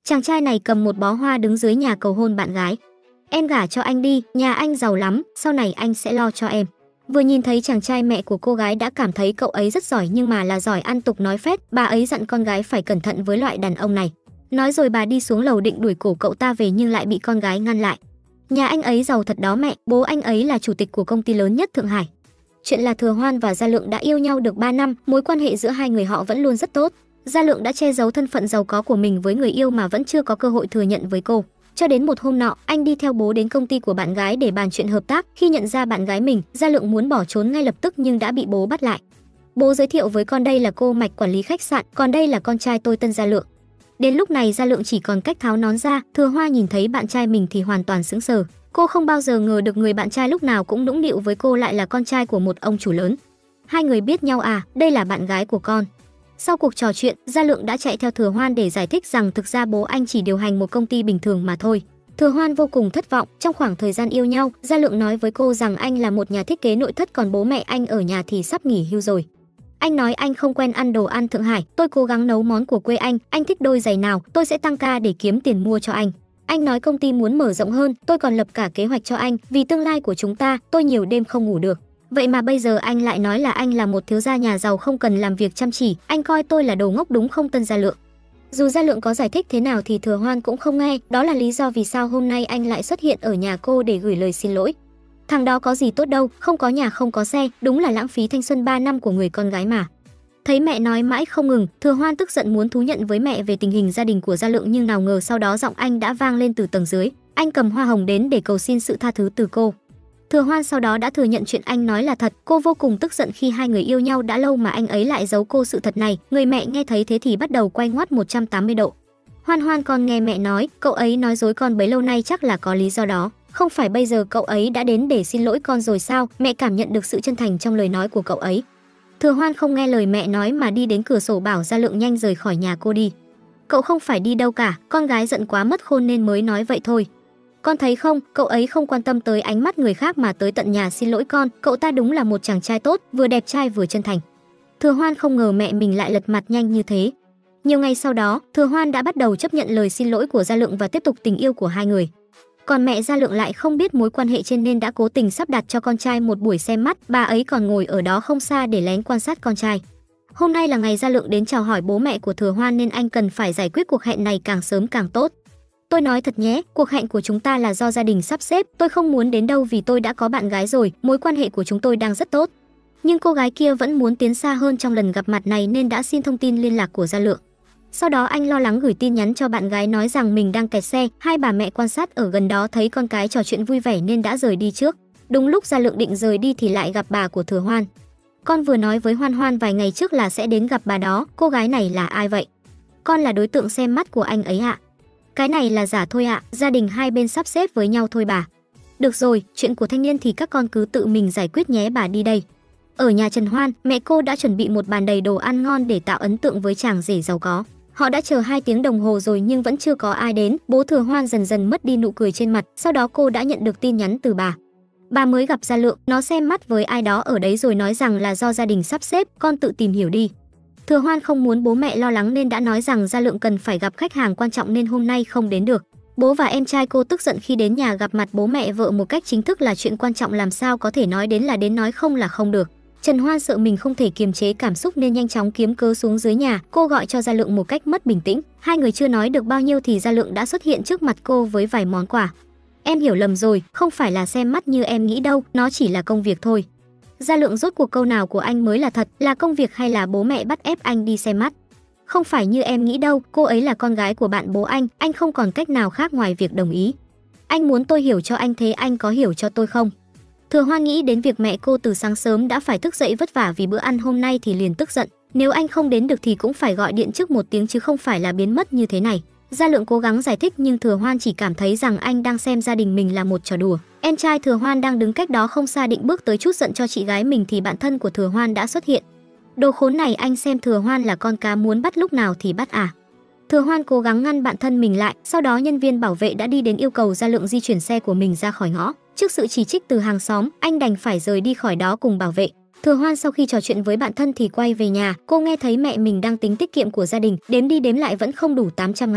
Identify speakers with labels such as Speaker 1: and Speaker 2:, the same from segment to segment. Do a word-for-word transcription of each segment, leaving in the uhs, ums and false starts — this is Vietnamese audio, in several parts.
Speaker 1: Chàng trai này cầm một bó hoa đứng dưới nhà cầu hôn bạn gái. Em gả cho anh đi, nhà anh giàu lắm, sau này anh sẽ lo cho em. Vừa nhìn thấy chàng trai, mẹ của cô gái đã cảm thấy cậu ấy rất giỏi, nhưng mà là giỏi ăn tục nói phét. Bà ấy dặn con gái phải cẩn thận với loại đàn ông này. Nói rồi bà đi xuống lầu định đuổi cổ cậu ta về nhưng lại bị con gái ngăn lại. Nhà anh ấy giàu thật đó mẹ, bố anh ấy là chủ tịch của công ty lớn nhất Thượng Hải. Chuyện là Thừa Hoan và Gia Lượng đã yêu nhau được ba năm, mối quan hệ giữa hai người họ vẫn luôn rất tốt. Gia Lượng đã che giấu thân phận giàu có của mình với người yêu mà vẫn chưa có cơ hội thừa nhận với cô. Cho đến một hôm nọ, anh đi theo bố đến công ty của bạn gái để bàn chuyện hợp tác. Khi nhận ra bạn gái mình, Gia Lượng muốn bỏ trốn ngay lập tức nhưng đã bị bố bắt lại. Bố giới thiệu với con đây là cô Mạch, quản lý khách sạn, còn đây là con trai tôi tên Gia Lượng. Đến lúc này Gia Lượng chỉ còn cách tháo nón ra. Thừa Hoa nhìn thấy bạn trai mình thì hoàn toàn sững sờ. Cô không bao giờ ngờ được người bạn trai lúc nào cũng nũng nịu với cô lại là con trai của một ông chủ lớn. Hai người biết nhau à, đây là bạn gái của con. Sau cuộc trò chuyện, Gia Lượng đã chạy theo Thừa Hoan để giải thích rằng thực ra bố anh chỉ điều hành một công ty bình thường mà thôi. Thừa Hoan vô cùng thất vọng. Trong khoảng thời gian yêu nhau, Gia Lượng nói với cô rằng anh là một nhà thiết kế nội thất, còn bố mẹ anh ở nhà thì sắp nghỉ hưu rồi. Anh nói anh không quen ăn đồ ăn Thượng Hải, tôi cố gắng nấu món của quê anh, anh thích đôi giày nào, tôi sẽ tăng ca để kiếm tiền mua cho anh. Anh nói công ty muốn mở rộng hơn, tôi còn lập cả kế hoạch cho anh, vì tương lai của chúng ta, tôi nhiều đêm không ngủ được. Vậy mà bây giờ anh lại nói là anh là một thiếu gia nhà giàu không cần làm việc chăm chỉ, anh coi tôi là đồ ngốc đúng không Tân Gia Lượng? Dù Gia Lượng có giải thích thế nào thì Thừa Hoan cũng không nghe, đó là lý do vì sao hôm nay anh lại xuất hiện ở nhà cô để gửi lời xin lỗi. Thằng đó có gì tốt đâu, không có nhà không có xe, đúng là lãng phí thanh xuân ba năm của người con gái mà. Thấy mẹ nói mãi không ngừng, Thừa Hoan tức giận muốn thú nhận với mẹ về tình hình gia đình của Gia Lượng, nhưng nào ngờ sau đó giọng anh đã vang lên từ tầng dưới. Anh cầm hoa hồng đến để cầu xin sự tha thứ từ cô. Thừa Hoan sau đó đã thừa nhận chuyện anh nói là thật. Cô vô cùng tức giận khi hai người yêu nhau đã lâu mà anh ấy lại giấu cô sự thật này. Người mẹ nghe thấy thế thì bắt đầu quay ngoắt một trăm tám mươi độ. Hoan Hoan, con nghe mẹ nói, cậu ấy nói dối con bấy lâu nay chắc là có lý do đó. Không phải bây giờ cậu ấy đã đến để xin lỗi con rồi sao? Mẹ cảm nhận được sự chân thành trong lời nói của cậu ấy. Thừa Hoan không nghe lời mẹ nói mà đi đến cửa sổ bảo Gia Lượng nhanh rời khỏi nhà cô đi. Cậu không phải đi đâu cả, con gái giận quá mất khôn nên mới nói vậy thôi. Con thấy không, cậu ấy không quan tâm tới ánh mắt người khác mà tới tận nhà xin lỗi con, cậu ta đúng là một chàng trai tốt, vừa đẹp trai vừa chân thành. Thừa Hoan không ngờ mẹ mình lại lật mặt nhanh như thế. Nhiều ngày sau đó, Thừa Hoan đã bắt đầu chấp nhận lời xin lỗi của Gia Lượng và tiếp tục tình yêu của hai người. Còn mẹ Gia Lượng lại không biết mối quan hệ trên nên đã cố tình sắp đặt cho con trai một buổi xem mắt, bà ấy còn ngồi ở đó không xa để lén quan sát con trai. Hôm nay là ngày Gia Lượng đến chào hỏi bố mẹ của Thừa Hoan nên anh cần phải giải quyết cuộc hẹn này càng sớm càng tốt. Tôi nói thật nhé, cuộc hẹn của chúng ta là do gia đình sắp xếp, tôi không muốn đến đâu vì tôi đã có bạn gái rồi, mối quan hệ của chúng tôi đang rất tốt. Nhưng cô gái kia vẫn muốn tiến xa hơn trong lần gặp mặt này nên đã xin thông tin liên lạc của Gia Lượng. Sau đó anh lo lắng gửi tin nhắn cho bạn gái nói rằng mình đang kẹt xe, hai bà mẹ quan sát ở gần đó thấy con cái trò chuyện vui vẻ nên đã rời đi trước. Đúng lúc Gia Lượng định rời đi thì lại gặp bà của Thừa Hoan. Con vừa nói với Hoan Hoan vài ngày trước là sẽ đến gặp bà đó, cô gái này là ai vậy? Con là đối tượng xem mắt của anh ấy ạ. Cái này là giả thôi ạ, gia đình hai bên sắp xếp với nhau thôi bà. Được rồi, chuyện của thanh niên thì các con cứ tự mình giải quyết nhé, bà đi đây. Ở nhà Trần Hoan, mẹ cô đã chuẩn bị một bàn đầy đồ ăn ngon để tạo ấn tượng với chàng rể giàu có. Họ đã chờ hai tiếng đồng hồ rồi nhưng vẫn chưa có ai đến. Bố Thừa Hoan dần dần mất đi nụ cười trên mặt. Sau đó cô đã nhận được tin nhắn từ bà. Bà mới gặp Gia Lượng, nó xem mắt với ai đó ở đấy rồi nói rằng là do gia đình sắp xếp, con tự tìm hiểu đi. Thừa Hoan không muốn bố mẹ lo lắng nên đã nói rằng Gia Lượng cần phải gặp khách hàng quan trọng nên hôm nay không đến được. Bố và em trai cô tức giận khi đến nhà gặp mặt bố mẹ vợ một cách chính thức là chuyện quan trọng, làm sao có thể nói đến là đến, nói không là không được. Trần Hoan sợ mình không thể kiềm chế cảm xúc nên nhanh chóng kiếm cớ xuống dưới nhà. Cô gọi cho Gia Lượng một cách mất bình tĩnh. Hai người chưa nói được bao nhiêu thì Gia Lượng đã xuất hiện trước mặt cô với vài món quà. Em hiểu lầm rồi, không phải là xem mắt như em nghĩ đâu, nó chỉ là công việc thôi. Gia Lượng, rốt cuộc câu nào của anh mới là thật, là công việc hay là bố mẹ bắt ép anh đi xem mắt? Không phải như em nghĩ đâu, cô ấy là con gái của bạn bố anh, anh không còn cách nào khác ngoài việc đồng ý. Anh muốn tôi hiểu cho anh, thế anh có hiểu cho tôi không? Thừa Hoan nghĩ đến việc mẹ cô từ sáng sớm đã phải thức dậy vất vả vì bữa ăn hôm nay thì liền tức giận. Nếu anh không đến được thì cũng phải gọi điện trước một tiếng chứ không phải là biến mất như thế này. Gia Lượng cố gắng giải thích nhưng Thừa Hoan chỉ cảm thấy rằng anh đang xem gia đình mình là một trò đùa. Em trai Thừa Hoan đang đứng cách đó không xa định bước tới trút giận cho chị gái mình thì bạn thân của Thừa Hoan đã xuất hiện. Đồ khốn này, anh xem Thừa Hoan là con cá muốn bắt lúc nào thì bắt à? Thừa Hoan cố gắng ngăn bạn thân mình lại, sau đó nhân viên bảo vệ đã đi đến yêu cầu Gia Lượng di chuyển xe của mình ra khỏi ngõ. Trước sự chỉ trích từ hàng xóm, anh đành phải rời đi khỏi đó cùng bảo vệ. Thừa Hoan sau khi trò chuyện với bạn thân thì quay về nhà, cô nghe thấy mẹ mình đang tính tiết kiệm của gia đình, đếm đi đếm lại vẫn không đủ tám trăm ngàn.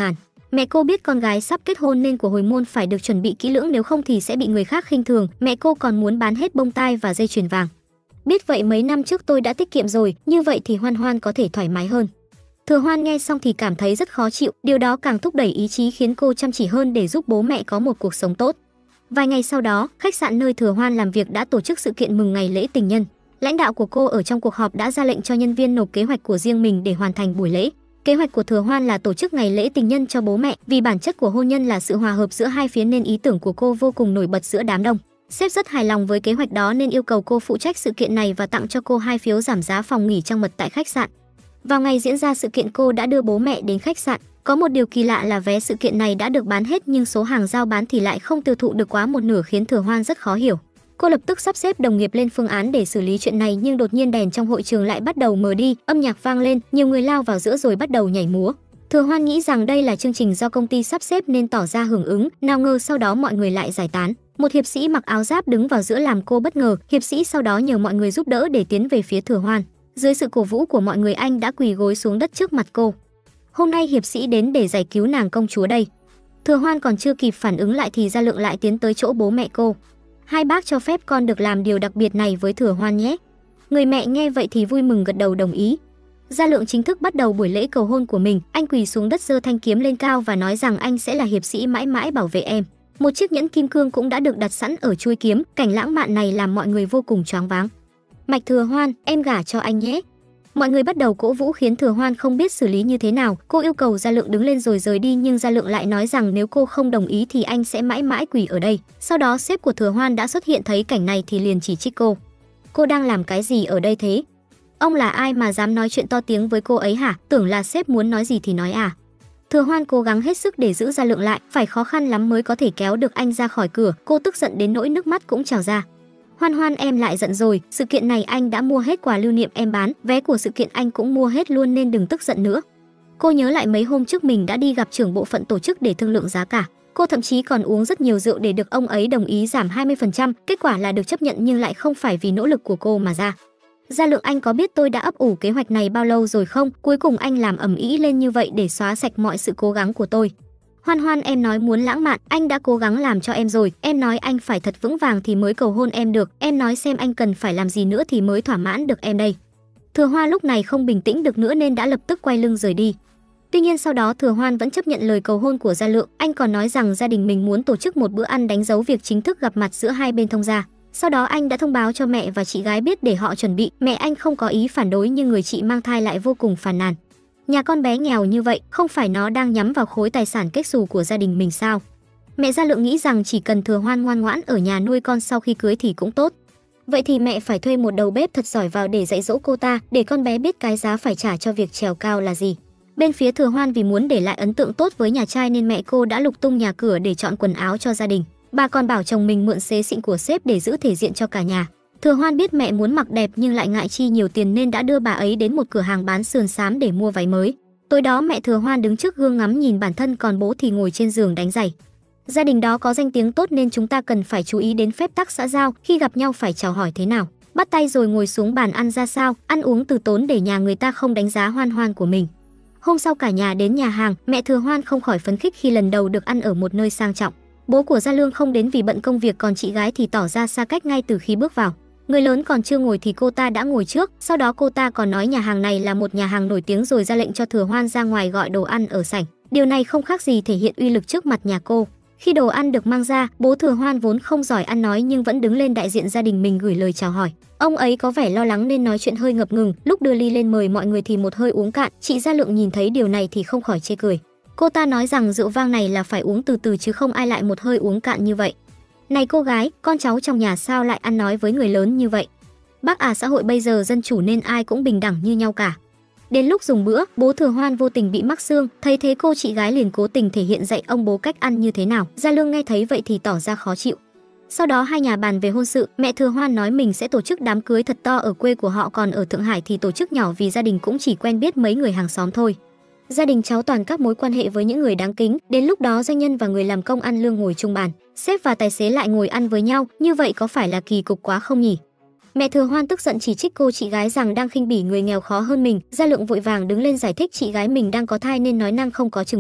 Speaker 1: Mẹ cô biết con gái sắp kết hôn nên của hồi môn phải được chuẩn bị kỹ lưỡng, nếu không thì sẽ bị người khác khinh thường. Mẹ cô còn muốn bán hết bông tai và dây chuyền vàng. Biết vậy mấy năm trước tôi đã tiết kiệm rồi, như vậy thì Hoan Hoan có thể thoải mái hơn. Thừa Hoan nghe xong thì cảm thấy rất khó chịu, điều đó càng thúc đẩy ý chí khiến cô chăm chỉ hơn để giúp bố mẹ có một cuộc sống tốt. Vài ngày sau đó, khách sạn nơi Thừa Hoan làm việc đã tổ chức sự kiện mừng ngày lễ tình nhân. Lãnh đạo của cô ở trong cuộc họp đã ra lệnh cho nhân viên nộp kế hoạch của riêng mình để hoàn thành buổi lễ. Kế hoạch của Thừa Hoan là tổ chức ngày lễ tình nhân cho bố mẹ, vì bản chất của hôn nhân là sự hòa hợp giữa hai phía nên ý tưởng của cô vô cùng nổi bật giữa đám đông. Sếp rất hài lòng với kế hoạch đó nên yêu cầu cô phụ trách sự kiện này và tặng cho cô hai phiếu giảm giá phòng nghỉ trăng mật tại khách sạn. Vào ngày diễn ra sự kiện, cô đã đưa bố mẹ đến khách sạn. Có một điều kỳ lạ là vé sự kiện này đã được bán hết nhưng số hàng giao bán thì lại không tiêu thụ được quá một nửa, khiến Thừa Hoan rất khó hiểu. Cô lập tức sắp xếp đồng nghiệp lên phương án để xử lý chuyện này, nhưng đột nhiên đèn trong hội trường lại bắt đầu mờ đi, âm nhạc vang lên, nhiều người lao vào giữa rồi bắt đầu nhảy múa. Thừa Hoan nghĩ rằng đây là chương trình do công ty sắp xếp nên tỏ ra hưởng ứng, nào ngờ sau đó mọi người lại giải tán. Một hiệp sĩ mặc áo giáp đứng vào giữa làm cô bất ngờ, hiệp sĩ sau đó nhờ mọi người giúp đỡ để tiến về phía Thừa Hoan. Dưới sự cổ vũ của mọi người, anh đã quỳ gối xuống đất trước mặt cô. Hôm nay hiệp sĩ đến để giải cứu nàng công chúa đây. Thừa Hoan còn chưa kịp phản ứng lại thì Gia Lượng lại tiến tới chỗ bố mẹ cô. Hai bác cho phép con được làm điều đặc biệt này với Thừa Hoan nhé. Người mẹ nghe vậy thì vui mừng gật đầu đồng ý. Gia Lượng chính thức bắt đầu buổi lễ cầu hôn của mình. Anh quỳ xuống đất giơ thanh kiếm lên cao và nói rằng anh sẽ là hiệp sĩ mãi mãi bảo vệ em. Một chiếc nhẫn kim cương cũng đã được đặt sẵn ở chuôi kiếm. Cảnh lãng mạn này làm mọi người vô cùng choáng váng. Mạch Thừa Hoan, em gả cho anh nhé. Mọi người bắt đầu cổ vũ khiến Thừa Hoan không biết xử lý như thế nào. Cô yêu cầu Gia Lượng đứng lên rồi rời đi, nhưng Gia Lượng lại nói rằng nếu cô không đồng ý thì anh sẽ mãi mãi quỳ ở đây. Sau đó sếp của Thừa Hoan đã xuất hiện, thấy cảnh này thì liền chỉ trích cô. Cô đang làm cái gì ở đây thế? Ông là ai mà dám nói chuyện to tiếng với cô ấy hả? Tưởng là sếp muốn nói gì thì nói à? Thừa Hoan cố gắng hết sức để giữ Gia Lượng lại, phải khó khăn lắm mới có thể kéo được anh ra khỏi cửa. Cô tức giận đến nỗi nước mắt cũng trào ra. Hoan Hoan, em lại giận rồi, sự kiện này anh đã mua hết quà lưu niệm em bán, vé của sự kiện anh cũng mua hết luôn nên đừng tức giận nữa. Cô nhớ lại mấy hôm trước mình đã đi gặp trưởng bộ phận tổ chức để thương lượng giá cả. Cô thậm chí còn uống rất nhiều rượu để được ông ấy đồng ý giảm hai mươi phần trăm, kết quả là được chấp nhận nhưng lại không phải vì nỗ lực của cô mà ra. Gia Lượng, anh có biết tôi đã ấp ủ kế hoạch này bao lâu rồi không? Cuối cùng anh làm ầm ĩ lên như vậy để xóa sạch mọi sự cố gắng của tôi. Hoan Hoan, em nói muốn lãng mạn, anh đã cố gắng làm cho em rồi. Em nói anh phải thật vững vàng thì mới cầu hôn em được. Em nói xem anh cần phải làm gì nữa thì mới thỏa mãn được em đây. Thừa Hoan lúc này không bình tĩnh được nữa nên đã lập tức quay lưng rời đi. Tuy nhiên sau đó Thừa Hoan vẫn chấp nhận lời cầu hôn của Gia Lượng. Anh còn nói rằng gia đình mình muốn tổ chức một bữa ăn đánh dấu việc chính thức gặp mặt giữa hai bên thông gia. Sau đó anh đã thông báo cho mẹ và chị gái biết để họ chuẩn bị. Mẹ anh không có ý phản đối nhưng người chị mang thai lại vô cùng phàn nàn. Nhà con bé nghèo như vậy, không phải nó đang nhắm vào khối tài sản kết xù của gia đình mình sao? Mẹ Gia Lượng nghĩ rằng chỉ cần Thừa Hoan ngoan ngoãn ở nhà nuôi con sau khi cưới thì cũng tốt. Vậy thì mẹ phải thuê một đầu bếp thật giỏi vào để dạy dỗ cô ta, để con bé biết cái giá phải trả cho việc trèo cao là gì. Bên phía Thừa Hoan vì muốn để lại ấn tượng tốt với nhà trai nên mẹ cô đã lục tung nhà cửa để chọn quần áo cho gia đình. Bà còn bảo chồng mình mượn xế xịn của sếp để giữ thể diện cho cả nhà. Thừa Hoan biết mẹ muốn mặc đẹp nhưng lại ngại chi nhiều tiền nên đã đưa bà ấy đến một cửa hàng bán sườn xám để mua váy mới. Tối đó mẹ Thừa Hoan đứng trước gương ngắm nhìn bản thân, còn bố thì ngồi trên giường đánh giày. Gia đình đó có danh tiếng tốt nên chúng ta cần phải chú ý đến phép tắc xã giao, khi gặp nhau phải chào hỏi thế nào, bắt tay rồi ngồi xuống bàn ăn ra sao, ăn uống từ tốn để nhà người ta không đánh giá Hoan Hoan của mình. Hôm sau cả nhà đến nhà hàng, mẹ Thừa Hoan không khỏi phấn khích khi lần đầu được ăn ở một nơi sang trọng. Bố của Gia Lương không đến vì bận công việc, còn chị gái thì tỏ ra xa cách ngay từ khi bước vào. Người lớn còn chưa ngồi thì cô ta đã ngồi trước, sau đó cô ta còn nói nhà hàng này là một nhà hàng nổi tiếng rồi ra lệnh cho Thừa Hoan ra ngoài gọi đồ ăn ở sảnh. Điều này không khác gì thể hiện uy lực trước mặt nhà cô. Khi đồ ăn được mang ra, bố Thừa Hoan vốn không giỏi ăn nói nhưng vẫn đứng lên đại diện gia đình mình gửi lời chào hỏi. Ông ấy có vẻ lo lắng nên nói chuyện hơi ngập ngừng, lúc đưa ly lên mời mọi người thì một hơi uống cạn. Chị Gia Lượng nhìn thấy điều này thì không khỏi chê cười. Cô ta nói rằng rượu vang này là phải uống từ từ chứ không ai lại một hơi uống cạn như vậy. Này cô gái, con cháu trong nhà sao lại ăn nói với người lớn như vậy? Bác à, xã hội bây giờ dân chủ nên ai cũng bình đẳng như nhau cả. Đến lúc dùng bữa, bố Thừa Hoan vô tình bị mắc xương, thấy thế cô chị gái liền cố tình thể hiện dạy ông bố cách ăn như thế nào. Gia Lương nghe thấy vậy thì tỏ ra khó chịu. Sau đó hai nhà bàn về hôn sự, mẹ Thừa Hoan nói mình sẽ tổ chức đám cưới thật to ở quê của họ, còn ở Thượng Hải thì tổ chức nhỏ vì gia đình cũng chỉ quen biết mấy người hàng xóm thôi. Gia đình cháu toàn các mối quan hệ với những người đáng kính, đến lúc đó doanh nhân và người làm công ăn lương ngồi chung bàn, sếp và tài xế lại ngồi ăn với nhau, như vậy có phải là kỳ cục quá không nhỉ? Mẹ Thừa Hoan tức giận chỉ trích cô chị gái rằng đang khinh bỉ người nghèo khó hơn mình. Gia Lượng vội vàng đứng lên giải thích chị gái mình đang có thai nên nói năng không có chừng mực.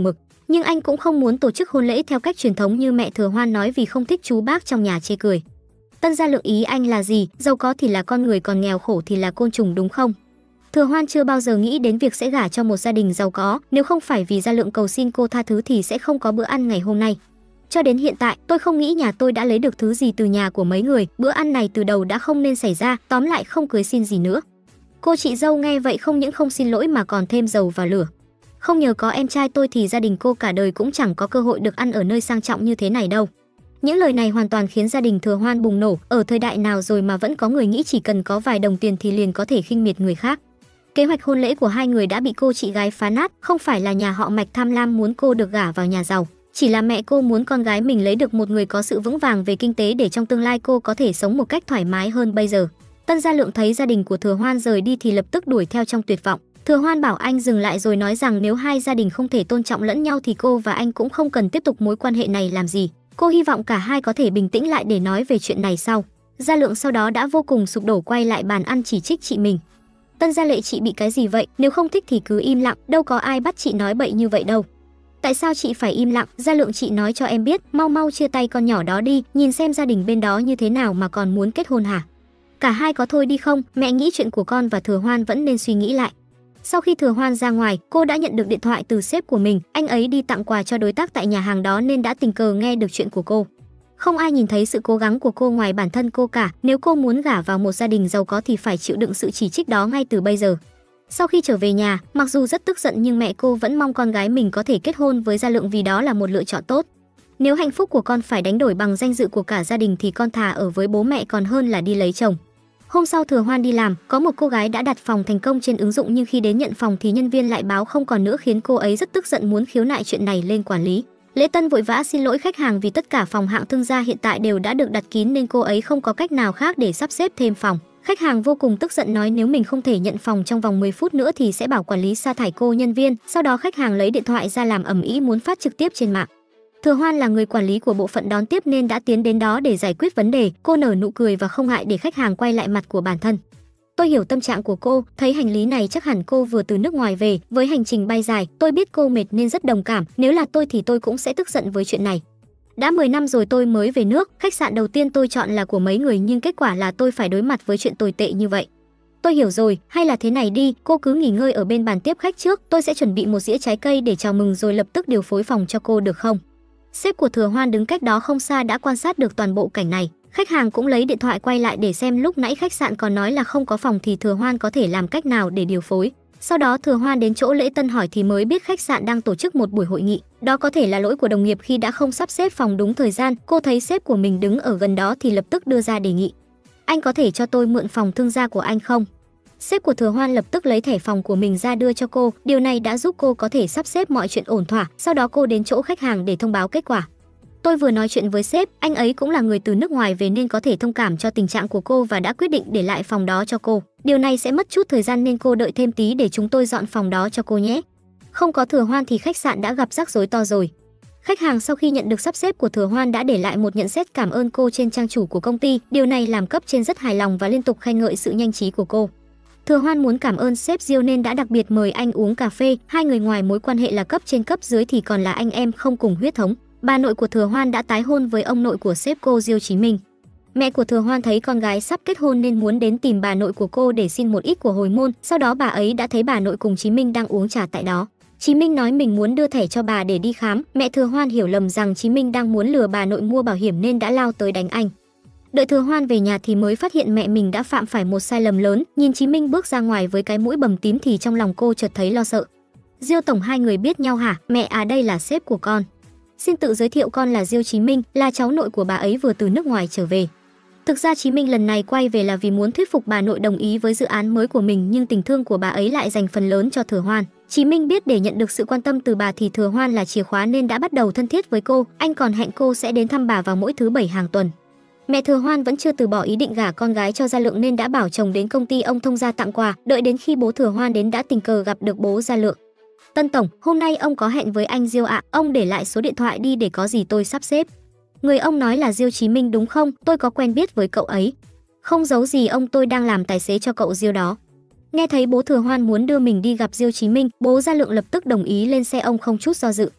Speaker 1: nhưng anh cũng không muốn tổ chức hôn lễ theo cách truyền thống như mẹ Thừa Hoan nói vì không thích chú bác trong nhà chê cười. Tân Gia Lượng, ý anh là gì? Giàu có thì là con người, còn nghèo khổ thì là côn trùng đúng không? Thừa Hoan chưa bao giờ nghĩ đến việc sẽ gả cho một gia đình giàu có, nếu không phải vì Gia Lượng cầu xin cô tha thứ thì sẽ không có bữa ăn ngày hôm nay. Cho đến hiện tại, tôi không nghĩ nhà tôi đã lấy được thứ gì từ nhà của mấy người, bữa ăn này từ đầu đã không nên xảy ra, tóm lại không cưới xin gì nữa. Cô chị dâu nghe vậy không những không xin lỗi mà còn thêm dầu vào lửa. Không nhờ có em trai tôi thì gia đình cô cả đời cũng chẳng có cơ hội được ăn ở nơi sang trọng như thế này đâu. Những lời này hoàn toàn khiến gia đình Thừa Hoan bùng nổ, ở thời đại nào rồi mà vẫn có người nghĩ chỉ cần có vài đồng tiền thì liền có thể khinh miệt người khác. Kế hoạch hôn lễ của hai người đã bị cô chị gái phá nát, không phải là nhà họ Mạch tham lam muốn cô được gả vào nhà giàu, chỉ là mẹ cô muốn con gái mình lấy được một người có sự vững vàng về kinh tế để trong tương lai cô có thể sống một cách thoải mái hơn bây giờ. Tân Gia Lượng thấy gia đình của Thừa Hoan rời đi thì lập tức đuổi theo trong tuyệt vọng. Thừa Hoan bảo anh dừng lại rồi nói rằng nếu hai gia đình không thể tôn trọng lẫn nhau thì cô và anh cũng không cần tiếp tục mối quan hệ này làm gì. Cô hy vọng cả hai có thể bình tĩnh lại để nói về chuyện này sau. Gia Lượng sau đó đã vô cùng sụp đổ quay lại bàn ăn chỉ trích chị mình. Tân Gia Lệ, chị bị cái gì vậy? Nếu không thích thì cứ im lặng, đâu có ai bắt chị nói bậy như vậy đâu. Tại sao chị phải im lặng? Gia Lượng, chị nói cho em biết, mau mau chia tay con nhỏ đó đi, nhìn xem gia đình bên đó như thế nào mà còn muốn kết hôn hả? Cả hai có thôi đi không? Mẹ nghĩ chuyện của con và Thừa Hoan vẫn nên suy nghĩ lại. Sau khi Thừa Hoan ra ngoài, cô đã nhận được điện thoại từ sếp của mình, anh ấy đi tặng quà cho đối tác tại nhà hàng đó nên đã tình cờ nghe được chuyện của cô. Không ai nhìn thấy sự cố gắng của cô ngoài bản thân cô cả, nếu cô muốn gả vào một gia đình giàu có thì phải chịu đựng sự chỉ trích đó ngay từ bây giờ. Sau khi trở về nhà, mặc dù rất tức giận nhưng mẹ cô vẫn mong con gái mình có thể kết hôn với Gia Lượng vì đó là một lựa chọn tốt. Nếu hạnh phúc của con phải đánh đổi bằng danh dự của cả gia đình thì con thà ở với bố mẹ còn hơn là đi lấy chồng. Hôm sau Thừa Hoan đi làm, có một cô gái đã đặt phòng thành công trên ứng dụng nhưng khi đến nhận phòng thì nhân viên lại báo không còn nữa khiến cô ấy rất tức giận muốn khiếu nại chuyện này lên quản lý. Lễ Tân vội vã xin lỗi khách hàng vì tất cả phòng hạng thương gia hiện tại đều đã được đặt kín nên cô ấy không có cách nào khác để sắp xếp thêm phòng. Khách hàng vô cùng tức giận nói nếu mình không thể nhận phòng trong vòng mười phút nữa thì sẽ bảo quản lý sa thải cô nhân viên. Sau đó khách hàng lấy điện thoại ra làm ầm ĩ muốn phát trực tiếp trên mạng. Thừa Hoan là người quản lý của bộ phận đón tiếp nên đã tiến đến đó để giải quyết vấn đề. Cô nở nụ cười và không ngại để khách hàng quay lại mặt của bản thân. Tôi hiểu tâm trạng của cô, thấy hành lý này chắc hẳn cô vừa từ nước ngoài về, với hành trình bay dài, tôi biết cô mệt nên rất đồng cảm, nếu là tôi thì tôi cũng sẽ tức giận với chuyện này. Đã mười năm rồi tôi mới về nước, khách sạn đầu tiên tôi chọn là của mấy người nhưng kết quả là tôi phải đối mặt với chuyện tồi tệ như vậy. Tôi hiểu rồi, hay là thế này đi, cô cứ nghỉ ngơi ở bên bàn tiếp khách trước, tôi sẽ chuẩn bị một dĩa trái cây để chào mừng rồi lập tức điều phối phòng cho cô được không? Sếp của Thừa Hoan đứng cách đó không xa đã quan sát được toàn bộ cảnh này. Khách hàng cũng lấy điện thoại quay lại để xem lúc nãy khách sạn còn nói là không có phòng thì Thừa Hoan có thể làm cách nào để điều phối. Sau đó Thừa Hoan đến chỗ lễ tân hỏi thì mới biết khách sạn đang tổ chức một buổi hội nghị. Đó có thể là lỗi của đồng nghiệp khi đã không sắp xếp phòng đúng thời gian. Cô thấy sếp của mình đứng ở gần đó thì lập tức đưa ra đề nghị. Anh có thể cho tôi mượn phòng thương gia của anh không? Sếp của Thừa Hoan lập tức lấy thẻ phòng của mình ra đưa cho cô. Điều này đã giúp cô có thể sắp xếp mọi chuyện ổn thỏa. Sau đó cô đến chỗ khách hàng để thông báo kết quả. Tôi vừa nói chuyện với sếp, anh ấy cũng là người từ nước ngoài về nên có thể thông cảm cho tình trạng của cô và đã quyết định để lại phòng đó cho cô. Điều này sẽ mất chút thời gian nên cô đợi thêm tí để chúng tôi dọn phòng đó cho cô nhé. Không có Thừa Hoan thì khách sạn đã gặp rắc rối to rồi. Khách hàng sau khi nhận được sắp xếp của Thừa Hoan đã để lại một nhận xét cảm ơn cô trên trang chủ của công ty. Điều này làm cấp trên rất hài lòng và liên tục khen ngợi sự nhanh trí của cô. Thừa Hoan muốn cảm ơn sếp Diêu nên đã đặc biệt mời anh uống cà phê. Hai người ngoài mối quan hệ là cấp trên cấp dưới thì còn là anh em không cùng huyết thống. Bà nội của Thừa Hoan đã tái hôn với ông nội của sếp cô Diêu Chí Minh. Mẹ của Thừa Hoan thấy con gái sắp kết hôn nên muốn đến tìm bà nội của cô để xin một ít của hồi môn. Sau đó bà ấy đã thấy bà nội cùng Chí Minh đang uống trà tại đó. Chí Minh nói mình muốn đưa thẻ cho bà để đi khám. Mẹ Thừa Hoan hiểu lầm rằng Chí Minh đang muốn lừa bà nội mua bảo hiểm nên đã lao tới đánh anh. Đợi Thừa Hoan về nhà thì mới phát hiện mẹ mình đã phạm phải một sai lầm lớn. Nhìn Chí Minh bước ra ngoài với cái mũi bầm tím thì trong lòng cô chợt thấy lo sợ. Diêu tổng, hai người biết nhau hả? Mẹ à, đây là sếp của con. Xin tự giới thiệu, con là Diêu Chí Minh, là cháu nội của bà ấy vừa từ nước ngoài trở về. Thực ra Chí Minh lần này quay về là vì muốn thuyết phục bà nội đồng ý với dự án mới của mình nhưng tình thương của bà ấy lại dành phần lớn cho Thừa Hoan. Chí Minh biết để nhận được sự quan tâm từ bà thì Thừa Hoan là chìa khóa nên đã bắt đầu thân thiết với cô. Anh còn hẹn cô sẽ đến thăm bà vào mỗi thứ bảy hàng tuần. Mẹ Thừa Hoan vẫn chưa từ bỏ ý định gả con gái cho Gia Lượng nên đã bảo chồng đến công ty ông thông gia tặng quà. Đợi đến khi bố Thừa Hoan đến đã tình cờ gặp được bố Gia Lượng. Tân tổng, hôm nay ông có hẹn với anh Diêu ạ, à. Ông để lại số điện thoại đi để có gì tôi sắp xếp. Người ông nói là Diêu Chí Minh đúng không? Tôi có quen biết với cậu ấy. Không giấu gì ông, tôi đang làm tài xế cho cậu Diêu đó. Nghe thấy bố Thừa Hoan muốn đưa mình đi gặp Diêu Chí Minh, bố Gia Lượng lập tức đồng ý lên xe ông không chút do dự.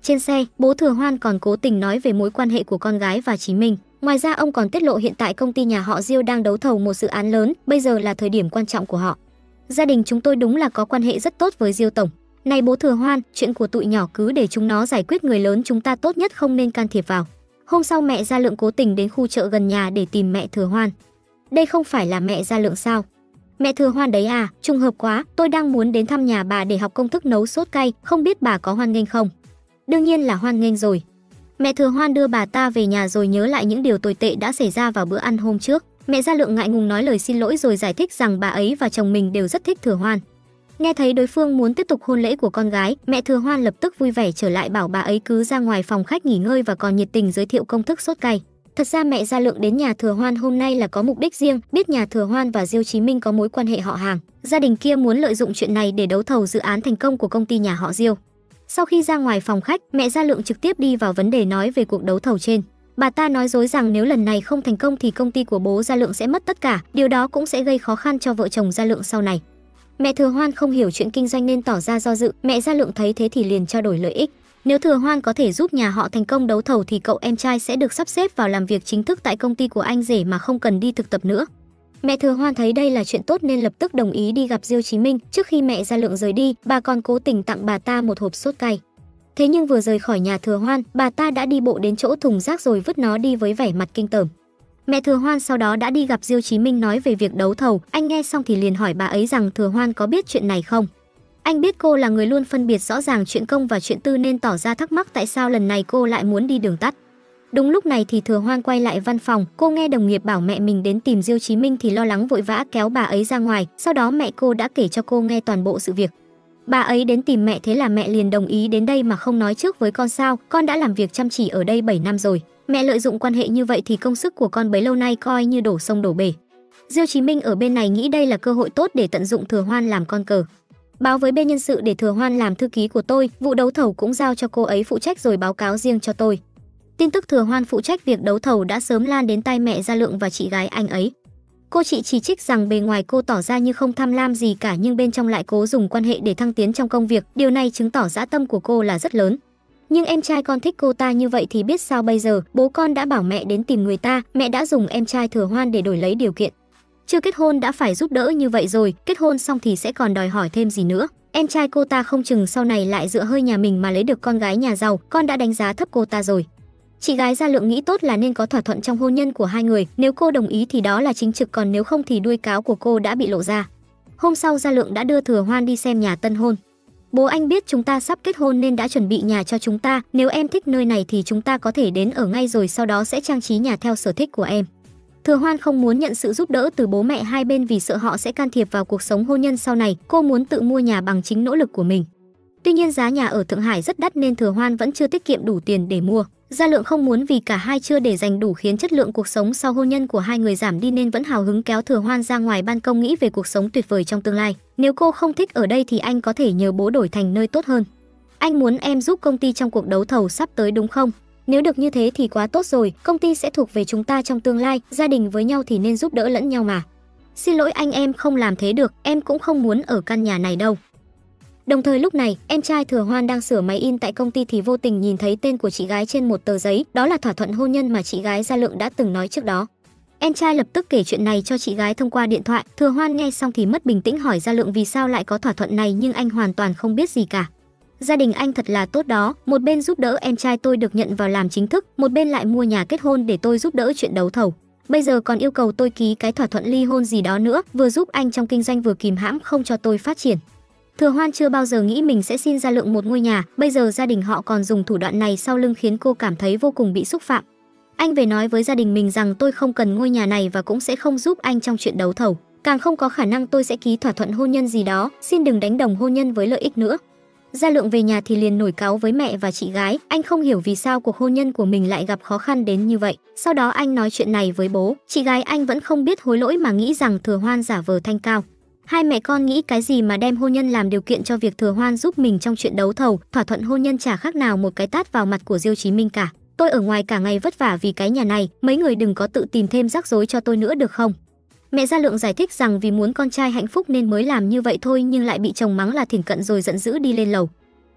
Speaker 1: Trên xe, bố Thừa Hoan còn cố tình nói về mối quan hệ của con gái và Chí Minh. Ngoài ra ông còn tiết lộ hiện tại công ty nhà họ Diêu đang đấu thầu một dự án lớn, bây giờ là thời điểm quan trọng của họ. Gia đình chúng tôi đúng là có quan hệ rất tốt với Diêu tổng. Này bố Thừa Hoan, chuyện của tụi nhỏ cứ để chúng nó giải quyết, người lớn chúng ta tốt nhất không nên can thiệp vào. Hôm sau mẹ Gia Lượng cố tình đến khu chợ gần nhà để tìm mẹ Thừa Hoan. Đây không phải là mẹ Gia Lượng sao? Mẹ Thừa Hoan đấy à, trùng hợp quá, tôi đang muốn đến thăm nhà bà để học công thức nấu sốt cay, không biết bà có hoan nghênh không? Đương nhiên là hoan nghênh rồi. Mẹ Thừa Hoan đưa bà ta về nhà rồi nhớ lại những điều tồi tệ đã xảy ra vào bữa ăn hôm trước. Mẹ Gia Lượng ngại ngùng nói lời xin lỗi rồi giải thích rằng bà ấy và chồng mình đều rất thích Thừa Hoan. Nghe thấy đối phương muốn tiếp tục hôn lễ của con gái, mẹ Thừa Hoan lập tức vui vẻ trở lại bảo bà ấy cứ ra ngoài phòng khách nghỉ ngơi và còn nhiệt tình giới thiệu công thức sốt cay. Thật ra mẹ Gia Lượng đến nhà Thừa Hoan hôm nay là có mục đích riêng, biết nhà Thừa Hoan và Diêu Chí Minh có mối quan hệ họ hàng. Gia đình kia muốn lợi dụng chuyện này để đấu thầu dự án thành công của công ty nhà họ Diêu. Sau khi ra ngoài phòng khách, mẹ Gia Lượng trực tiếp đi vào vấn đề nói về cuộc đấu thầu trên. Bà ta nói dối rằng nếu lần này không thành công thì công ty của bố Gia Lượng sẽ mất tất cả, điều đó cũng sẽ gây khó khăn cho vợ chồng Gia Lượng sau này. Mẹ Thừa Hoan không hiểu chuyện kinh doanh nên tỏ ra do dự, mẹ Gia Lượng thấy thế thì liền trao đổi lợi ích. Nếu Thừa Hoan có thể giúp nhà họ thành công đấu thầu thì cậu em trai sẽ được sắp xếp vào làm việc chính thức tại công ty của anh rể mà không cần đi thực tập nữa. Mẹ Thừa Hoan thấy đây là chuyện tốt nên lập tức đồng ý đi gặp Diêu Chí Minh. Trước khi mẹ Gia Lượng rời đi, bà còn cố tình tặng bà ta một hộp sốt cay. Thế nhưng vừa rời khỏi nhà Thừa Hoan, bà ta đã đi bộ đến chỗ thùng rác rồi vứt nó đi với vẻ mặt kinh tởm. Mẹ Thừa Hoan sau đó đã đi gặp Diêu Chí Minh nói về việc đấu thầu. Anh nghe xong thì liền hỏi bà ấy rằng Thừa Hoan có biết chuyện này không. Anh biết cô là người luôn phân biệt rõ ràng chuyện công và chuyện tư nên tỏ ra thắc mắc tại sao lần này cô lại muốn đi đường tắt. Đúng lúc này thì Thừa Hoan quay lại văn phòng, cô nghe đồng nghiệp bảo mẹ mình đến tìm Diêu Chí Minh thì lo lắng vội vã kéo bà ấy ra ngoài, sau đó mẹ cô đã kể cho cô nghe toàn bộ sự việc. Bà ấy đến tìm mẹ thế là mẹ liền đồng ý đến đây mà không nói trước với con sao, con đã làm việc chăm chỉ ở đây bảy năm rồi. Mẹ lợi dụng quan hệ như vậy thì công sức của con bấy lâu nay coi như đổ sông đổ bể. Diêu Chí Minh ở bên này nghĩ đây là cơ hội tốt để tận dụng Thừa Hoan làm con cờ. Báo với bên nhân sự để Thừa Hoan làm thư ký của tôi, vụ đấu thầu cũng giao cho cô ấy phụ trách rồi báo cáo riêng cho tôi. Tin tức Thừa Hoan phụ trách việc đấu thầu đã sớm lan đến tai mẹ Gia Lượng và chị gái anh ấy. Cô chị chỉ trích rằng bề ngoài cô tỏ ra như không tham lam gì cả nhưng bên trong lại cố dùng quan hệ để thăng tiến trong công việc, điều này chứng tỏ dã tâm của cô là rất lớn. Nhưng em trai con thích cô ta như vậy thì biết sao bây giờ, bố con đã bảo mẹ đến tìm người ta, mẹ đã dùng em trai Thừa Hoan để đổi lấy điều kiện. Chưa kết hôn đã phải giúp đỡ như vậy rồi, kết hôn xong thì sẽ còn đòi hỏi thêm gì nữa. Em trai cô ta không chừng sau này lại dựa hơi nhà mình mà lấy được con gái nhà giàu, con đã đánh giá thấp cô ta rồi. Chị gái Gia Lượng nghĩ tốt là nên có thỏa thuận trong hôn nhân của hai người, nếu cô đồng ý thì đó là chính trực, còn nếu không thì đuôi cáo của cô đã bị lộ ra. Hôm sau Gia Lượng đã đưa Thừa Hoan đi xem nhà tân hôn. Bố anh biết chúng ta sắp kết hôn nên đã chuẩn bị nhà cho chúng ta, nếu em thích nơi này thì chúng ta có thể đến ở ngay rồi sau đó sẽ trang trí nhà theo sở thích của em. Thừa Hoan không muốn nhận sự giúp đỡ từ bố mẹ hai bên vì sợ họ sẽ can thiệp vào cuộc sống hôn nhân sau này, cô muốn tự mua nhà bằng chính nỗ lực của mình. Tuy nhiên giá nhà ở Thượng Hải rất đắt nên Thừa Hoan vẫn chưa tiết kiệm đủ tiền để mua. Gia Lượng không muốn vì cả hai chưa để dành đủ khiến chất lượng cuộc sống sau hôn nhân của hai người giảm đi nên vẫn hào hứng kéo Thừa Hoan ra ngoài ban công nghĩ về cuộc sống tuyệt vời trong tương lai. Nếu cô không thích ở đây thì anh có thể nhờ bố đổi thành nơi tốt hơn. Anh muốn em giúp công ty trong cuộc đấu thầu sắp tới đúng không? Nếu được như thế thì quá tốt rồi, công ty sẽ thuộc về chúng ta trong tương lai, gia đình với nhau thì nên giúp đỡ lẫn nhau mà. Xin lỗi anh, em không làm thế được, em cũng không muốn ở căn nhà này đâu. Đồng thời lúc này, em trai Thừa Hoan đang sửa máy in tại công ty thì vô tình nhìn thấy tên của chị gái trên một tờ giấy, đó là thỏa thuận hôn nhân mà chị gái Gia Lượng đã từng nói trước đó. Em trai lập tức kể chuyện này cho chị gái thông qua điện thoại. Thừa Hoan nghe xong thì mất bình tĩnh hỏi Gia Lượng vì sao lại có thỏa thuận này nhưng anh hoàn toàn không biết gì cả. Gia đình anh thật là tốt đó, một bên giúp đỡ em trai tôi được nhận vào làm chính thức, một bên lại mua nhà kết hôn để tôi giúp đỡ chuyện đấu thầu. Bây giờ còn yêu cầu tôi ký cái thỏa thuận ly hôn gì đó nữa, vừa giúp anh trong kinh doanh vừa kìm hãm không cho tôi phát triển. Thừa Hoan chưa bao giờ nghĩ mình sẽ xin Gia Lượng một ngôi nhà, bây giờ gia đình họ còn dùng thủ đoạn này sau lưng khiến cô cảm thấy vô cùng bị xúc phạm. Anh về nói với gia đình mình rằng tôi không cần ngôi nhà này và cũng sẽ không giúp anh trong chuyện đấu thầu, càng không có khả năng tôi sẽ ký thỏa thuận hôn nhân gì đó, xin đừng đánh đồng hôn nhân với lợi ích nữa. Gia Lượng về nhà thì liền nổi cáu với mẹ và chị gái, anh không hiểu vì sao cuộc hôn nhân của mình lại gặp khó khăn đến như vậy. Sau đó anh nói chuyện này với bố, chị gái anh vẫn không biết hối lỗi mà nghĩ rằng Thừa Hoan giả vờ thanh cao. Hai mẹ con nghĩ cái gì mà đem hôn nhân làm điều kiện cho việc Thừa Hoan giúp mình trong chuyện đấu thầu, thỏa thuận hôn nhân chả khác nào một cái tát vào mặt của Diêu Chí Minh cả. Tôi ở ngoài cả ngày vất vả vì cái nhà này, mấy người đừng có tự tìm thêm rắc rối cho tôi nữa được không? Mẹ Gia Lượng giải thích rằng vì muốn con trai hạnh phúc nên mới làm như vậy thôi nhưng lại bị chồng mắng là thiển cận rồi giận dữ đi lên lầu.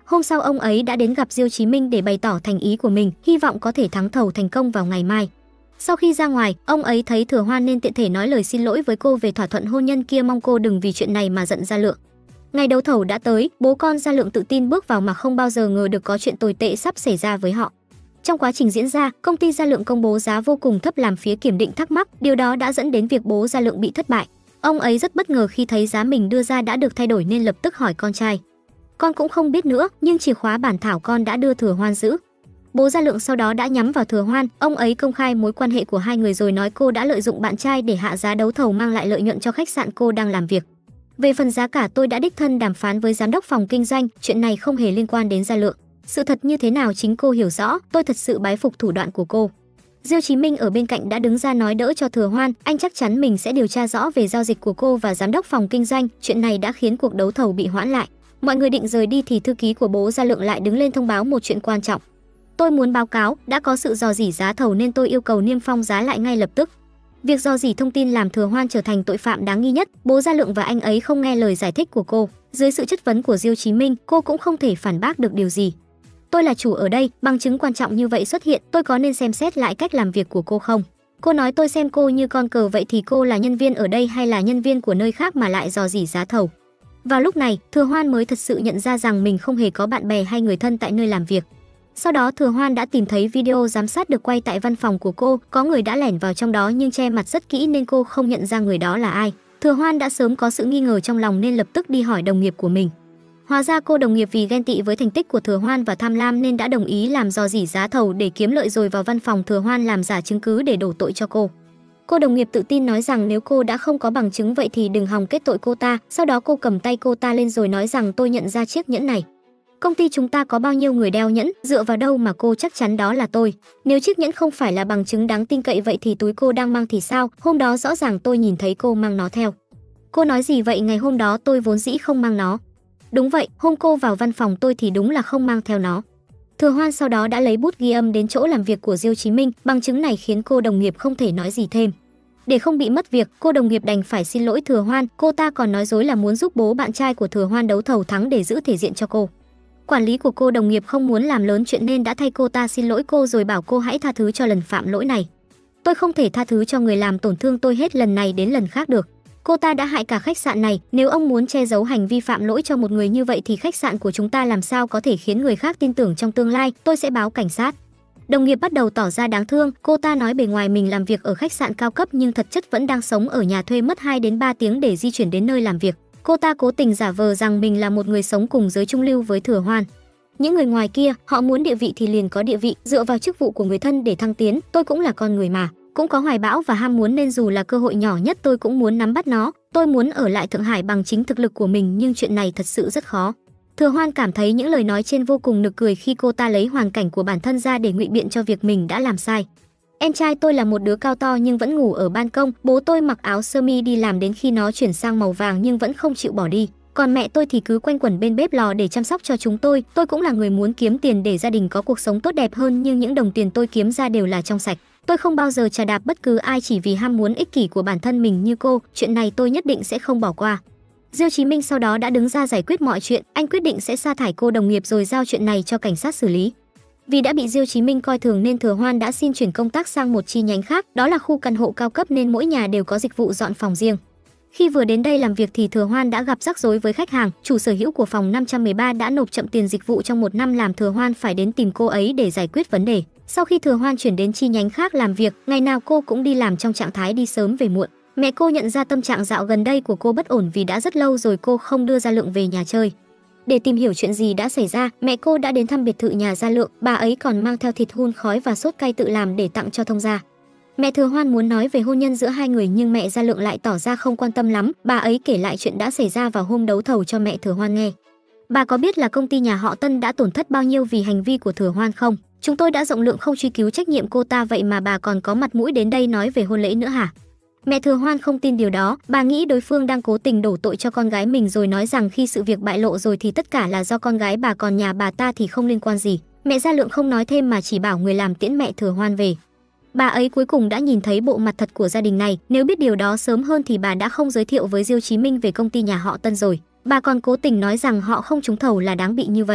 Speaker 1: Hôm sau ông ấy đã đến gặp Diêu Chí Minh để bày tỏ thành ý của mình, hy vọng có thể thắng thầu thành công vào ngày mai. Sau khi ra ngoài, ông ấy thấy Thừa Hoan nên tiện thể nói lời xin lỗi với cô về thỏa thuận hôn nhân kia, mong cô đừng vì chuyện này mà giận Gia Lượng. Ngày đấu thầu đã tới, bố con Gia Lượng tự tin bước vào mà không bao giờ ngờ được có chuyện tồi tệ sắp xảy ra với họ. Trong quá trình diễn ra, công ty Gia Lượng công bố giá vô cùng thấp làm phía kiểm định thắc mắc, điều đó đã dẫn đến việc bố Gia Lượng bị thất bại. Ông ấy rất bất ngờ khi thấy giá mình đưa ra đã được thay đổi nên lập tức hỏi con trai. Con cũng không biết nữa, nhưng chìa khóa bản thảo con đã đưa Thừa Hoan giữ. Bố Gia Lượng sau đó đã nhắm vào Thừa Hoan, ông ấy công khai mối quan hệ của hai người rồi nói cô đã lợi dụng bạn trai để hạ giá đấu thầu mang lại lợi nhuận cho khách sạn cô đang làm việc. Về phần giá cả tôi đã đích thân đàm phán với giám đốc phòng kinh doanh, chuyện này không hề liên quan đến Gia Lượng. Sự thật như thế nào chính cô hiểu rõ, tôi thật sự bái phục thủ đoạn của cô. Diêu Chí Minh ở bên cạnh đã đứng ra nói đỡ cho Thừa Hoan, anh chắc chắn mình sẽ điều tra rõ về giao dịch của cô và giám đốc phòng kinh doanh, chuyện này đã khiến cuộc đấu thầu bị hoãn lại. Mọi người định rời đi thì thư ký của bố Gia Lượng lại đứng lên thông báo một chuyện quan trọng. Tôi muốn báo cáo, đã có sự rò rỉ giá thầu nên tôi yêu cầu niêm phong giá lại ngay lập tức. Việc rò rỉ thông tin làm Thừa Hoan trở thành tội phạm đáng nghi nhất, bố Gia Lượng và anh ấy không nghe lời giải thích của cô. Dưới sự chất vấn của Diêu Chí Minh, cô cũng không thể phản bác được điều gì. Tôi là chủ ở đây, bằng chứng quan trọng như vậy xuất hiện, tôi có nên xem xét lại cách làm việc của cô không? Cô nói tôi xem cô như con cờ vậy thì cô là nhân viên ở đây hay là nhân viên của nơi khác mà lại rò rỉ giá thầu? Vào lúc này, Thừa Hoan mới thật sự nhận ra rằng mình không hề có bạn bè hay người thân tại nơi làm việc. Sau đó Thừa Hoan đã tìm thấy video giám sát được quay tại văn phòng của cô, có người đã lẻn vào trong đó nhưng che mặt rất kỹ nên cô không nhận ra người đó là ai. Thừa Hoan đã sớm có sự nghi ngờ trong lòng nên lập tức đi hỏi đồng nghiệp của mình. Hóa ra cô đồng nghiệp vì ghen tị với thành tích của Thừa Hoan và tham lam nên đã đồng ý làm rò rỉ giá thầu để kiếm lợi rồi vào văn phòng Thừa Hoan làm giả chứng cứ để đổ tội cho cô. Cô đồng nghiệp tự tin nói rằng nếu cô đã không có bằng chứng vậy thì đừng hòng kết tội cô ta. Sau đó cô cầm tay cô ta lên rồi nói rằng tôi nhận ra chiếc nhẫn này. Công ty chúng ta có bao nhiêu người đeo nhẫn, dựa vào đâu mà cô chắc chắn đó là tôi? Nếu chiếc nhẫn không phải là bằng chứng đáng tin cậy vậy thì túi cô đang mang thì sao? Hôm đó rõ ràng tôi nhìn thấy cô mang nó theo. Cô nói gì vậy? Ngày hôm đó tôi vốn dĩ không mang nó. Đúng vậy, hôm cô vào văn phòng tôi thì đúng là không mang theo nó. Thừa Hoan sau đó đã lấy bút ghi âm đến chỗ làm việc của Diêu Chí Minh, bằng chứng này khiến cô đồng nghiệp không thể nói gì thêm. Để không bị mất việc, cô đồng nghiệp đành phải xin lỗi Thừa Hoan, cô ta còn nói dối là muốn giúp bố bạn trai của Thừa Hoan đấu thầu thắng để giữ thể diện cho cô. Quản lý của cô đồng nghiệp không muốn làm lớn chuyện nên đã thay cô ta xin lỗi cô rồi bảo cô hãy tha thứ cho lần phạm lỗi này. Tôi không thể tha thứ cho người làm tổn thương tôi hết lần này đến lần khác được. Cô ta đã hại cả khách sạn này, nếu ông muốn che giấu hành vi phạm lỗi cho một người như vậy thì khách sạn của chúng ta làm sao có thể khiến người khác tin tưởng trong tương lai, tôi sẽ báo cảnh sát. Đồng nghiệp bắt đầu tỏ ra đáng thương, cô ta nói bề ngoài mình làm việc ở khách sạn cao cấp nhưng thật chất vẫn đang sống ở nhà thuê mất hai đến ba tiếng để di chuyển đến nơi làm việc. Cô ta cố tình giả vờ rằng mình là một người sống cùng giới trung lưu với Thừa Hoan. Những người ngoài kia, họ muốn địa vị thì liền có địa vị, dựa vào chức vụ của người thân để thăng tiến, tôi cũng là con người mà, cũng có hoài bão và ham muốn nên dù là cơ hội nhỏ nhất tôi cũng muốn nắm bắt nó. Tôi muốn ở lại Thượng Hải bằng chính thực lực của mình nhưng chuyện này thật sự rất khó. Thừa Hoan cảm thấy những lời nói trên vô cùng nực cười khi cô ta lấy hoàn cảnh của bản thân ra để ngụy biện cho việc mình đã làm sai. Em trai tôi là một đứa cao to nhưng vẫn ngủ ở ban công, bố tôi mặc áo sơ mi đi làm đến khi nó chuyển sang màu vàng nhưng vẫn không chịu bỏ đi. Còn mẹ tôi thì cứ quanh quẩn bên bếp lò để chăm sóc cho chúng tôi. Tôi cũng là người muốn kiếm tiền để gia đình có cuộc sống tốt đẹp hơn nhưng những đồng tiền tôi kiếm ra đều là trong sạch. Tôi không bao giờ chà đạp bất cứ ai chỉ vì ham muốn ích kỷ của bản thân mình như cô, chuyện này tôi nhất định sẽ không bỏ qua. Diêu Chí Minh sau đó đã đứng ra giải quyết mọi chuyện, anh quyết định sẽ sa thải cô đồng nghiệp rồi giao chuyện này cho cảnh sát xử lý. Vì đã bị Diêu Chí Minh coi thường nên Thừa Hoan đã xin chuyển công tác sang một chi nhánh khác, đó là khu căn hộ cao cấp nên mỗi nhà đều có dịch vụ dọn phòng riêng. Khi vừa đến đây làm việc thì Thừa Hoan đã gặp rắc rối với khách hàng, chủ sở hữu của phòng năm trăm mười ba đã nộp chậm tiền dịch vụ trong một năm làm Thừa Hoan phải đến tìm cô ấy để giải quyết vấn đề. Sau khi Thừa Hoan chuyển đến chi nhánh khác làm việc, ngày nào cô cũng đi làm trong trạng thái đi sớm về muộn. Mẹ cô nhận ra tâm trạng dạo gần đây của cô bất ổn vì đã rất lâu rồi cô không đưa Gia Lượng về nhà chơi. Để tìm hiểu chuyện gì đã xảy ra, mẹ cô đã đến thăm biệt thự nhà Gia Lượng, bà ấy còn mang theo thịt hun khói và sốt cay tự làm để tặng cho thông gia. Mẹ Thừa Hoan muốn nói về hôn nhân giữa hai người nhưng mẹ Gia Lượng lại tỏ ra không quan tâm lắm, bà ấy kể lại chuyện đã xảy ra vào hôm đấu thầu cho mẹ Thừa Hoan nghe. Bà có biết là công ty nhà họ Tân đã tổn thất bao nhiêu vì hành vi của Thừa Hoan không? Chúng tôi đã rộng lượng không truy cứu trách nhiệm cô ta vậy mà bà còn có mặt mũi đến đây nói về hôn lễ nữa hả? Mẹ Thừa Hoan không tin điều đó, bà nghĩ đối phương đang cố tình đổ tội cho con gái mình rồi nói rằng khi sự việc bại lộ rồi thì tất cả là do con gái bà còn nhà bà ta thì không liên quan gì. Mẹ Gia Lượng không nói thêm mà chỉ bảo người làm tiễn mẹ Thừa Hoan về. Bà ấy cuối cùng đã nhìn thấy bộ mặt thật của gia đình này, nếu biết điều đó sớm hơn thì bà đã không giới thiệu với Diêu Chí Minh về công ty nhà họ Tân rồi. Bà còn cố tình nói rằng họ không trúng thầu là đáng bị như vậy.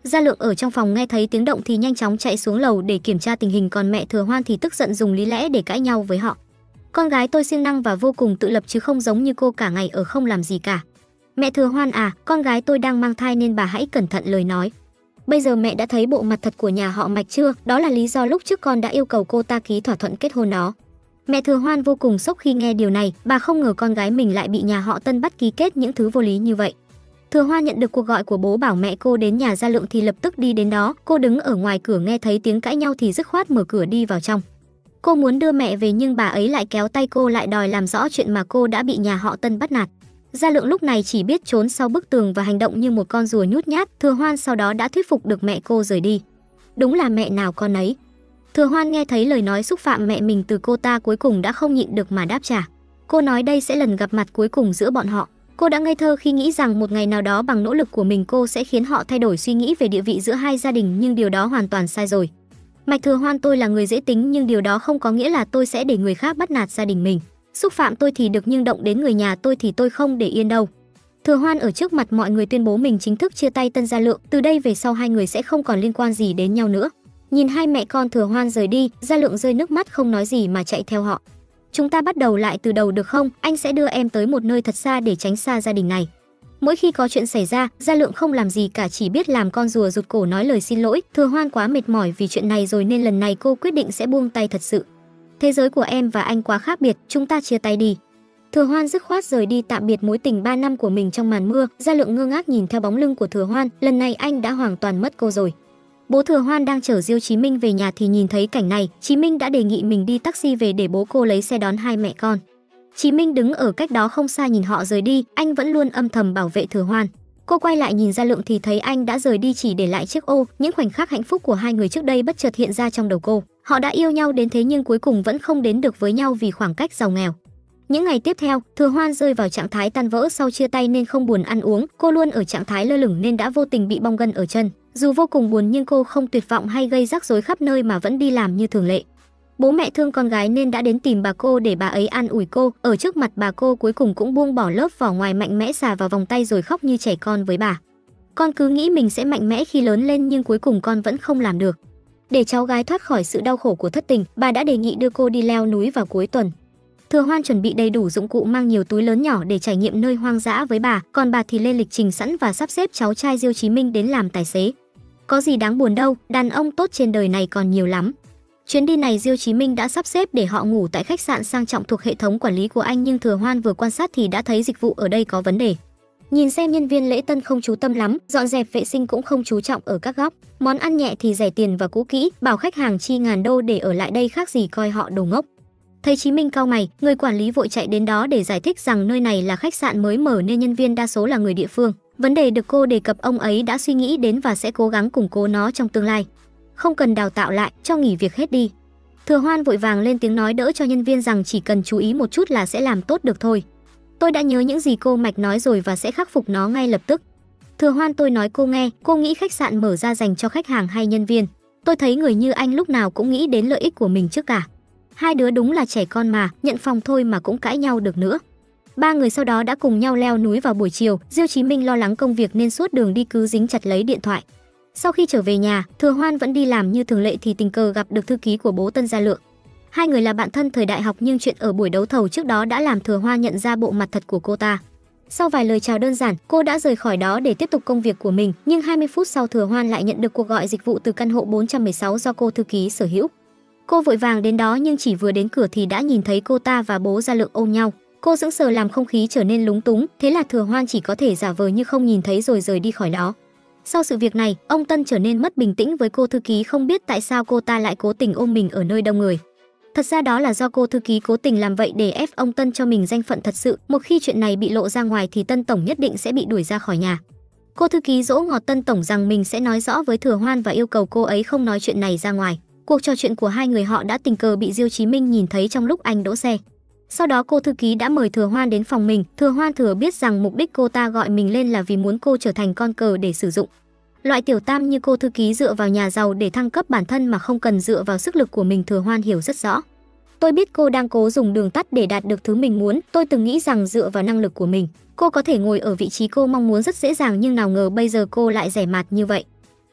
Speaker 1: Gia Lượng ở trong phòng nghe thấy tiếng động thì nhanh chóng chạy xuống lầu để kiểm tra tình hình, còn mẹ Thừa Hoan thì tức giận dùng lý lẽ để cãi nhau với họ. Con gái tôi siêng năng và vô cùng tự lập chứ không giống như cô cả ngày ở không làm gì cả. Mẹ Thừa Hoan à, con gái tôi đang mang thai nên bà hãy cẩn thận lời nói. Bây giờ mẹ đã thấy bộ mặt thật của nhà họ Mạch chưa? Đó là lý do lúc trước con đã yêu cầu cô ta ký thỏa thuận kết hôn đó. Mẹ Thừa Hoan vô cùng sốc khi nghe điều này, bà không ngờ con gái mình lại bị nhà họ Tân bắt ký kết những thứ vô lý như vậy. Thừa Hoan nhận được cuộc gọi của bố bảo mẹ cô đến nhà Gia Lượng thì lập tức đi đến đó. Cô đứng ở ngoài cửa nghe thấy tiếng cãi nhau thì dứt khoát mở cửa đi vào trong. Cô muốn đưa mẹ về nhưng bà ấy lại kéo tay cô lại đòi làm rõ chuyện mà cô đã bị nhà họ Tân bắt nạt. Gia Lượng lúc này chỉ biết trốn sau bức tường và hành động như một con rùa nhút nhát. Thừa Hoan sau đó đã thuyết phục được mẹ cô rời đi. Đúng là mẹ nào con ấy. Thừa Hoan nghe thấy lời nói xúc phạm mẹ mình từ cô ta cuối cùng đã không nhịn được mà đáp trả. Cô nói đây sẽ lần gặp mặt cuối cùng giữa bọn họ. Cô đã ngây thơ khi nghĩ rằng một ngày nào đó bằng nỗ lực của mình cô sẽ khiến họ thay đổi suy nghĩ về địa vị giữa hai gia đình, nhưng điều đó hoàn toàn sai rồi. Mạch Thừa Hoan, tôi là người dễ tính nhưng điều đó không có nghĩa là tôi sẽ để người khác bắt nạt gia đình mình. Xúc phạm tôi thì được nhưng động đến người nhà tôi thì tôi không để yên đâu. Thừa Hoan ở trước mặt mọi người tuyên bố mình chính thức chia tay Tân Gia Lượng, từ đây về sau hai người sẽ không còn liên quan gì đến nhau nữa. Nhìn hai mẹ con Thừa Hoan rời đi, Gia Lượng rơi nước mắt không nói gì mà chạy theo họ. Chúng ta bắt đầu lại từ đầu được không? Anh sẽ đưa em tới một nơi thật xa để tránh xa gia đình này. Mỗi khi có chuyện xảy ra, Gia Lượng không làm gì cả, chỉ biết làm con rùa rụt cổ nói lời xin lỗi. Thừa Hoan quá mệt mỏi vì chuyện này rồi nên lần này cô quyết định sẽ buông tay thật sự. Thế giới của em và anh quá khác biệt, chúng ta chia tay đi. Thừa Hoan dứt khoát rời đi tạm biệt mối tình ba năm của mình trong màn mưa. Gia Lượng ngơ ngác nhìn theo bóng lưng của Thừa Hoan, lần này anh đã hoàn toàn mất cô rồi. Bố Thừa Hoan đang chở Diêu Chí Minh về nhà thì nhìn thấy cảnh này, Chí Minh đã đề nghị mình đi taxi về để bố cô lấy xe đón hai mẹ con. Chí Minh đứng ở cách đó không xa nhìn họ rời đi, anh vẫn luôn âm thầm bảo vệ Thừa Hoan. Cô quay lại nhìn Gia Lượng thì thấy anh đã rời đi chỉ để lại chiếc ô. Những khoảnh khắc hạnh phúc của hai người trước đây bất chợt hiện ra trong đầu cô. Họ đã yêu nhau đến thế nhưng cuối cùng vẫn không đến được với nhau vì khoảng cách giàu nghèo. Những ngày tiếp theo, Thừa Hoan rơi vào trạng thái tan vỡ sau chia tay nên không buồn ăn uống. Cô luôn ở trạng thái lơ lửng nên đã vô tình bị bong gân ở chân. Dù vô cùng buồn nhưng cô không tuyệt vọng hay gây rắc rối khắp nơi mà vẫn đi làm như thường lệ. Bố mẹ thương con gái nên đã đến tìm bà cô để bà ấy an ủi cô. Ở trước mặt bà cô cuối cùng cũng buông bỏ lớp vỏ ngoài mạnh mẽ xà vào vòng tay rồi khóc như trẻ con với bà. Con cứ nghĩ mình sẽ mạnh mẽ khi lớn lên nhưng cuối cùng con vẫn không làm được. Để cháu gái thoát khỏi sự đau khổ của thất tình, bà đã đề nghị đưa cô đi leo núi vào cuối tuần. Thừa Hoan chuẩn bị đầy đủ dụng cụ, mang nhiều túi lớn nhỏ để trải nghiệm nơi hoang dã với bà, còn bà thì lên lịch trình sẵn và sắp xếp cháu trai Diêu Chí Minh đến làm tài xế. Có gì đáng buồn đâu, đàn ông tốt trên đời này còn nhiều lắm. Chuyến đi này Diêu Chí Minh đã sắp xếp để họ ngủ tại khách sạn sang trọng thuộc hệ thống quản lý của anh, nhưng Thừa Hoan vừa quan sát thì đã thấy dịch vụ ở đây có vấn đề. Nhìn xem nhân viên lễ tân không chú tâm lắm, dọn dẹp vệ sinh cũng không chú trọng ở các góc. Món ăn nhẹ thì rẻ tiền và cũ kỹ, bảo khách hàng chi ngàn đô để ở lại đây khác gì coi họ đồ ngốc. Thấy Chí Minh cau mày, người quản lý vội chạy đến đó để giải thích rằng nơi này là khách sạn mới mở nên nhân viên đa số là người địa phương. Vấn đề được cô đề cập ông ấy đã suy nghĩ đến và sẽ cố gắng củng cố nó trong tương lai. Không cần đào tạo lại, cho nghỉ việc hết đi. Thừa Hoan vội vàng lên tiếng nói đỡ cho nhân viên rằng chỉ cần chú ý một chút là sẽ làm tốt được thôi. Tôi đã nhớ những gì cô Mạch nói rồi và sẽ khắc phục nó ngay lập tức. Thừa Hoan, tôi nói cô nghe, cô nghĩ khách sạn mở ra dành cho khách hàng hay nhân viên? Tôi thấy người như anh lúc nào cũng nghĩ đến lợi ích của mình trước cả. Hai đứa đúng là trẻ con mà, nhận phòng thôi mà cũng cãi nhau được nữa. Ba người sau đó đã cùng nhau leo núi vào buổi chiều. Diêu Chí Minh lo lắng công việc nên suốt đường đi cứ dính chặt lấy điện thoại. Sau khi trở về nhà, Thừa Hoan vẫn đi làm như thường lệ thì tình cờ gặp được thư ký của bố Tân Gia Lượng. Hai người là bạn thân thời đại học nhưng chuyện ở buổi đấu thầu trước đó đã làm Thừa Hoan nhận ra bộ mặt thật của cô ta. Sau vài lời chào đơn giản, cô đã rời khỏi đó để tiếp tục công việc của mình, nhưng hai mươi phút sau Thừa Hoan lại nhận được cuộc gọi dịch vụ từ căn hộ bốn trăm mười sáu do cô thư ký sở hữu. Cô vội vàng đến đó nhưng chỉ vừa đến cửa thì đã nhìn thấy cô ta và bố Gia Lượng ôm nhau. Cô sững sờ làm không khí trở nên lúng túng, thế là Thừa Hoan chỉ có thể giả vờ như không nhìn thấy rồi rời đi khỏi đó. Sau sự việc này, ông Tân trở nên mất bình tĩnh với cô thư ký, không biết tại sao cô ta lại cố tình ôm mình ở nơi đông người. Thật ra đó là do cô thư ký cố tình làm vậy để ép ông Tân cho mình danh phận thật sự, một khi chuyện này bị lộ ra ngoài thì Tân tổng nhất định sẽ bị đuổi ra khỏi nhà. Cô thư ký dỗ ngọt Tân tổng rằng mình sẽ nói rõ với Thừa Hoan và yêu cầu cô ấy không nói chuyện này ra ngoài. Cuộc trò chuyện của hai người họ đã tình cờ bị Diêu Chí Minh nhìn thấy trong lúc anh đỗ xe. Sau đó cô thư ký đã mời Thừa Hoan đến phòng mình. Thừa Hoan thừa biết rằng mục đích cô ta gọi mình lên là vì muốn cô trở thành con cờ để sử dụng. Loại tiểu tam như cô thư ký dựa vào nhà giàu để thăng cấp bản thân mà không cần dựa vào sức lực của mình, Thừa Hoan hiểu rất rõ. Tôi biết cô đang cố dùng đường tắt để đạt được thứ mình muốn. Tôi từng nghĩ rằng dựa vào năng lực của mình, cô có thể ngồi ở vị trí cô mong muốn rất dễ dàng, nhưng nào ngờ bây giờ cô lại rẻ mạt như vậy.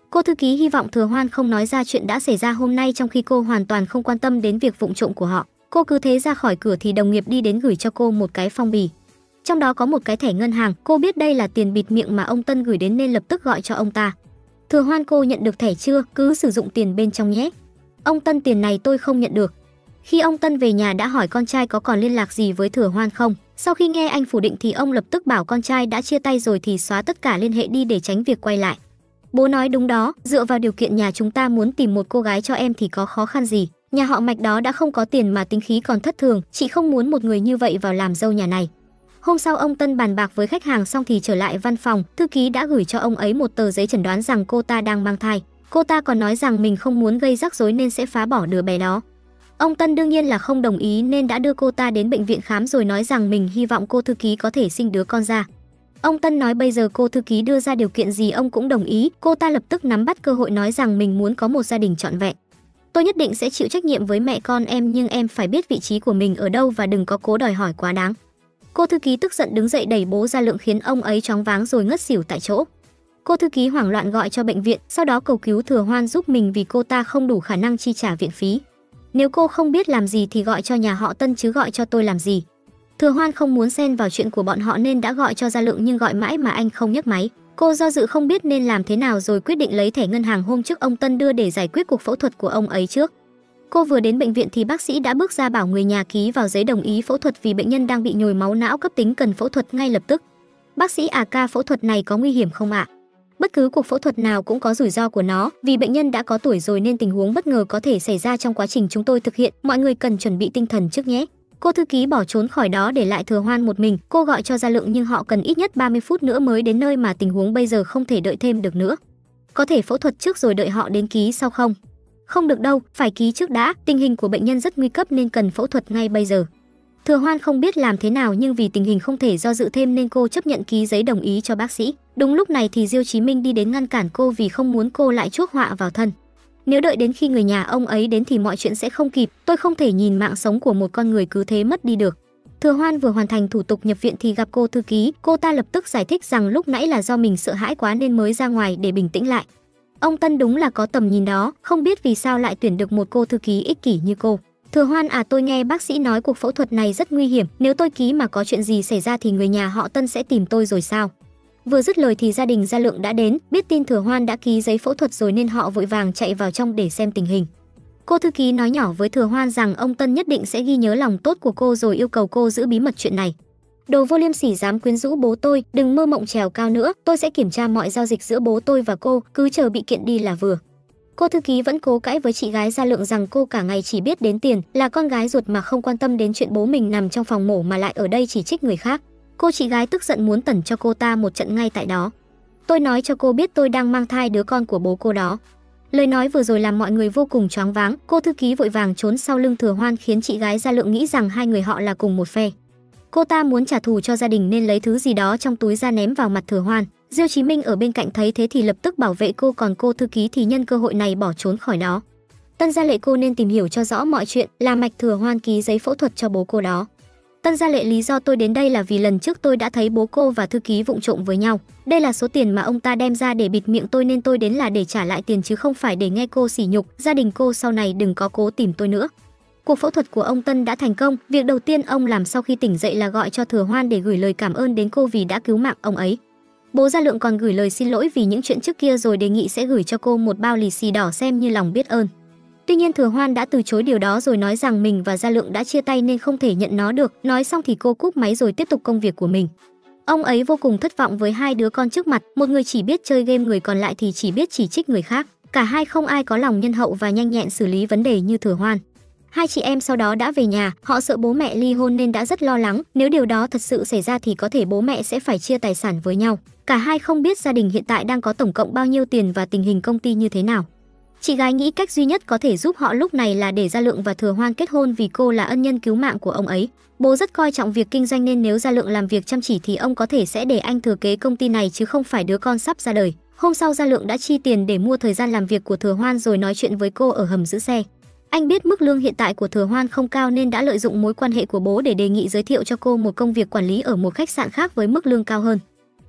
Speaker 1: Cô thư ký hy vọng Thừa Hoan không nói ra chuyện đã xảy ra hôm nay, trong khi cô hoàn toàn không quan tâm đến việc vụng trộm của họ. Cô cứ thế ra khỏi cửa thì đồng nghiệp đi đến gửi cho cô một cái phong bì. Trong đó có một cái thẻ ngân hàng, cô biết đây là tiền bịt miệng mà ông Tân gửi đến nên lập tức gọi cho ông ta. Thừa Hoan, cô nhận được thẻ chưa? Cứ sử dụng tiền bên trong nhé. Ông Tân, tiền này tôi không nhận được. Khi ông Tân về nhà đã hỏi con trai có còn liên lạc gì với Thừa Hoan không. Sau khi nghe anh phủ định thì ông lập tức bảo con trai đã chia tay rồi thì xóa tất cả liên hệ đi để tránh việc quay lại. Bố nói đúng đó, dựa vào điều kiện nhà chúng ta muốn tìm một cô gái cho em thì có khó khăn gì. Nhà họ Mạch đó đã không có tiền mà tính khí còn thất thường, chị không muốn một người như vậy vào làm dâu nhà này. Hôm sau ông Tân bàn bạc với khách hàng xong thì trở lại văn phòng, thư ký đã gửi cho ông ấy một tờ giấy chẩn đoán rằng cô ta đang mang thai. Cô ta còn nói rằng mình không muốn gây rắc rối nên sẽ phá bỏ đứa bé đó. Ông Tân đương nhiên là không đồng ý nên đã đưa cô ta đến bệnh viện khám rồi nói rằng mình hy vọng cô thư ký có thể sinh đứa con ra. Ông Tân nói bây giờ cô thư ký đưa ra điều kiện gì ông cũng đồng ý. Cô ta lập tức nắm bắt cơ hội nói rằng mình muốn có một gia đình trọn vẹn. Tôi nhất định sẽ chịu trách nhiệm với mẹ con em, nhưng em phải biết vị trí của mình ở đâu và đừng có cố đòi hỏi quá đáng. Cô thư ký tức giận đứng dậy đẩy bố Gia Lượng khiến ông ấy choáng váng rồi ngất xỉu tại chỗ. Cô thư ký hoảng loạn gọi cho bệnh viện, sau đó cầu cứu Thừa Hoan giúp mình vì cô ta không đủ khả năng chi trả viện phí. Nếu cô không biết làm gì thì gọi cho nhà họ Tân chứ gọi cho tôi làm gì. Thừa Hoan không muốn xen vào chuyện của bọn họ nên đã gọi cho Gia Lượng nhưng gọi mãi mà anh không nhấc máy. Cô do dự không biết nên làm thế nào rồi quyết định lấy thẻ ngân hàng hôm trước ông Tân đưa để giải quyết cuộc phẫu thuật của ông ấy trước. Cô vừa đến bệnh viện thì bác sĩ đã bước ra bảo người nhà ký vào giấy đồng ý phẫu thuật vì bệnh nhân đang bị nhồi máu não cấp tính cần phẫu thuật ngay lập tức. Bác sĩ à, ca phẫu thuật này có nguy hiểm không ạ? Bất cứ cuộc phẫu thuật nào cũng có rủi ro của nó, vì bệnh nhân đã có tuổi rồi nên tình huống bất ngờ có thể xảy ra trong quá trình chúng tôi thực hiện, mọi người cần chuẩn bị tinh thần trước nhé. Cô thư ký bỏ trốn khỏi đó để lại Thừa Hoan một mình. Cô gọi cho Gia Lượng nhưng họ cần ít nhất ba mươi phút nữa mới đến nơi mà tình huống bây giờ không thể đợi thêm được nữa. Có thể phẫu thuật trước rồi đợi họ đến ký sau không? Không được đâu, phải ký trước đã, tình hình của bệnh nhân rất nguy cấp nên cần phẫu thuật ngay bây giờ. Thừa Hoan không biết làm thế nào nhưng vì tình hình không thể do dự thêm nên cô chấp nhận ký giấy đồng ý cho bác sĩ. Đúng lúc này thì Diêu Chí Minh đi đến ngăn cản cô vì không muốn cô lại chuốc họa vào thân. Nếu đợi đến khi người nhà ông ấy đến thì mọi chuyện sẽ không kịp, tôi không thể nhìn mạng sống của một con người cứ thế mất đi được. Thừa Hoan vừa hoàn thành thủ tục nhập viện thì gặp cô thư ký, cô ta lập tức giải thích rằng lúc nãy là do mình sợ hãi quá nên mới ra ngoài để bình tĩnh lại. Ông Tân đúng là có tầm nhìn đó, không biết vì sao lại tuyển được một cô thư ký ích kỷ như cô. Thừa Hoan à, tôi nghe bác sĩ nói cuộc phẫu thuật này rất nguy hiểm, nếu tôi ký mà có chuyện gì xảy ra thì người nhà họ Tân sẽ tìm tôi rồi sao? Vừa dứt lời thì gia đình Gia Lượng đã đến, biết tin Thừa Hoan đã ký giấy phẫu thuật rồi nên họ vội vàng chạy vào trong để xem tình hình. Cô thư ký nói nhỏ với Thừa Hoan rằng ông Tân nhất định sẽ ghi nhớ lòng tốt của cô rồi yêu cầu cô giữ bí mật chuyện này. Đồ vô liêm sỉ dám quyến rũ bố tôi, đừng mơ mộng trèo cao nữa, tôi sẽ kiểm tra mọi giao dịch giữa bố tôi và cô, cứ chờ bị kiện đi là vừa. Cô thư ký vẫn cố cãi với chị gái Gia Lượng rằng cô cả ngày chỉ biết đến tiền, là con gái ruột mà không quan tâm đến chuyện bố mình nằm trong phòng mổ mà lại ở đây chỉ trích người khác. Cô chị gái tức giận muốn tẩn cho cô ta một trận ngay tại đó. Tôi nói cho cô biết tôi đang mang thai đứa con của bố cô đó. Lời nói vừa rồi làm mọi người vô cùng choáng váng. Cô thư ký vội vàng trốn sau lưng Thừa Hoan khiến chị gái Gia Lượng nghĩ rằng hai người họ là cùng một phe. Cô ta muốn trả thù cho gia đình nên lấy thứ gì đó trong túi ra ném vào mặt Thừa Hoan. Diêu Chí Minh ở bên cạnh thấy thế thì lập tức bảo vệ cô, còn cô thư ký thì nhân cơ hội này bỏ trốn khỏi đó. Tân Gia Lệ, cô nên tìm hiểu cho rõ mọi chuyện, là mạch Thừa Hoan ký giấy phẫu thuật cho bố cô đó. Tân Gia Lệ, lý do tôi đến đây là vì lần trước tôi đã thấy bố cô và thư ký vụng trộm với nhau. Đây là số tiền mà ông ta đem ra để bịt miệng tôi nên tôi đến là để trả lại tiền chứ không phải để nghe cô sỉ nhục. Gia đình cô sau này đừng có cố tìm tôi nữa. Cuộc phẫu thuật của ông Tân đã thành công. Việc đầu tiên ông làm sau khi tỉnh dậy là gọi cho Thừa Hoan để gửi lời cảm ơn đến cô vì đã cứu mạng ông ấy. Bố Gia Lượng còn gửi lời xin lỗi vì những chuyện trước kia rồi đề nghị sẽ gửi cho cô một bao lì xì đỏ xem như lòng biết ơn. Tuy nhiên Thừa Hoan đã từ chối điều đó rồi nói rằng mình và Gia Lượng đã chia tay nên không thể nhận nó được. Nói xong thì cô cúp máy rồi tiếp tục công việc của mình. Ông ấy vô cùng thất vọng với hai đứa con trước mặt, một người chỉ biết chơi game, người còn lại thì chỉ biết chỉ trích người khác. Cả hai không ai có lòng nhân hậu và nhanh nhẹn xử lý vấn đề như Thừa Hoan. Hai chị em sau đó đã về nhà, họ sợ bố mẹ ly hôn nên đã rất lo lắng, nếu điều đó thật sự xảy ra thì có thể bố mẹ sẽ phải chia tài sản với nhau. Cả hai không biết gia đình hiện tại đang có tổng cộng bao nhiêu tiền và tình hình công ty như thế nào. Chị gái nghĩ cách duy nhất có thể giúp họ lúc này là để Gia Lượng và Thừa Hoan kết hôn vì cô là ân nhân cứu mạng của ông ấy. Bố rất coi trọng việc kinh doanh nên nếu Gia Lượng làm việc chăm chỉ thì ông có thể sẽ để anh thừa kế công ty này chứ không phải đứa con sắp ra đời. Hôm sau Gia Lượng đã chi tiền để mua thời gian làm việc của Thừa Hoan rồi nói chuyện với cô ở hầm giữ xe. Anh biết mức lương hiện tại của Thừa Hoan không cao nên đã lợi dụng mối quan hệ của bố để đề nghị giới thiệu cho cô một công việc quản lý ở một khách sạn khác với mức lương cao hơn.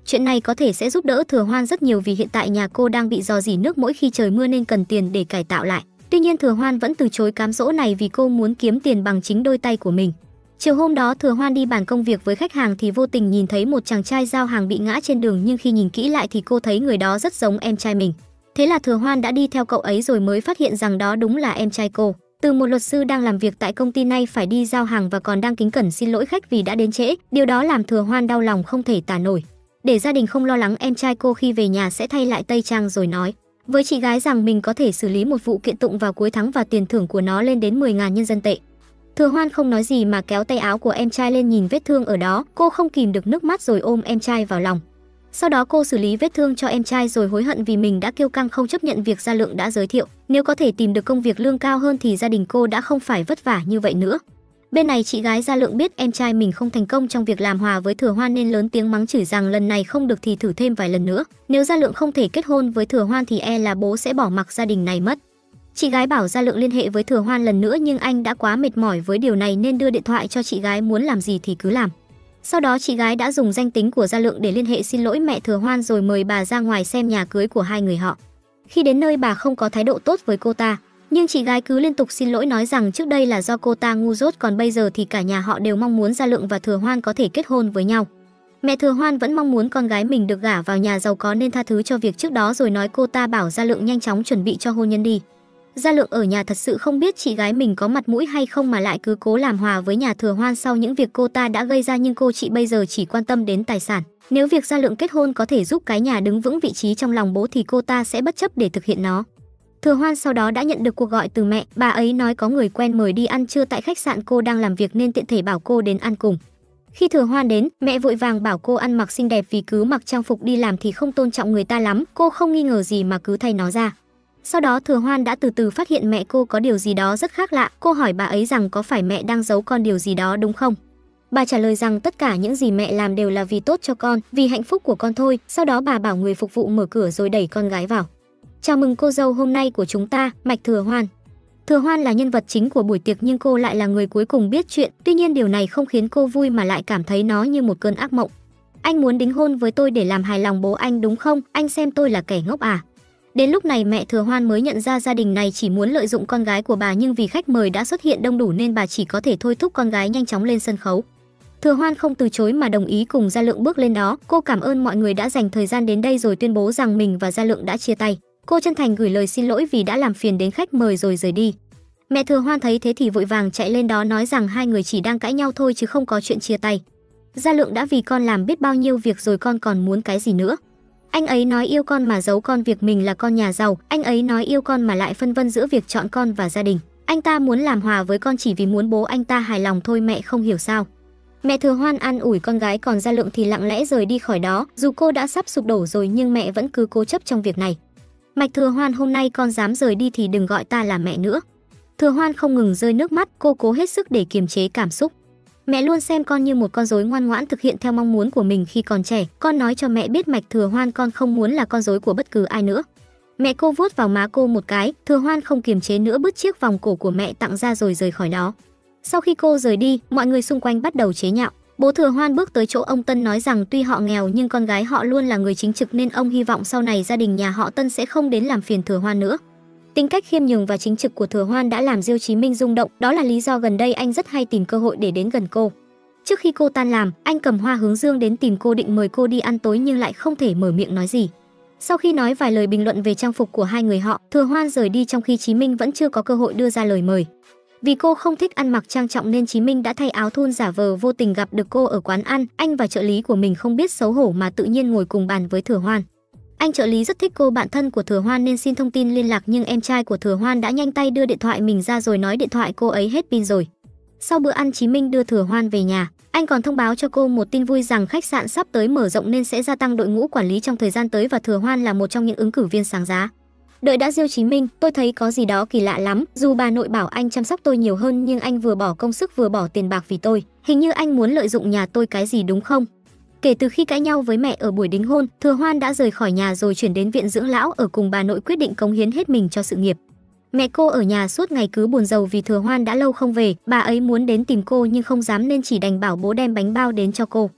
Speaker 1: chuyện này có thể sẽ giúp đỡ Thừa Hoan rất nhiều vì hiện tại nhà cô đang bị rò rỉ nước mỗi khi trời mưa nên cần tiền để cải tạo lại. Tuy nhiên Thừa Hoan vẫn từ chối cám dỗ này vì cô muốn kiếm tiền bằng chính đôi tay của mình. Chiều hôm đó Thừa Hoan đi bàn công việc với khách hàng thì vô tình nhìn thấy một chàng trai giao hàng bị ngã trên đường, nhưng khi nhìn kỹ lại thì cô thấy người đó rất giống em trai mình. Thế là Thừa Hoan đã đi theo cậu ấy rồi mới phát hiện rằng đó đúng là em trai cô. Từ một luật sư đang làm việc tại công ty nay phải đi giao hàng và còn đang kính cẩn xin lỗi khách vì đã đến trễ, điều đó làm Thừa Hoan đau lòng không thể tả nổi. Để gia đình không lo lắng, em trai cô khi về nhà sẽ thay lại tây trang rồi nói với chị gái rằng mình có thể xử lý một vụ kiện tụng vào cuối tháng và tiền thưởng của nó lên đến mười nghìn nhân dân tệ. Thừa Hoan không nói gì mà kéo tay áo của em trai lên nhìn vết thương ở đó, cô không kìm được nước mắt rồi ôm em trai vào lòng. Sau đó cô xử lý vết thương cho em trai rồi hối hận vì mình đã kiêu căng không chấp nhận việc Gia Lượng đã giới thiệu. Nếu có thể tìm được công việc lương cao hơn thì gia đình cô đã không phải vất vả như vậy nữa. Bên này chị gái Gia Lượng biết em trai mình không thành công trong việc làm hòa với Thừa Hoan nên lớn tiếng mắng chửi rằng lần này không được thì thử thêm vài lần nữa. Nếu Gia Lượng không thể kết hôn với Thừa Hoan thì e là bố sẽ bỏ mặc gia đình này mất. Chị gái bảo Gia Lượng liên hệ với Thừa Hoan lần nữa nhưng anh đã quá mệt mỏi với điều này nên đưa điện thoại cho chị gái, muốn làm gì thì cứ làm. Sau đó chị gái đã dùng danh tính của Gia Lượng để liên hệ xin lỗi mẹ Thừa Hoan rồi mời bà ra ngoài xem nhà cưới của hai người họ. Khi đến nơi bà không có thái độ tốt với cô ta, nhưng chị gái cứ liên tục xin lỗi nói rằng trước đây là do cô ta ngu dốt, còn bây giờ thì cả nhà họ đều mong muốn Gia Lượng và Thừa Hoan có thể kết hôn với nhau. Mẹ Thừa Hoan vẫn mong muốn con gái mình được gả vào nhà giàu có nên tha thứ cho việc trước đó rồi nói cô ta bảo Gia Lượng nhanh chóng chuẩn bị cho hôn nhân đi. Gia Lượng ở nhà thật sự không biết chị gái mình có mặt mũi hay không mà lại cứ cố làm hòa với nhà Thừa Hoan sau những việc cô ta đã gây ra, nhưng cô chị bây giờ chỉ quan tâm đến tài sản. Nếu việc Gia Lượng kết hôn có thể giúp cái nhà đứng vững vị trí trong lòng bố thì cô ta sẽ bất chấp để thực hiện nó. Thừa Hoan sau đó đã nhận được cuộc gọi từ mẹ, bà ấy nói có người quen mời đi ăn trưa tại khách sạn cô đang làm việc nên tiện thể bảo cô đến ăn cùng. Khi Thừa Hoan đến, mẹ vội vàng bảo cô ăn mặc xinh đẹp vì cứ mặc trang phục đi làm thì không tôn trọng người ta lắm, cô không nghi ngờ gì mà cứ thay nó ra. Sau đó Thừa Hoan đã từ từ phát hiện mẹ cô có điều gì đó rất khác lạ, cô hỏi bà ấy rằng có phải mẹ đang giấu con điều gì đó đúng không? Bà trả lời rằng tất cả những gì mẹ làm đều là vì tốt cho con, vì hạnh phúc của con thôi. Sau đó bà bảo người phục vụ mở cửa rồi đẩy con gái vào. Chào mừng cô dâu hôm nay của chúng ta, Mạch Thừa Hoan. Thừa Hoan là nhân vật chính của buổi tiệc nhưng cô lại là người cuối cùng biết chuyện, tuy nhiên điều này không khiến cô vui mà lại cảm thấy nó như một cơn ác mộng. Anh muốn đính hôn với tôi để làm hài lòng bố anh đúng không? Anh xem tôi là kẻ ngốc à? Đến lúc này mẹ Thừa Hoan mới nhận ra gia đình này chỉ muốn lợi dụng con gái của bà, nhưng vì khách mời đã xuất hiện đông đủ nên bà chỉ có thể thôi thúc con gái nhanh chóng lên sân khấu. Thừa Hoan không từ chối mà đồng ý cùng Gia Lượng bước lên đó. Cô cảm ơn mọi người đã dành thời gian đến đây rồi tuyên bố rằng mình và Gia Lượng đã chia tay. Cô chân thành gửi lời xin lỗi vì đã làm phiền đến khách mời rồi rời đi. Mẹ Thừa Hoan thấy thế thì vội vàng chạy lên đó nói rằng hai người chỉ đang cãi nhau thôi chứ không có chuyện chia tay. Gia Lượng đã vì con làm biết bao nhiêu việc rồi, con còn muốn cái gì nữa? Anh ấy nói yêu con mà giấu con việc mình là con nhà giàu, anh ấy nói yêu con mà lại phân vân giữa việc chọn con và gia đình. Anh ta muốn làm hòa với con chỉ vì muốn bố anh ta hài lòng thôi, mẹ không hiểu sao? Mẹ Thừa Hoan an ủi con gái, còn Gia Lượng thì lặng lẽ rời đi khỏi đó. Dù cô đã sắp sụp đổ rồi nhưng mẹ vẫn cứ cố chấp trong việc này. Mạch Thừa Hoan, hôm nay con dám rời đi thì đừng gọi ta là mẹ nữa. Thừa Hoan không ngừng rơi nước mắt, cô cố hết sức để kiềm chế cảm xúc. Mẹ luôn xem con như một con rối ngoan ngoãn thực hiện theo mong muốn của mình khi còn trẻ. Con nói cho mẹ biết Mạch Thừa Hoan, con không muốn là con rối của bất cứ ai nữa. Mẹ cô vuốt vào má cô một cái, Thừa Hoan không kiềm chế nữa bứt chiếc vòng cổ của mẹ tặng ra rồi rời khỏi đó. Sau khi cô rời đi, mọi người xung quanh bắt đầu chế nhạo. Bố Thừa Hoan bước tới chỗ ông Tân nói rằng tuy họ nghèo nhưng con gái họ luôn là người chính trực nên ông hy vọng sau này gia đình nhà họ Tân sẽ không đến làm phiền Thừa Hoan nữa. Tính cách khiêm nhường và chính trực của Thừa Hoan đã làm Diêu Chí Minh rung động, đó là lý do gần đây anh rất hay tìm cơ hội để đến gần cô. Trước khi cô tan làm, anh cầm hoa hướng dương đến tìm cô định mời cô đi ăn tối nhưng lại không thể mở miệng nói gì. Sau khi nói vài lời bình luận về trang phục của hai người họ, Thừa Hoan rời đi trong khi Chí Minh vẫn chưa có cơ hội đưa ra lời mời. Vì cô không thích ăn mặc trang trọng nên Chí Minh đã thay áo thun giả vờ vô tình gặp được cô ở quán ăn. Anh và trợ lý của mình không biết xấu hổ mà tự nhiên ngồi cùng bàn với Thừa Hoan. Anh trợ lý rất thích cô bạn thân của Thừa Hoan nên xin thông tin liên lạc, nhưng em trai của Thừa Hoan đã nhanh tay đưa điện thoại mình ra rồi nói điện thoại cô ấy hết pin rồi. Sau bữa ăn, Chí Minh đưa Thừa Hoan về nhà. Anh còn thông báo cho cô một tin vui rằng khách sạn sắp tới mở rộng nên sẽ gia tăng đội ngũ quản lý trong thời gian tới và Thừa Hoan là một trong những ứng cử viên sáng giá. Đợi đã, Diêu Chí Minh, tôi thấy có gì đó kỳ lạ lắm. Dù bà nội bảo anh chăm sóc tôi nhiều hơn nhưng anh vừa bỏ công sức vừa bỏ tiền bạc vì tôi. Hình như anh muốn lợi dụng nhà tôi cái gì đúng không? Kể từ khi cãi nhau với mẹ ở buổi đính hôn, Thừa Hoan đã rời khỏi nhà rồi chuyển đến viện dưỡng lão ở cùng bà nội, quyết định cống hiến hết mình cho sự nghiệp. Mẹ cô ở nhà suốt ngày cứ buồn rầu vì Thừa Hoan đã lâu không về, bà ấy muốn đến tìm cô nhưng không dám nên chỉ đành bảo bố đem bánh bao đến cho cô.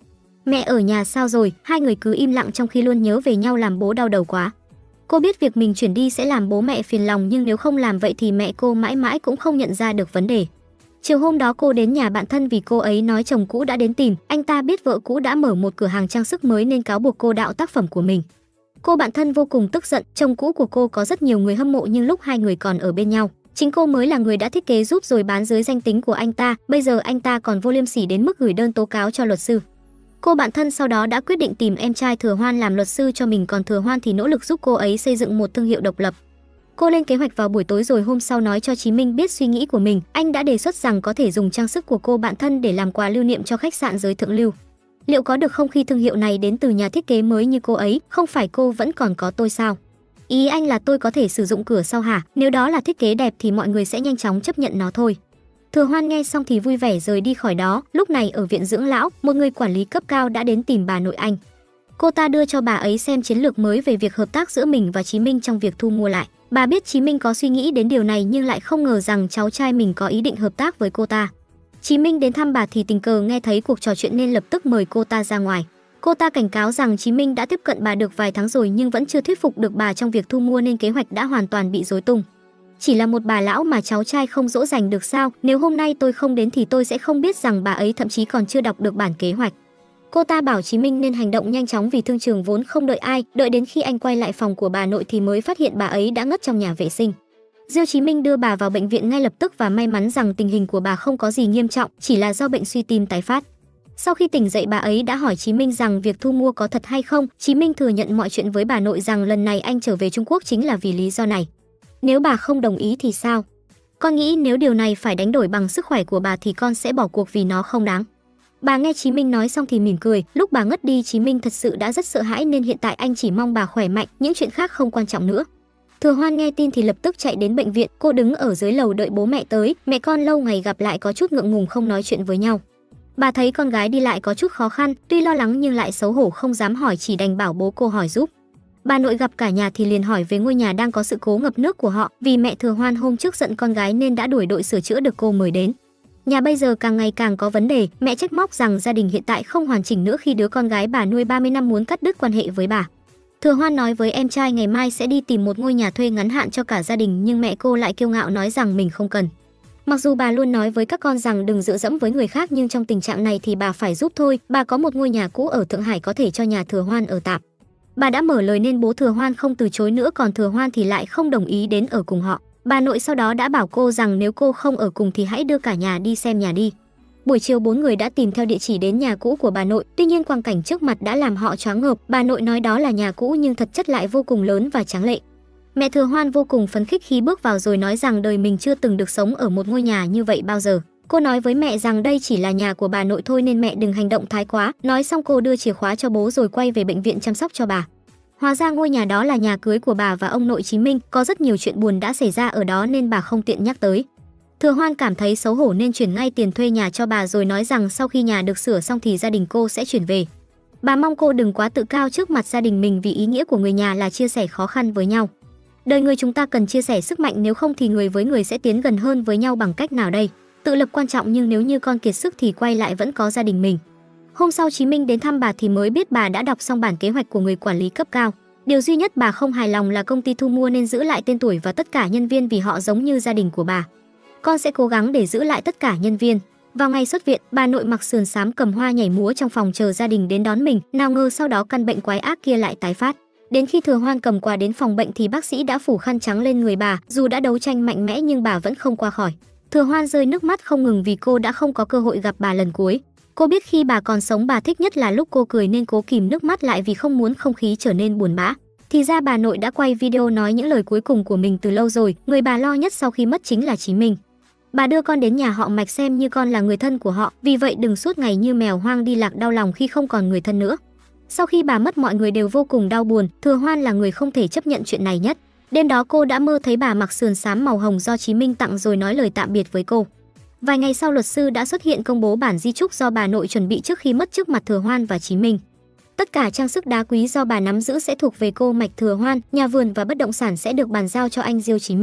Speaker 1: Mẹ ở nhà sao rồi? Hai người cứ im lặng trong khi luôn nhớ về nhau làm bố đau đầu quá. Cô biết việc mình chuyển đi sẽ làm bố mẹ phiền lòng, nhưng nếu không làm vậy thì mẹ cô mãi mãi cũng không nhận ra được vấn đề. Chiều hôm đó cô đến nhà bạn thân vì cô ấy nói chồng cũ đã đến tìm. Anh ta biết vợ cũ đã mở một cửa hàng trang sức mới nên cáo buộc cô đạo tác phẩm của mình. Cô bạn thân vô cùng tức giận, chồng cũ của cô có rất nhiều người hâm mộ nhưng lúc hai người còn ở bên nhau, chính cô mới là người đã thiết kế giúp rồi bán dưới danh tính của anh ta. Bây giờ anh ta còn vô liêm sỉ đến mức gửi đơn tố cáo cho luật sư. Cô bạn thân sau đó đã quyết định tìm em trai Thừa Hoan làm luật sư cho mình, còn Thừa Hoan thì nỗ lực giúp cô ấy xây dựng một thương hiệu độc lập. Cô lên kế hoạch vào buổi tối rồi hôm sau nói cho Chí Minh biết suy nghĩ của mình. Anh đã đề xuất rằng có thể dùng trang sức của cô bạn thân để làm quà lưu niệm cho khách sạn giới thượng lưu. Liệu có được không khi thương hiệu này đến từ nhà thiết kế mới như cô ấy? Không phải cô vẫn còn có tôi sao? Ý anh là tôi có thể sử dụng cửa sau hả? Nếu đó là thiết kế đẹp thì mọi người sẽ nhanh chóng chấp nhận nó thôi. Thừa Hoan nghe xong thì vui vẻ rời đi khỏi đó. Lúc này ở viện dưỡng lão, một người quản lý cấp cao đã đến tìm bà nội anh. Cô ta đưa cho bà ấy xem chiến lược mới về việc hợp tác giữa mình và Chí Minh trong việc thu mua lại. Bà biết Chí Minh có suy nghĩ đến điều này nhưng lại không ngờ rằng cháu trai mình có ý định hợp tác với cô ta. Chí Minh đến thăm bà thì tình cờ nghe thấy cuộc trò chuyện nên lập tức mời cô ta ra ngoài. Cô ta cảnh cáo rằng Chí Minh đã tiếp cận bà được vài tháng rồi nhưng vẫn chưa thuyết phục được bà trong việc thu mua nên kế hoạch đã hoàn toàn bị rối tung. Chỉ là một bà lão mà cháu trai không dỗ dành được sao? Nếu hôm nay tôi không đến thì tôi sẽ không biết rằng bà ấy thậm chí còn chưa đọc được bản kế hoạch. Cô ta bảo Chí Minh nên hành động nhanh chóng vì thương trường vốn không đợi ai. Đợi đến khi anh quay lại phòng của bà nội thì mới phát hiện bà ấy đã ngất trong nhà vệ sinh. Diêu Chí Minh đưa bà vào bệnh viện ngay lập tức và may mắn rằng tình hình của bà không có gì nghiêm trọng, chỉ là do bệnh suy tim tái phát. Sau khi tỉnh dậy bà ấy đã hỏi Chí Minh rằng việc thu mua có thật hay không. Chí Minh thừa nhận mọi chuyện với bà nội rằng lần này anh trở về Trung Quốc chính là vì lý do này. Nếu bà không đồng ý thì sao? Con nghĩ nếu điều này phải đánh đổi bằng sức khỏe của bà thì con sẽ bỏ cuộc vì nó không đáng. Bà nghe Chí Minh nói xong thì mỉm cười. Lúc bà ngất đi Chí Minh thật sự đã rất sợ hãi nên hiện tại anh chỉ mong bà khỏe mạnh, những chuyện khác không quan trọng nữa. Thừa Hoan nghe tin thì lập tức chạy đến bệnh viện. Cô đứng ở dưới lầu đợi bố mẹ tới. Mẹ con lâu ngày gặp lại có chút ngượng ngùng không nói chuyện với nhau. Bà thấy con gái đi lại có chút khó khăn, tuy lo lắng nhưng lại xấu hổ không dám hỏi, chỉ đành bảo bố cô hỏi giúp. Bà nội gặp cả nhà thì liền hỏi về ngôi nhà đang có sự cố ngập nước của họ. Vì mẹ Thừa Hoan hôm trước giận con gái nên đã đuổi đội sửa chữa được cô mời đến. Nhà bây giờ càng ngày càng có vấn đề, mẹ trách móc rằng gia đình hiện tại không hoàn chỉnh nữa khi đứa con gái bà nuôi ba mươi năm muốn cắt đứt quan hệ với bà. Thừa Hoan nói với em trai ngày mai sẽ đi tìm một ngôi nhà thuê ngắn hạn cho cả gia đình, nhưng mẹ cô lại kiêu ngạo nói rằng mình không cần. Mặc dù bà luôn nói với các con rằng đừng dựa dẫm với người khác nhưng trong tình trạng này thì bà phải giúp thôi. Bà có một ngôi nhà cũ ở Thượng Hải có thể cho nhà Thừa Hoan ở tạm. Bà đã mở lời nên bố Thừa Hoan không từ chối nữa, còn Thừa Hoan thì lại không đồng ý đến ở cùng họ. Bà nội sau đó đã bảo cô rằng nếu cô không ở cùng thì hãy đưa cả nhà đi xem nhà đi. Buổi chiều bốn người đã tìm theo địa chỉ đến nhà cũ của bà nội, tuy nhiên quang cảnh trước mặt đã làm họ choáng ngợp. Bà nội nói đó là nhà cũ nhưng thật chất lại vô cùng lớn và tráng lệ. Mẹ Thừa Hoan vô cùng phấn khích khi bước vào rồi nói rằng đời mình chưa từng được sống ở một ngôi nhà như vậy bao giờ. Cô nói với mẹ rằng đây chỉ là nhà của bà nội thôi nên mẹ đừng hành động thái quá. Nói xong cô đưa chìa khóa cho bố rồi quay về bệnh viện chăm sóc cho bà. Hóa ra ngôi nhà đó là nhà cưới của bà và ông nội Chí Minh, có rất nhiều chuyện buồn đã xảy ra ở đó nên bà không tiện nhắc tới. Thừa Hoan cảm thấy xấu hổ nên chuyển ngay tiền thuê nhà cho bà rồi nói rằng sau khi nhà được sửa xong thì gia đình cô sẽ chuyển về. Bà mong cô đừng quá tự cao trước mặt gia đình mình vì ý nghĩa của người nhà là chia sẻ khó khăn với nhau. Đời người chúng ta cần chia sẻ sức mạnh, nếu không thì người với người sẽ tiến gần hơn với nhau bằng cách nào đây? Tự lập quan trọng nhưng nếu như con kiệt sức thì quay lại vẫn có gia đình mình. Hôm sau Chí Minh đến thăm bà thì mới biết bà đã đọc xong bản kế hoạch của người quản lý cấp cao. Điều duy nhất bà không hài lòng là công ty thu mua nên giữ lại tên tuổi và tất cả nhân viên vì họ giống như gia đình của bà. Con sẽ cố gắng để giữ lại tất cả nhân viên. Vào ngày xuất viện, bà nội mặc sườn xám cầm hoa nhảy múa trong phòng chờ gia đình đến đón mình, nào ngờ sau đó căn bệnh quái ác kia lại tái phát. Đến khi Thừa Hoan cầm quà đến phòng bệnh thì bác sĩ đã phủ khăn trắng lên người bà, dù đã đấu tranh mạnh mẽ nhưng bà vẫn không qua khỏi. Thừa Hoan rơi nước mắt không ngừng vì cô đã không có cơ hội gặp bà lần cuối. Cô biết khi bà còn sống bà thích nhất là lúc cô cười nên cố kìm nước mắt lại vì không muốn không khí trở nên buồn bã. Thì ra bà nội đã quay video nói những lời cuối cùng của mình từ lâu rồi, người bà lo nhất sau khi mất chính là Chí Minh. Bà đưa con đến nhà họ Mạch xem như con là người thân của họ, vì vậy đừng suốt ngày như mèo hoang đi lạc đau lòng khi không còn người thân nữa. Sau khi bà mất mọi người đều vô cùng đau buồn, Thừa Hoan là người không thể chấp nhận chuyện này nhất. Đêm đó cô đã mơ thấy bà mặc sườn xám màu hồng do Chí Minh tặng rồi nói lời tạm biệt với cô. Vài ngày sau luật sư đã xuất hiện công bố bản di chúc do bà nội chuẩn bị trước khi mất trước mặt Thừa Hoan và Chí Minh. Tất cả trang sức đá quý do bà nắm giữ sẽ thuộc về cô Mạch Thừa Hoan, nhà vườn và bất động sản sẽ được bàn giao cho anh Diêu Chí Minh.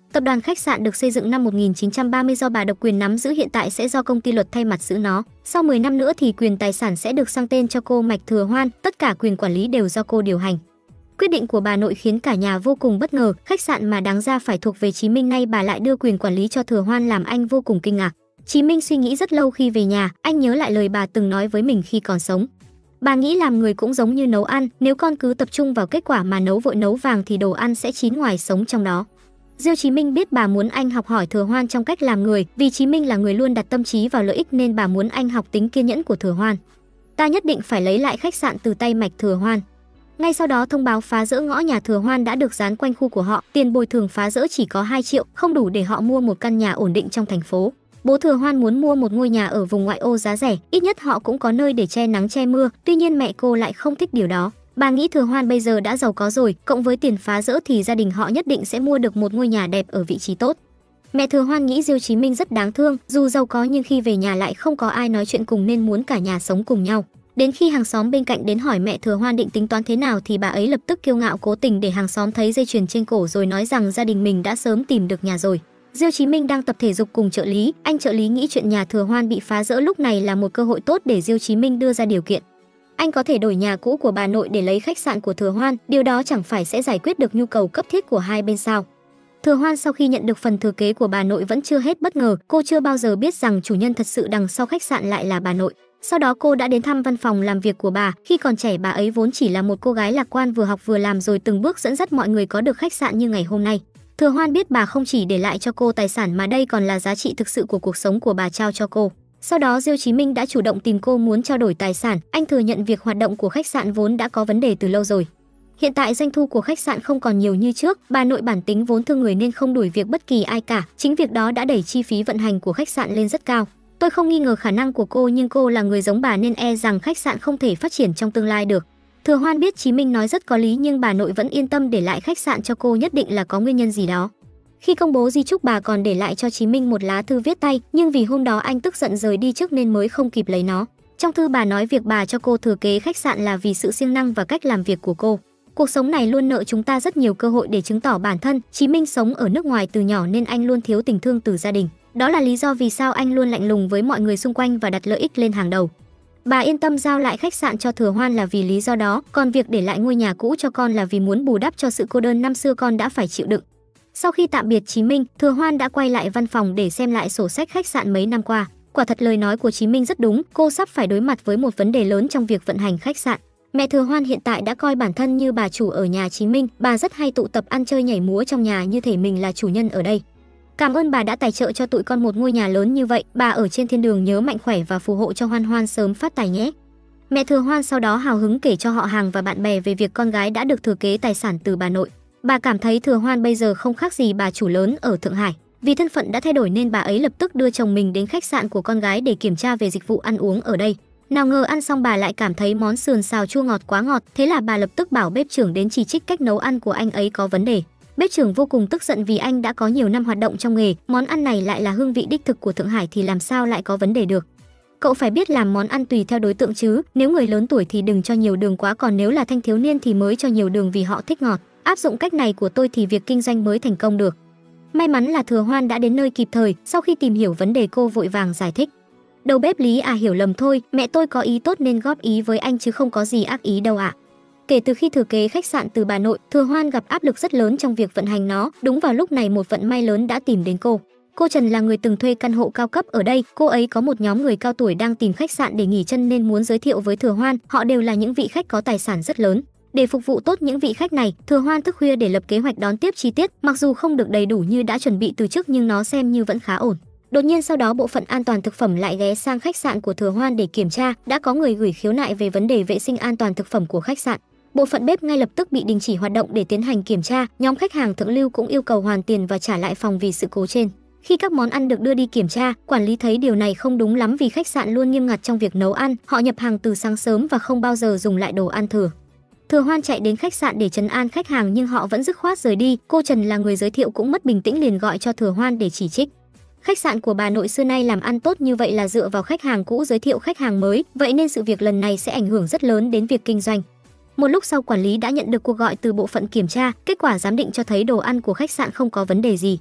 Speaker 1: Tập đoàn khách sạn được xây dựng năm một nghìn chín trăm ba mươi do bà độc quyền nắm giữ, hiện tại sẽ do công ty luật thay mặt giữ nó. Sau mười năm nữa thì quyền tài sản sẽ được sang tên cho cô Mạch Thừa Hoan, tất cả quyền quản lý đều do cô điều hành. Quyết định của bà nội khiến cả nhà vô cùng bất ngờ, khách sạn mà đáng ra phải thuộc về Chí Minh nay bà lại đưa quyền quản lý cho Thừa Hoan làm anh vô cùng kinh ngạc. Chí Minh suy nghĩ rất lâu khi về nhà, anh nhớ lại lời bà từng nói với mình khi còn sống. Bà nghĩ làm người cũng giống như nấu ăn, nếu con cứ tập trung vào kết quả mà nấu vội nấu vàng thì đồ ăn sẽ chín ngoài sống trong đó. Diêu Chí Minh biết bà muốn anh học hỏi Thừa Hoan trong cách làm người, vì Chí Minh là người luôn đặt tâm trí vào lợi ích nên bà muốn anh học tính kiên nhẫn của Thừa Hoan. Ta nhất định phải lấy lại khách sạn từ tay Mạch Thừa Hoan. Ngay sau đó thông báo phá rỡ ngõ nhà Thừa Hoan đã được dán quanh khu của họ, tiền bồi thường phá rỡ chỉ có hai triệu, không đủ để họ mua một căn nhà ổn định trong thành phố. Bố Thừa Hoan muốn mua một ngôi nhà ở vùng ngoại ô giá rẻ, ít nhất họ cũng có nơi để che nắng che mưa, tuy nhiên mẹ cô lại không thích điều đó. Bà nghĩ Thừa Hoan bây giờ đã giàu có rồi, cộng với tiền phá rỡ thì gia đình họ nhất định sẽ mua được một ngôi nhà đẹp ở vị trí tốt. Mẹ Thừa Hoan nghĩ Diêu Chí Minh rất đáng thương, dù giàu có nhưng khi về nhà lại không có ai nói chuyện cùng nên muốn cả nhà sống cùng nhau. Đến khi hàng xóm bên cạnh đến hỏi mẹ Thừa Hoan định tính toán thế nào thì bà ấy lập tức kiêu ngạo cố tình để hàng xóm thấy dây chuyền trên cổ rồi nói rằng gia đình mình đã sớm tìm được nhà rồi. Diêu Chí Minh đang tập thể dục cùng trợ lý, anh trợ lý nghĩ chuyện nhà Thừa Hoan bị phá rỡ lúc này là một cơ hội tốt để Diêu Chí Minh đưa ra điều kiện. Anh có thể đổi nhà cũ của bà nội để lấy khách sạn của Thừa Hoan, điều đó chẳng phải sẽ giải quyết được nhu cầu cấp thiết của hai bên sao? Thừa Hoan sau khi nhận được phần thừa kế của bà nội vẫn chưa hết bất ngờ, cô chưa bao giờ biết rằng chủ nhân thật sự đằng sau khách sạn lại là bà nội. Sau đó cô đã đến thăm văn phòng làm việc của bà, khi còn trẻ bà ấy vốn chỉ là một cô gái lạc quan vừa học vừa làm rồi từng bước dẫn dắt mọi người có được khách sạn như ngày hôm nay. Thừa Hoan biết bà không chỉ để lại cho cô tài sản mà đây còn là giá trị thực sự của cuộc sống của bà trao cho cô. Sau đó Diêu Chí Minh đã chủ động tìm cô muốn trao đổi tài sản, anh thừa nhận việc hoạt động của khách sạn vốn đã có vấn đề từ lâu rồi. Hiện tại doanh thu của khách sạn không còn nhiều như trước, bà nội bản tính vốn thương người nên không đuổi việc bất kỳ ai cả, chính việc đó đã đẩy chi phí vận hành của khách sạn lên rất cao. Tôi không nghi ngờ khả năng của cô nhưng cô là người giống bà nên e rằng khách sạn không thể phát triển trong tương lai được. Thừa Hoan biết Chí Minh nói rất có lý nhưng bà nội vẫn yên tâm để lại khách sạn cho cô, nhất định là có nguyên nhân gì đó. Khi công bố di chúc bà còn để lại cho Chí Minh một lá thư viết tay, nhưng vì hôm đó anh tức giận rời đi trước nên mới không kịp lấy nó. Trong thư bà nói việc bà cho cô thừa kế khách sạn là vì sự siêng năng và cách làm việc của cô. Cuộc sống này luôn nợ chúng ta rất nhiều cơ hội để chứng tỏ bản thân. Chí Minh sống ở nước ngoài từ nhỏ nên anh luôn thiếu tình thương từ gia đình. Đó là lý do vì sao anh luôn lạnh lùng với mọi người xung quanh và đặt lợi ích lên hàng đầu. Bà yên tâm giao lại khách sạn cho Thừa Hoan là vì lý do đó, còn việc để lại ngôi nhà cũ cho con là vì muốn bù đắp cho sự cô đơn năm xưa con đã phải chịu đựng. Sau khi tạm biệt Chí Minh, Thừa Hoan đã quay lại văn phòng để xem lại sổ sách khách sạn mấy năm qua. Quả thật lời nói của Chí Minh rất đúng, cô sắp phải đối mặt với một vấn đề lớn trong việc vận hành khách sạn. Mẹ Thừa Hoan hiện tại đã coi bản thân như bà chủ ở nhà Chí Minh, bà rất hay tụ tập ăn chơi nhảy múa trong nhà như thể mình là chủ nhân ở đây. Cảm ơn bà đã tài trợ cho tụi con một ngôi nhà lớn như vậy, bà ở trên thiên đường nhớ mạnh khỏe và phù hộ cho Hoan Hoan sớm phát tài nhé. Mẹ Thừa Hoan sau đó hào hứng kể cho họ hàng và bạn bè về việc con gái đã được thừa kế tài sản từ bà nội. Bà cảm thấy Thừa Hoan bây giờ không khác gì bà chủ lớn ở Thượng Hải. Vì thân phận đã thay đổi nên bà ấy lập tức đưa chồng mình đến khách sạn của con gái để kiểm tra về dịch vụ ăn uống ở đây. Nào ngờ ăn xong bà lại cảm thấy món sườn xào chua ngọt quá ngọt, thế là bà lập tức bảo bếp trưởng đến chỉ trích cách nấu ăn của anh ấy có vấn đề. Bếp trưởng vô cùng tức giận vì anh đã có nhiều năm hoạt động trong nghề, món ăn này lại là hương vị đích thực của Thượng Hải thì làm sao lại có vấn đề được. Cậu phải biết làm món ăn tùy theo đối tượng chứ, nếu người lớn tuổi thì đừng cho nhiều đường quá, còn nếu là thanh thiếu niên thì mới cho nhiều đường vì họ thích ngọt. Áp dụng cách này của tôi thì việc kinh doanh mới thành công được. May mắn là Thừa Hoan đã đến nơi kịp thời, sau khi tìm hiểu vấn đề cô vội vàng giải thích. Đầu bếp Lý à, hiểu lầm thôi, mẹ tôi có ý tốt nên góp ý với anh chứ không có gì ác ý đâu ạ. À. Kể từ khi thừa kế khách sạn từ bà nội, Thừa Hoan gặp áp lực rất lớn trong việc vận hành nó. Đúng vào lúc này một vận may lớn đã tìm đến cô. Cô Trần là người từng thuê căn hộ cao cấp ở đây, cô ấy có một nhóm người cao tuổi đang tìm khách sạn để nghỉ chân nên muốn giới thiệu với Thừa Hoan, họ đều là những vị khách có tài sản rất lớn. Để phục vụ tốt những vị khách này, Thừa Hoan thức khuya để lập kế hoạch đón tiếp chi tiết, mặc dù không được đầy đủ như đã chuẩn bị từ trước nhưng nó xem như vẫn khá ổn. Đột nhiên sau đó bộ phận an toàn thực phẩm lại ghé sang khách sạn của Thừa Hoan để kiểm tra, đã có người gửi khiếu nại về vấn đề vệ sinh an toàn thực phẩm của khách sạn. Bộ phận bếp ngay lập tức bị đình chỉ hoạt động để tiến hành kiểm tra, nhóm khách hàng thượng lưu cũng yêu cầu hoàn tiền và trả lại phòng vì sự cố trên. Khi các món ăn được đưa đi kiểm tra, quản lý thấy điều này không đúng lắm vì khách sạn luôn nghiêm ngặt trong việc nấu ăn, họ nhập hàng từ sáng sớm và không bao giờ dùng lại đồ ăn thừa. Thừa Hoan chạy đến khách sạn để trấn an khách hàng nhưng họ vẫn dứt khoát rời đi, cô Trần là người giới thiệu cũng mất bình tĩnh liền gọi cho Thừa Hoan để chỉ trích. Khách sạn của bà nội xưa nay làm ăn tốt như vậy là dựa vào khách hàng cũ giới thiệu khách hàng mới, vậy nên sự việc lần này sẽ ảnh hưởng rất lớn đến việc kinh doanh. Một lúc sau quản lý đã nhận được cuộc gọi từ bộ phận kiểm tra, kết quả giám định cho thấy đồ ăn của khách sạn không có vấn đề gì.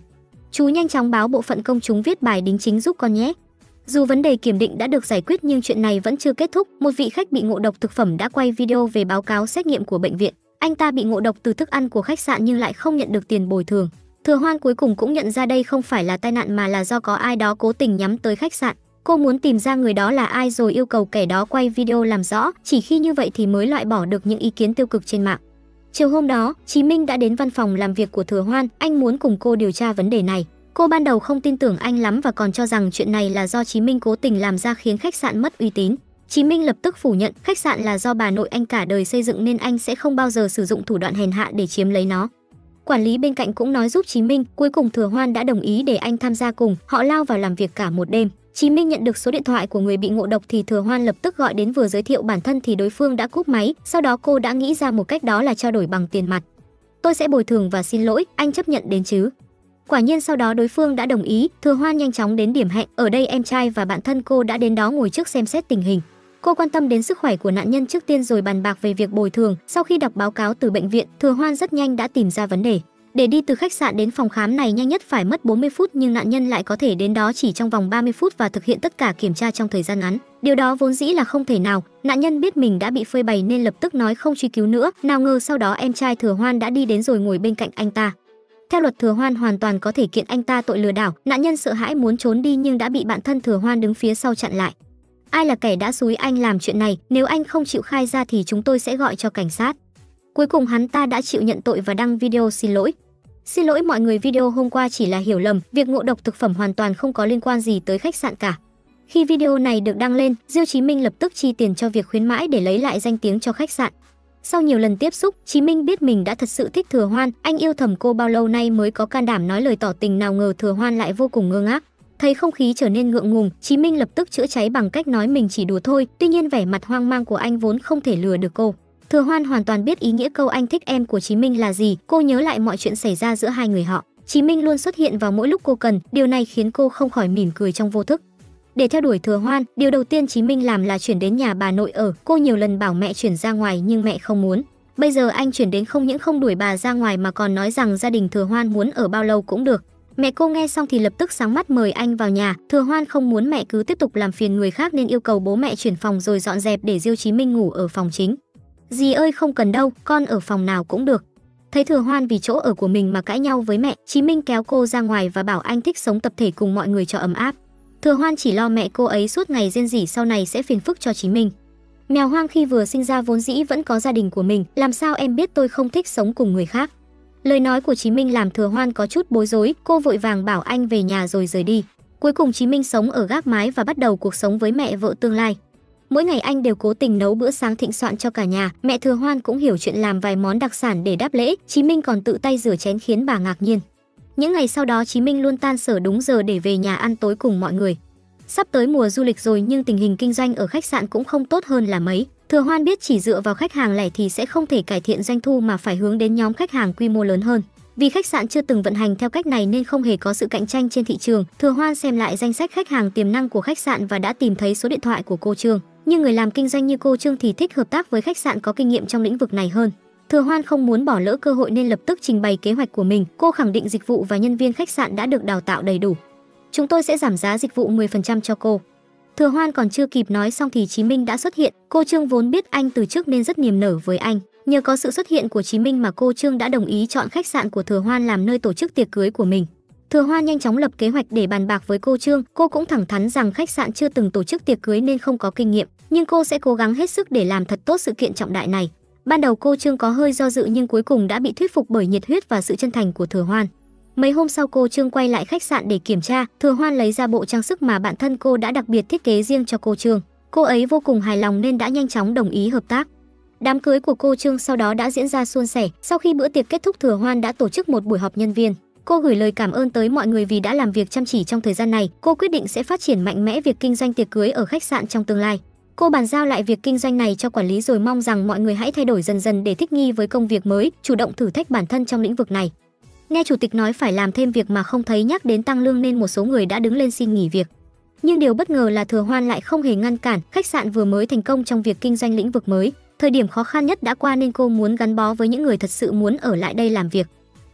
Speaker 1: Chú nhanh chóng báo bộ phận công chúng viết bài đính chính giúp con nhé. Dù vấn đề kiểm định đã được giải quyết nhưng chuyện này vẫn chưa kết thúc. Một vị khách bị ngộ độc thực phẩm đã quay video về báo cáo xét nghiệm của bệnh viện. Anh ta bị ngộ độc từ thức ăn của khách sạn nhưng lại không nhận được tiền bồi thường. Thừa Hoan cuối cùng cũng nhận ra đây không phải là tai nạn mà là do có ai đó cố tình nhắm tới khách sạn. Cô muốn tìm ra người đó là ai rồi yêu cầu kẻ đó quay video làm rõ, chỉ khi như vậy thì mới loại bỏ được những ý kiến tiêu cực trên mạng. Chiều hôm đó, Chí Minh đã đến văn phòng làm việc của Thừa Hoan, anh muốn cùng cô điều tra vấn đề này. Cô ban đầu không tin tưởng anh lắm và còn cho rằng chuyện này là do Chí Minh cố tình làm ra khiến khách sạn mất uy tín. Chí Minh lập tức phủ nhận khách sạn là do bà nội anh cả đời xây dựng nên anh sẽ không bao giờ sử dụng thủ đoạn hèn hạ để chiếm lấy nó. Quản lý bên cạnh cũng nói giúp Chí Minh, cuối cùng Thừa Hoan đã đồng ý để anh tham gia cùng, họ lao vào làm việc cả một đêm. Chí Minh nhận được số điện thoại của người bị ngộ độc thì Thừa Hoan lập tức gọi đến, vừa giới thiệu bản thân thì đối phương đã cúp máy, sau đó cô đã nghĩ ra một cách, đó là trao đổi bằng tiền mặt. Tôi sẽ bồi thường và xin lỗi, anh chấp nhận đến chứ? Quả nhiên sau đó đối phương đã đồng ý, Thừa Hoan nhanh chóng đến điểm hẹn, ở đây em trai và bạn thân cô đã đến đó ngồi trước xem xét tình hình. Cô quan tâm đến sức khỏe của nạn nhân trước tiên rồi bàn bạc về việc bồi thường. Sau khi đọc báo cáo từ bệnh viện, Thừa Hoan rất nhanh đã tìm ra vấn đề. Để đi từ khách sạn đến phòng khám này nhanh nhất phải mất bốn mươi phút nhưng nạn nhân lại có thể đến đó chỉ trong vòng ba mươi phút và thực hiện tất cả kiểm tra trong thời gian ngắn. Điều đó vốn dĩ là không thể nào. Nạn nhân biết mình đã bị phơi bày nên lập tức nói không truy cứu nữa. Nào ngờ sau đó em trai Thừa Hoan đã đi đến rồi ngồi bên cạnh anh ta. Theo luật, Thừa Hoan hoàn toàn có thể kiện anh ta tội lừa đảo. Nạn nhân sợ hãi muốn trốn đi nhưng đã bị bạn thân Thừa Hoan đứng phía sau chặn lại. Ai là kẻ đã xúi anh làm chuyện này? Nếu anh không chịu khai ra thì chúng tôi sẽ gọi cho cảnh sát. Cuối cùng hắn ta đã chịu nhận tội và đăng video xin lỗi. Xin lỗi mọi người, video hôm qua chỉ là hiểu lầm, việc ngộ độc thực phẩm hoàn toàn không có liên quan gì tới khách sạn cả. Khi video này được đăng lên, Diêu Chí Minh lập tức chi tiền cho việc khuyến mãi để lấy lại danh tiếng cho khách sạn. Sau nhiều lần tiếp xúc, Chí Minh biết mình đã thật sự thích Thừa Hoan, anh yêu thầm cô bao lâu nay mới có can đảm nói lời tỏ tình, nào ngờ Thừa Hoan lại vô cùng ngơ ngác. Thấy không khí trở nên ngượng ngùng, Chí Minh lập tức chữa cháy bằng cách nói mình chỉ đùa thôi, tuy nhiên vẻ mặt hoang mang của anh vốn không thể lừa được cô. Thừa Hoan hoàn toàn biết ý nghĩa câu anh thích em của Chí Minh là gì, cô nhớ lại mọi chuyện xảy ra giữa hai người họ. Chí Minh luôn xuất hiện vào mỗi lúc cô cần, điều này khiến cô không khỏi mỉm cười trong vô thức. Để theo đuổi Thừa Hoan, điều đầu tiên Chí Minh làm là chuyển đến nhà bà nội ở, cô nhiều lần bảo mẹ chuyển ra ngoài nhưng mẹ không muốn. Bây giờ anh chuyển đến không những không đuổi bà ra ngoài mà còn nói rằng gia đình Thừa Hoan muốn ở bao lâu cũng được. Mẹ cô nghe xong thì lập tức sáng mắt mời anh vào nhà. Thừa Hoan không muốn mẹ cứ tiếp tục làm phiền người khác nên yêu cầu bố mẹ chuyển phòng rồi dọn dẹp để Diêu Chí Minh ngủ ở phòng chính. Dì ơi không cần đâu, con ở phòng nào cũng được. Thấy Thừa Hoan vì chỗ ở của mình mà cãi nhau với mẹ, Chí Minh kéo cô ra ngoài và bảo anh thích sống tập thể cùng mọi người cho ấm áp. Thừa Hoan chỉ lo mẹ cô ấy suốt ngày rên rỉ sau này sẽ phiền phức cho Chí Minh. Mèo hoang khi vừa sinh ra vốn dĩ vẫn có gia đình của mình, làm sao em biết tôi không thích sống cùng người khác? Lời nói của Chí Minh làm Thừa Hoan có chút bối rối, cô vội vàng bảo anh về nhà rồi rời đi. Cuối cùng Chí Minh sống ở gác mái và bắt đầu cuộc sống với mẹ vợ tương lai. Mỗi ngày anh đều cố tình nấu bữa sáng thịnh soạn cho cả nhà, mẹ Thừa Hoan cũng hiểu chuyện làm vài món đặc sản để đáp lễ, Chí Minh còn tự tay rửa chén khiến bà ngạc nhiên. Những ngày sau đó Chí Minh luôn tan sở đúng giờ để về nhà ăn tối cùng mọi người. Sắp tới mùa du lịch rồi nhưng tình hình kinh doanh ở khách sạn cũng không tốt hơn là mấy. Thừa Hoan biết chỉ dựa vào khách hàng lẻ thì sẽ không thể cải thiện doanh thu mà phải hướng đến nhóm khách hàng quy mô lớn hơn. Vì khách sạn chưa từng vận hành theo cách này nên không hề có sự cạnh tranh trên thị trường. Thừa Hoan xem lại danh sách khách hàng tiềm năng của khách sạn và đã tìm thấy số điện thoại của cô Trương. Nhưng người làm kinh doanh như cô Trương thì thích hợp tác với khách sạn có kinh nghiệm trong lĩnh vực này hơn. Thừa Hoan không muốn bỏ lỡ cơ hội nên lập tức trình bày kế hoạch của mình. Cô khẳng định dịch vụ và nhân viên khách sạn đã được đào tạo đầy đủ. Chúng tôi sẽ giảm giá dịch vụ mười phần trăm cho cô. Thừa Hoan còn chưa kịp nói xong thì Chí Minh đã xuất hiện. Cô Trương vốn biết anh từ trước nên rất niềm nở với anh. Nhờ có sự xuất hiện của Chí Minh mà cô Trương đã đồng ý chọn khách sạn của Thừa Hoan làm nơi tổ chức tiệc cưới của mình. Thừa Hoan nhanh chóng lập kế hoạch để bàn bạc với cô Trương. Cô cũng thẳng thắn rằng khách sạn chưa từng tổ chức tiệc cưới nên không có kinh nghiệm, nhưng cô sẽ cố gắng hết sức để làm thật tốt sự kiện trọng đại này. Ban đầu cô Trương có hơi do dự nhưng cuối cùng đã bị thuyết phục bởi nhiệt huyết và sự chân thành của Thừa Hoan. Mấy hôm sau cô Trương quay lại khách sạn để kiểm tra, Thừa Hoan lấy ra bộ trang sức mà bản thân cô đã đặc biệt thiết kế riêng cho cô Trương. Cô ấy vô cùng hài lòng nên đã nhanh chóng đồng ý hợp tác. Đám cưới của cô Trương sau đó đã diễn ra suôn sẻ. Sau khi bữa tiệc kết thúc, Thừa Hoan đã tổ chức một buổi họp nhân viên. Cô gửi lời cảm ơn tới mọi người vì đã làm việc chăm chỉ trong thời gian này. Cô quyết định sẽ phát triển mạnh mẽ việc kinh doanh tiệc cưới ở khách sạn trong tương lai. Cô bàn giao lại việc kinh doanh này cho quản lý rồi mong rằng mọi người hãy thay đổi dần dần để thích nghi với công việc mới, chủ động thử thách bản thân trong lĩnh vực này. Nghe chủ tịch nói phải làm thêm việc mà không thấy nhắc đến tăng lương nên một số người đã đứng lên xin nghỉ việc. Nhưng điều bất ngờ là Thừa Hoan lại không hề ngăn cản. Khách sạn vừa mới thành công trong việc kinh doanh lĩnh vực mới, thời điểm khó khăn nhất đã qua nên cô muốn gắn bó với những người thật sự muốn ở lại đây làm việc.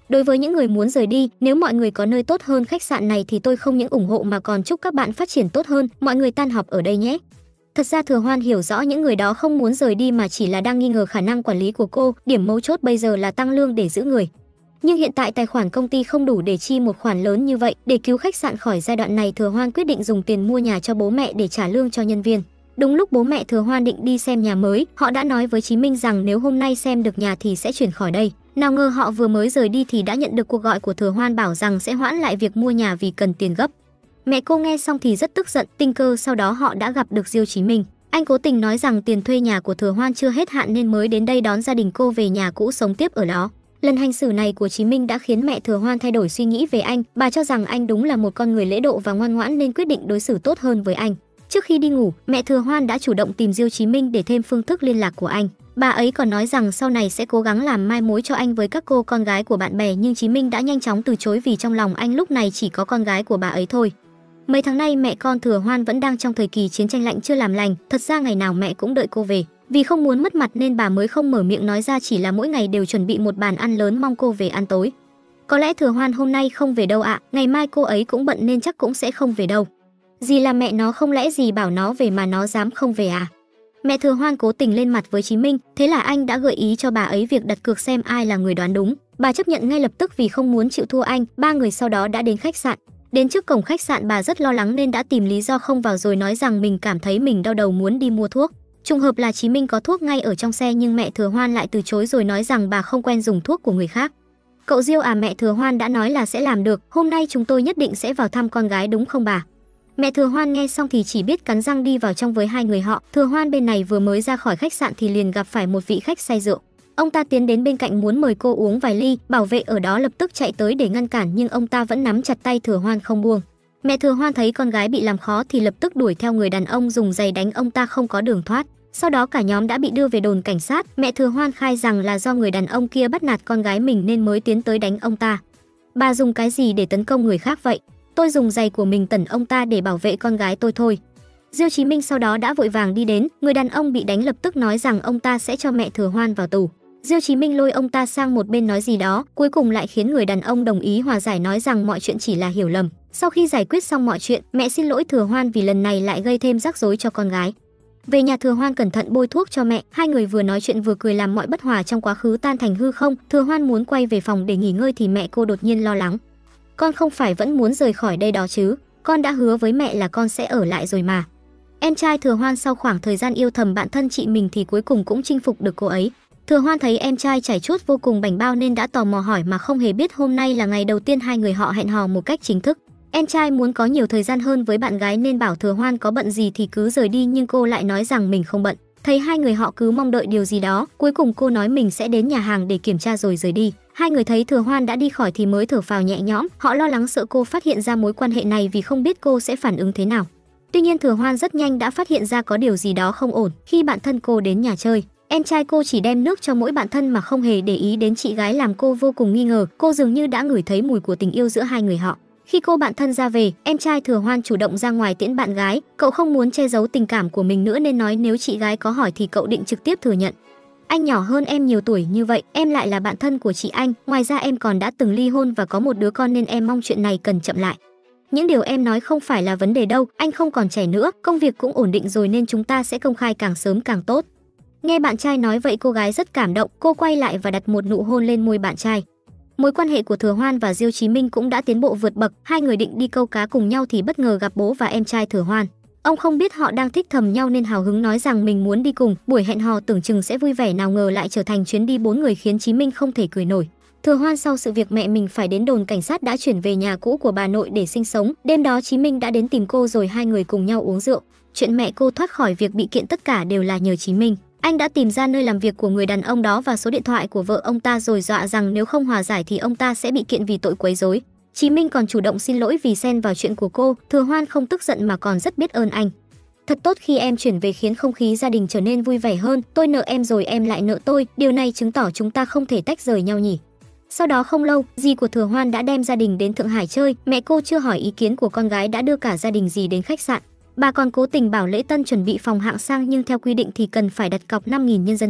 Speaker 1: Đối với những người muốn rời đi, nếu mọi người có nơi tốt hơn khách sạn này thì tôi không những ủng hộ mà còn chúc các bạn phát triển tốt hơn, mọi người tan họp ở đây nhé. Thật ra Thừa Hoan hiểu rõ những người đó không muốn rời đi mà chỉ là đang nghi ngờ khả năng quản lý của cô, điểm mấu chốt bây giờ là tăng lương để giữ người. Nhưng hiện tại tài khoản công ty không đủ để chi một khoản lớn như vậy, để cứu khách sạn khỏi giai đoạn này, Thừa Hoan quyết định dùng tiền mua nhà cho bố mẹ để trả lương cho nhân viên. Đúng lúc bố mẹ Thừa Hoan định đi xem nhà mới, họ đã nói với Chí Minh rằng nếu hôm nay xem được nhà thì sẽ chuyển khỏi đây. Nào ngờ họ vừa mới rời đi thì đã nhận được cuộc gọi của Thừa Hoan bảo rằng sẽ hoãn lại việc mua nhà vì cần tiền gấp. Mẹ cô nghe xong thì rất tức giận, tình cờ sau đó họ đã gặp được Diêu Chí Minh. Anh cố tình nói rằng tiền thuê nhà của Thừa Hoan chưa hết hạn nên mới đến đây đón gia đình cô về nhà cũ sống tiếp ở đó. Lần hành xử này của Chí Minh đã khiến mẹ Thừa Hoan thay đổi suy nghĩ về anh, bà cho rằng anh đúng là một con người lễ độ và ngoan ngoãn nên quyết định đối xử tốt hơn với anh. Trước khi đi ngủ, mẹ Thừa Hoan đã chủ động tìm Diêu Chí Minh để thêm phương thức liên lạc của anh. Bà ấy còn nói rằng sau này sẽ cố gắng làm mai mối cho anh với các cô con gái của bạn bè, nhưng Chí Minh đã nhanh chóng từ chối vì trong lòng anh lúc này chỉ có con gái của bà ấy thôi. Mấy tháng nay mẹ con Thừa Hoan vẫn đang trong thời kỳ chiến tranh lạnh chưa làm lành, thật ra ngày nào mẹ cũng đợi cô về. Vì không muốn mất mặt nên bà mới không mở miệng nói ra, chỉ là mỗi ngày đều chuẩn bị một bàn ăn lớn mong cô về ăn tối. Có lẽ Thừa Hoan hôm nay không về đâu ạ, à, ngày mai cô ấy cũng bận nên chắc cũng sẽ không về đâu. Dì là mẹ nó, không lẽ dì bảo nó về mà nó dám không về à? Mẹ Thừa Hoan cố tình lên mặt với Chí Minh, thế là anh đã gợi ý cho bà ấy việc đặt cược xem ai là người đoán đúng. Bà chấp nhận ngay lập tức vì không muốn chịu thua anh. Ba người sau đó đã đến khách sạn. Đến trước cổng khách sạn bà rất lo lắng nên đã tìm lý do không vào rồi nói rằng mình cảm thấy mình đau đầu muốn đi mua thuốc. Trùng hợp là Chí Minh có thuốc ngay ở trong xe nhưng mẹ Thừa Hoan lại từ chối rồi nói rằng bà không quen dùng thuốc của người khác. Cậu Diêu à, mẹ Thừa Hoan đã nói là sẽ làm được, hôm nay chúng tôi nhất định sẽ vào thăm con gái đúng không bà? Mẹ Thừa Hoan nghe xong thì chỉ biết cắn răng đi vào trong với hai người họ. Thừa Hoan bên này vừa mới ra khỏi khách sạn thì liền gặp phải một vị khách say rượu. Ông ta tiến đến bên cạnh muốn mời cô uống vài ly, bảo vệ ở đó lập tức chạy tới để ngăn cản nhưng ông ta vẫn nắm chặt tay Thừa Hoan không buông. Mẹ Thừa Hoan thấy con gái bị làm khó thì lập tức đuổi theo người đàn ông dùng giày đánh ông ta không có đường thoát. Sau đó cả nhóm đã bị đưa về đồn cảnh sát. Mẹ Thừa Hoan khai rằng là do người đàn ông kia bắt nạt con gái mình nên mới tiến tới đánh ông ta. Bà dùng cái gì để tấn công người khác vậy? Tôi dùng giày của mình tẩn ông ta để bảo vệ con gái tôi thôi. Diêu Chí Minh sau đó đã vội vàng đi đến, người đàn ông bị đánh lập tức nói rằng ông ta sẽ cho mẹ Thừa Hoan vào tù. Diêu Chí Minh lôi ông ta sang một bên nói gì đó, cuối cùng lại khiến người đàn ông đồng ý hòa giải, nói rằng mọi chuyện chỉ là hiểu lầm. Sau khi giải quyết xong mọi chuyện, mẹ xin lỗi Thừa Hoan vì lần này lại gây thêm rắc rối cho con gái. Về nhà Thừa Hoan cẩn thận bôi thuốc cho mẹ, hai người vừa nói chuyện vừa cười làm mọi bất hòa trong quá khứ tan thành hư không. Thừa Hoan muốn quay về phòng để nghỉ ngơi thì mẹ cô đột nhiên lo lắng. Con không phải vẫn muốn rời khỏi đây đó chứ? Con đã hứa với mẹ là con sẽ ở lại rồi mà. Em trai Thừa Hoan sau khoảng thời gian yêu thầm bạn thân chị mình thì cuối cùng cũng chinh phục được cô ấy. Thừa Hoan thấy em trai chảy chuốt vô cùng bảnh bao nên đã tò mò hỏi mà không hề biết hôm nay là ngày đầu tiên hai người họ hẹn hò một cách chính thức. Em trai muốn có nhiều thời gian hơn với bạn gái nên bảo Thừa Hoan có bận gì thì cứ rời đi, nhưng cô lại nói rằng mình không bận. Thấy hai người họ cứ mong đợi điều gì đó, cuối cùng cô nói mình sẽ đến nhà hàng để kiểm tra rồi rời đi. Hai người thấy Thừa Hoan đã đi khỏi thì mới thở phào nhẹ nhõm, họ lo lắng sợ cô phát hiện ra mối quan hệ này vì không biết cô sẽ phản ứng thế nào. Tuy nhiên Thừa Hoan rất nhanh đã phát hiện ra có điều gì đó không ổn. Khi bạn thân cô đến nhà chơi, em trai cô chỉ đem nước cho mỗi bạn thân mà không hề để ý đến chị gái, làm cô vô cùng nghi ngờ. Cô dường như đã ngửi thấy mùi của tình yêu giữa hai người họ. Khi cô bạn thân ra về, em trai Thừa Hoan chủ động ra ngoài tiễn bạn gái. Cậu không muốn che giấu tình cảm của mình nữa nên nói nếu chị gái có hỏi thì cậu định trực tiếp thừa nhận. Anh nhỏ hơn em nhiều tuổi như vậy, em lại là bạn thân của chị anh. Ngoài ra em còn đã từng ly hôn và có một đứa con nên em mong chuyện này cần chậm lại. Những điều em nói không phải là vấn đề đâu, anh không còn trẻ nữa, công việc cũng ổn định rồi nên chúng ta sẽ công khai càng sớm càng tốt. Nghe bạn trai nói vậy cô gái rất cảm động, cô quay lại và đặt một nụ hôn lên môi bạn trai. Mối quan hệ của Thừa Hoan và Diêu Chí Minh cũng đã tiến bộ vượt bậc, hai người định đi câu cá cùng nhau thì bất ngờ gặp bố và em trai Thừa Hoan. Ông không biết họ đang thích thầm nhau nên hào hứng nói rằng mình muốn đi cùng. Buổi hẹn hò tưởng chừng sẽ vui vẻ nào ngờ lại trở thành chuyến đi bốn người khiến Chí Minh không thể cười nổi. Thừa Hoan sau sự việc mẹ mình phải đến đồn cảnh sát đã chuyển về nhà cũ của bà nội để sinh sống. Đêm đó Chí Minh đã đến tìm cô rồi hai người cùng nhau uống rượu. Chuyện mẹ cô thoát khỏi việc bị kiện tất cả đều là nhờ Chí Minh. Anh đã tìm ra nơi làm việc của người đàn ông đó và số điện thoại của vợ ông ta rồi dọa rằng nếu không hòa giải thì ông ta sẽ bị kiện vì tội quấy rối. Chí Minh còn chủ động xin lỗi vì xen vào chuyện của cô. Thừa Hoan không tức giận mà còn rất biết ơn anh. Thật tốt khi em chuyển về khiến không khí gia đình trở nên vui vẻ hơn. Tôi nợ em rồi em lại nợ tôi. Điều này chứng tỏ chúng ta không thể tách rời nhau nhỉ. Sau đó không lâu, dì của Thừa Hoan đã đem gia đình đến Thượng Hải chơi. Mẹ cô chưa hỏi ý kiến của con gái đã đưa cả gia đình dì đến khách sạn. Bà còn cố tình bảo lễ tân chuẩn bị phòng hạng sang nhưng theo quy định thì cần phải đặt cọc năm nghìn nhân dân tệ.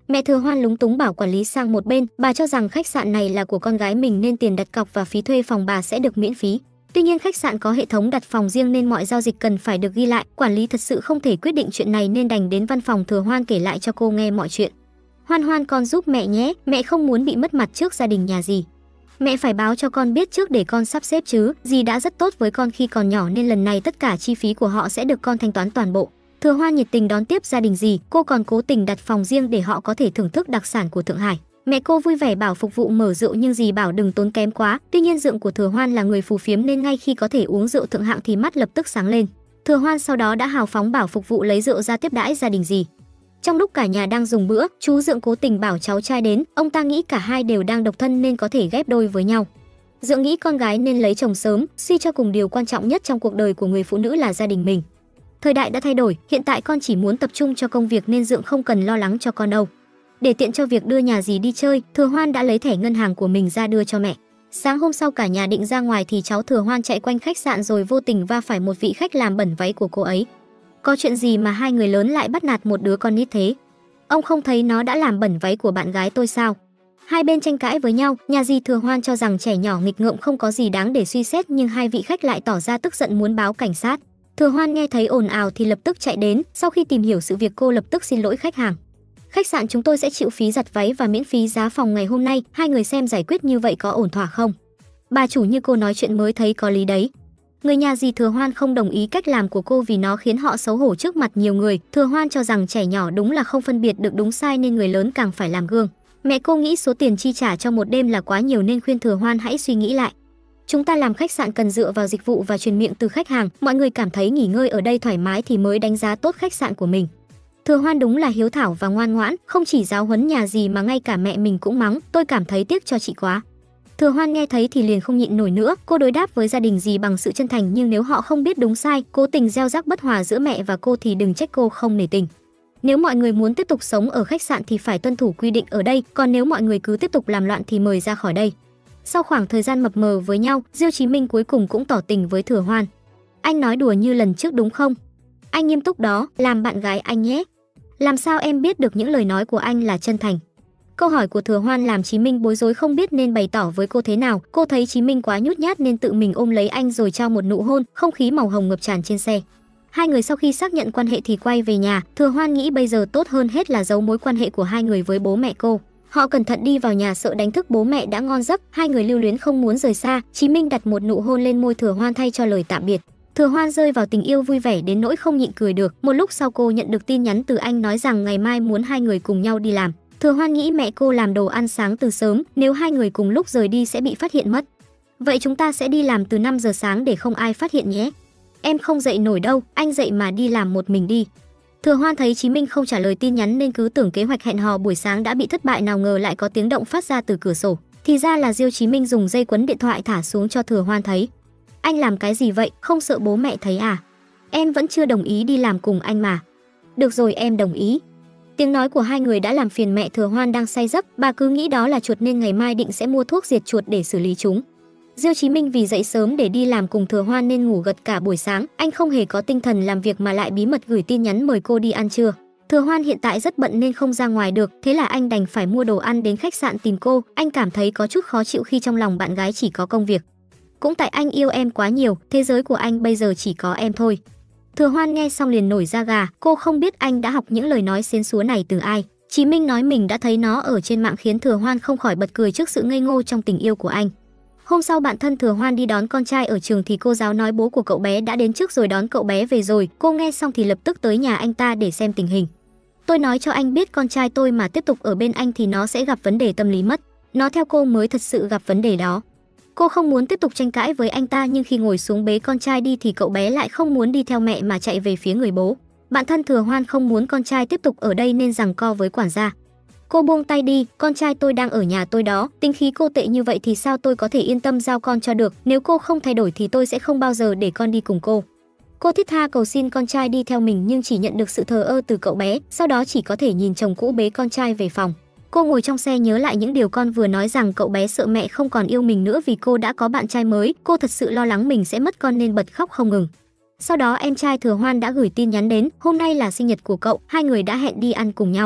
Speaker 1: Mẹ Thừa Hoan lúng túng bảo quản lý sang một bên, bà cho rằng khách sạn này là của con gái mình nên tiền đặt cọc và phí thuê phòng bà sẽ được miễn phí. Tuy nhiên khách sạn có hệ thống đặt phòng riêng nên mọi giao dịch cần phải được ghi lại, quản lý thật sự không thể quyết định chuyện này nên đành đến văn phòng Thừa Hoan kể lại cho cô nghe mọi chuyện. Hoan Hoan, con giúp mẹ nhé, mẹ không muốn bị mất mặt trước gia đình nhà dì. Mẹ phải báo cho con biết trước để con sắp xếp chứ, dì đã rất tốt với con khi còn nhỏ nên lần này tất cả chi phí của họ sẽ được con thanh toán toàn bộ. Thừa Hoan nhiệt tình đón tiếp gia đình dì, cô còn cố tình đặt phòng riêng để họ có thể thưởng thức đặc sản của Thượng Hải. Mẹ cô vui vẻ bảo phục vụ mở rượu nhưng dì bảo đừng tốn kém quá. Tuy nhiên dượng của Thừa Hoan là người phù phiếm nên ngay khi có thể uống rượu thượng hạng thì mắt lập tức sáng lên. Thừa Hoan sau đó đã hào phóng bảo phục vụ lấy rượu ra tiếp đãi gia đình dì. Trong lúc cả nhà đang dùng bữa, chú dượng cố tình bảo cháu trai đến, ông ta nghĩ cả hai đều đang độc thân nên có thể ghép đôi với nhau. Dượng nghĩ con gái nên lấy chồng sớm, suy cho cùng điều quan trọng nhất trong cuộc đời của người phụ nữ là gia đình mình. Thời đại đã thay đổi, hiện tại con chỉ muốn tập trung cho công việc nên dượng không cần lo lắng cho con đâu. Để tiện cho việc đưa nhà dì đi chơi, Thừa Hoan đã lấy thẻ ngân hàng của mình ra đưa cho mẹ. Sáng hôm sau cả nhà định ra ngoài thì cháu Thừa Hoan chạy quanh khách sạn rồi vô tình va phải một vị khách làm bẩn váy của cô ấy. Có chuyện gì mà hai người lớn lại bắt nạt một đứa con nít thế? Ông không thấy nó đã làm bẩn váy của bạn gái tôi sao? Hai bên tranh cãi với nhau, nhà dì Thừa Hoan cho rằng trẻ nhỏ nghịch ngợm không có gì đáng để suy xét nhưng hai vị khách lại tỏ ra tức giận muốn báo cảnh sát. Thừa Hoan nghe thấy ồn ào thì lập tức chạy đến, sau khi tìm hiểu sự việc cô lập tức xin lỗi khách hàng. Khách sạn chúng tôi sẽ chịu phí giặt váy và miễn phí giá phòng ngày hôm nay, hai người xem giải quyết như vậy có ổn thỏa không? Bà chủ như cô nói chuyện mới thấy có lý đấy. Người nhà dì Thừa Hoan không đồng ý cách làm của cô vì nó khiến họ xấu hổ trước mặt nhiều người. Thừa Hoan cho rằng trẻ nhỏ đúng là không phân biệt được đúng sai nên người lớn càng phải làm gương. Mẹ cô nghĩ số tiền chi trả cho một đêm là quá nhiều nên khuyên Thừa Hoan hãy suy nghĩ lại. Chúng ta làm khách sạn cần dựa vào dịch vụ và truyền miệng từ khách hàng, mọi người cảm thấy nghỉ ngơi ở đây thoải mái thì mới đánh giá tốt khách sạn của mình. Thừa Hoan đúng là hiếu thảo và ngoan ngoãn, không chỉ giáo huấn nhà dì mà ngay cả mẹ mình cũng mắng, tôi cảm thấy tiếc cho chị quá. Thừa Hoan nghe thấy thì liền không nhịn nổi nữa, cô đối đáp với gia đình dì bằng sự chân thành nhưng nếu họ không biết đúng sai, cố tình gieo rắc bất hòa giữa mẹ và cô thì đừng trách cô không nể tình. Nếu mọi người muốn tiếp tục sống ở khách sạn thì phải tuân thủ quy định ở đây, còn nếu mọi người cứ tiếp tục làm loạn thì mời ra khỏi đây. Sau khoảng thời gian mập mờ với nhau, Diêu Chí Minh cuối cùng cũng tỏ tình với Thừa Hoan. Anh nói đùa như lần trước đúng không? Anh nghiêm túc đó, làm bạn gái anh nhé. Làm sao em biết được những lời nói của anh là chân thành? Câu hỏi của Thừa Hoan làm Chí Minh bối rối không biết nên bày tỏ với cô thế nào. Cô thấy Chí Minh quá nhút nhát nên tự mình ôm lấy anh rồi trao một nụ hôn, không khí màu hồng ngập tràn trên xe. Hai người sau khi xác nhận quan hệ thì quay về nhà. Thừa Hoan nghĩ bây giờ tốt hơn hết là giấu mối quan hệ của hai người với bố mẹ cô. Họ cẩn thận đi vào nhà sợ đánh thức bố mẹ đã ngon giấc. Hai người lưu luyến không muốn rời xa. Chí Minh đặt một nụ hôn lên môi Thừa Hoan thay cho lời tạm biệt. Thừa Hoan rơi vào tình yêu vui vẻ đến nỗi không nhịn cười được. Một lúc sau cô nhận được tin nhắn từ anh nói rằng ngày mai muốn hai người cùng nhau đi làm. Thừa Hoan nghĩ mẹ cô làm đồ ăn sáng từ sớm, nếu hai người cùng lúc rời đi sẽ bị phát hiện mất. Vậy chúng ta sẽ đi làm từ năm giờ sáng để không ai phát hiện nhé. Em không dậy nổi đâu, anh dậy mà đi làm một mình đi. Thừa Hoan thấy Chí Minh không trả lời tin nhắn nên cứ tưởng kế hoạch hẹn hò buổi sáng đã bị thất bại, nào ngờ lại có tiếng động phát ra từ cửa sổ. Thì ra là Diêu Chí Minh dùng dây quấn điện thoại thả xuống cho Thừa Hoan thấy. Anh làm cái gì vậy, không sợ bố mẹ thấy à? Em vẫn chưa đồng ý đi làm cùng anh mà. Được rồi, em đồng ý. Tiếng nói của hai người đã làm phiền mẹ Thừa Hoan đang say giấc, bà cứ nghĩ đó là chuột nên ngày mai định sẽ mua thuốc diệt chuột để xử lý chúng. Diêu Chí Minh vì dậy sớm để đi làm cùng Thừa Hoan nên ngủ gật cả buổi sáng, anh không hề có tinh thần làm việc mà lại bí mật gửi tin nhắn mời cô đi ăn trưa. Thừa Hoan hiện tại rất bận nên không ra ngoài được, thế là anh đành phải mua đồ ăn đến khách sạn tìm cô. Anh cảm thấy có chút khó chịu khi trong lòng bạn gái chỉ có công việc. Cũng tại anh yêu em quá nhiều, thế giới của anh bây giờ chỉ có em thôi. Thừa Hoan nghe xong liền nổi da gà, cô không biết anh đã học những lời nói xến xúa này từ ai. Chí Minh nói mình đã thấy nó ở trên mạng khiến Thừa Hoan không khỏi bật cười trước sự ngây ngô trong tình yêu của anh. Hôm sau bạn thân Thừa Hoan đi đón con trai ở trường thì cô giáo nói bố của cậu bé đã đến trước rồi đón cậu bé về rồi. Cô nghe xong thì lập tức tới nhà anh ta để xem tình hình. Tôi nói cho anh biết con trai tôi mà tiếp tục ở bên anh thì nó sẽ gặp vấn đề tâm lý mất. Nó theo cô mới thật sự gặp vấn đề đó. Cô không muốn tiếp tục tranh cãi với anh ta nhưng khi ngồi xuống bế con trai đi thì cậu bé lại không muốn đi theo mẹ mà chạy về phía người bố. Bạn thân Thừa Hoan không muốn con trai tiếp tục ở đây nên giằng co với quản gia. Cô buông tay đi, con trai tôi đang ở nhà tôi đó, tính khí cô tệ như vậy thì sao tôi có thể yên tâm giao con cho được, nếu cô không thay đổi thì tôi sẽ không bao giờ để con đi cùng cô. Cô thiết tha cầu xin con trai đi theo mình nhưng chỉ nhận được sự thờ ơ từ cậu bé, sau đó chỉ có thể nhìn chồng cũ bế con trai về phòng. Cô ngồi trong xe nhớ lại những điều con vừa nói rằng cậu bé sợ mẹ không còn yêu mình nữa vì cô đã có bạn trai mới, cô thật sự lo lắng mình sẽ mất con nên bật khóc không ngừng. Sau đó em trai Thừa Hoan đã gửi tin nhắn đến, hôm nay là sinh nhật của cậu, hai người đã hẹn đi ăn cùng nhau.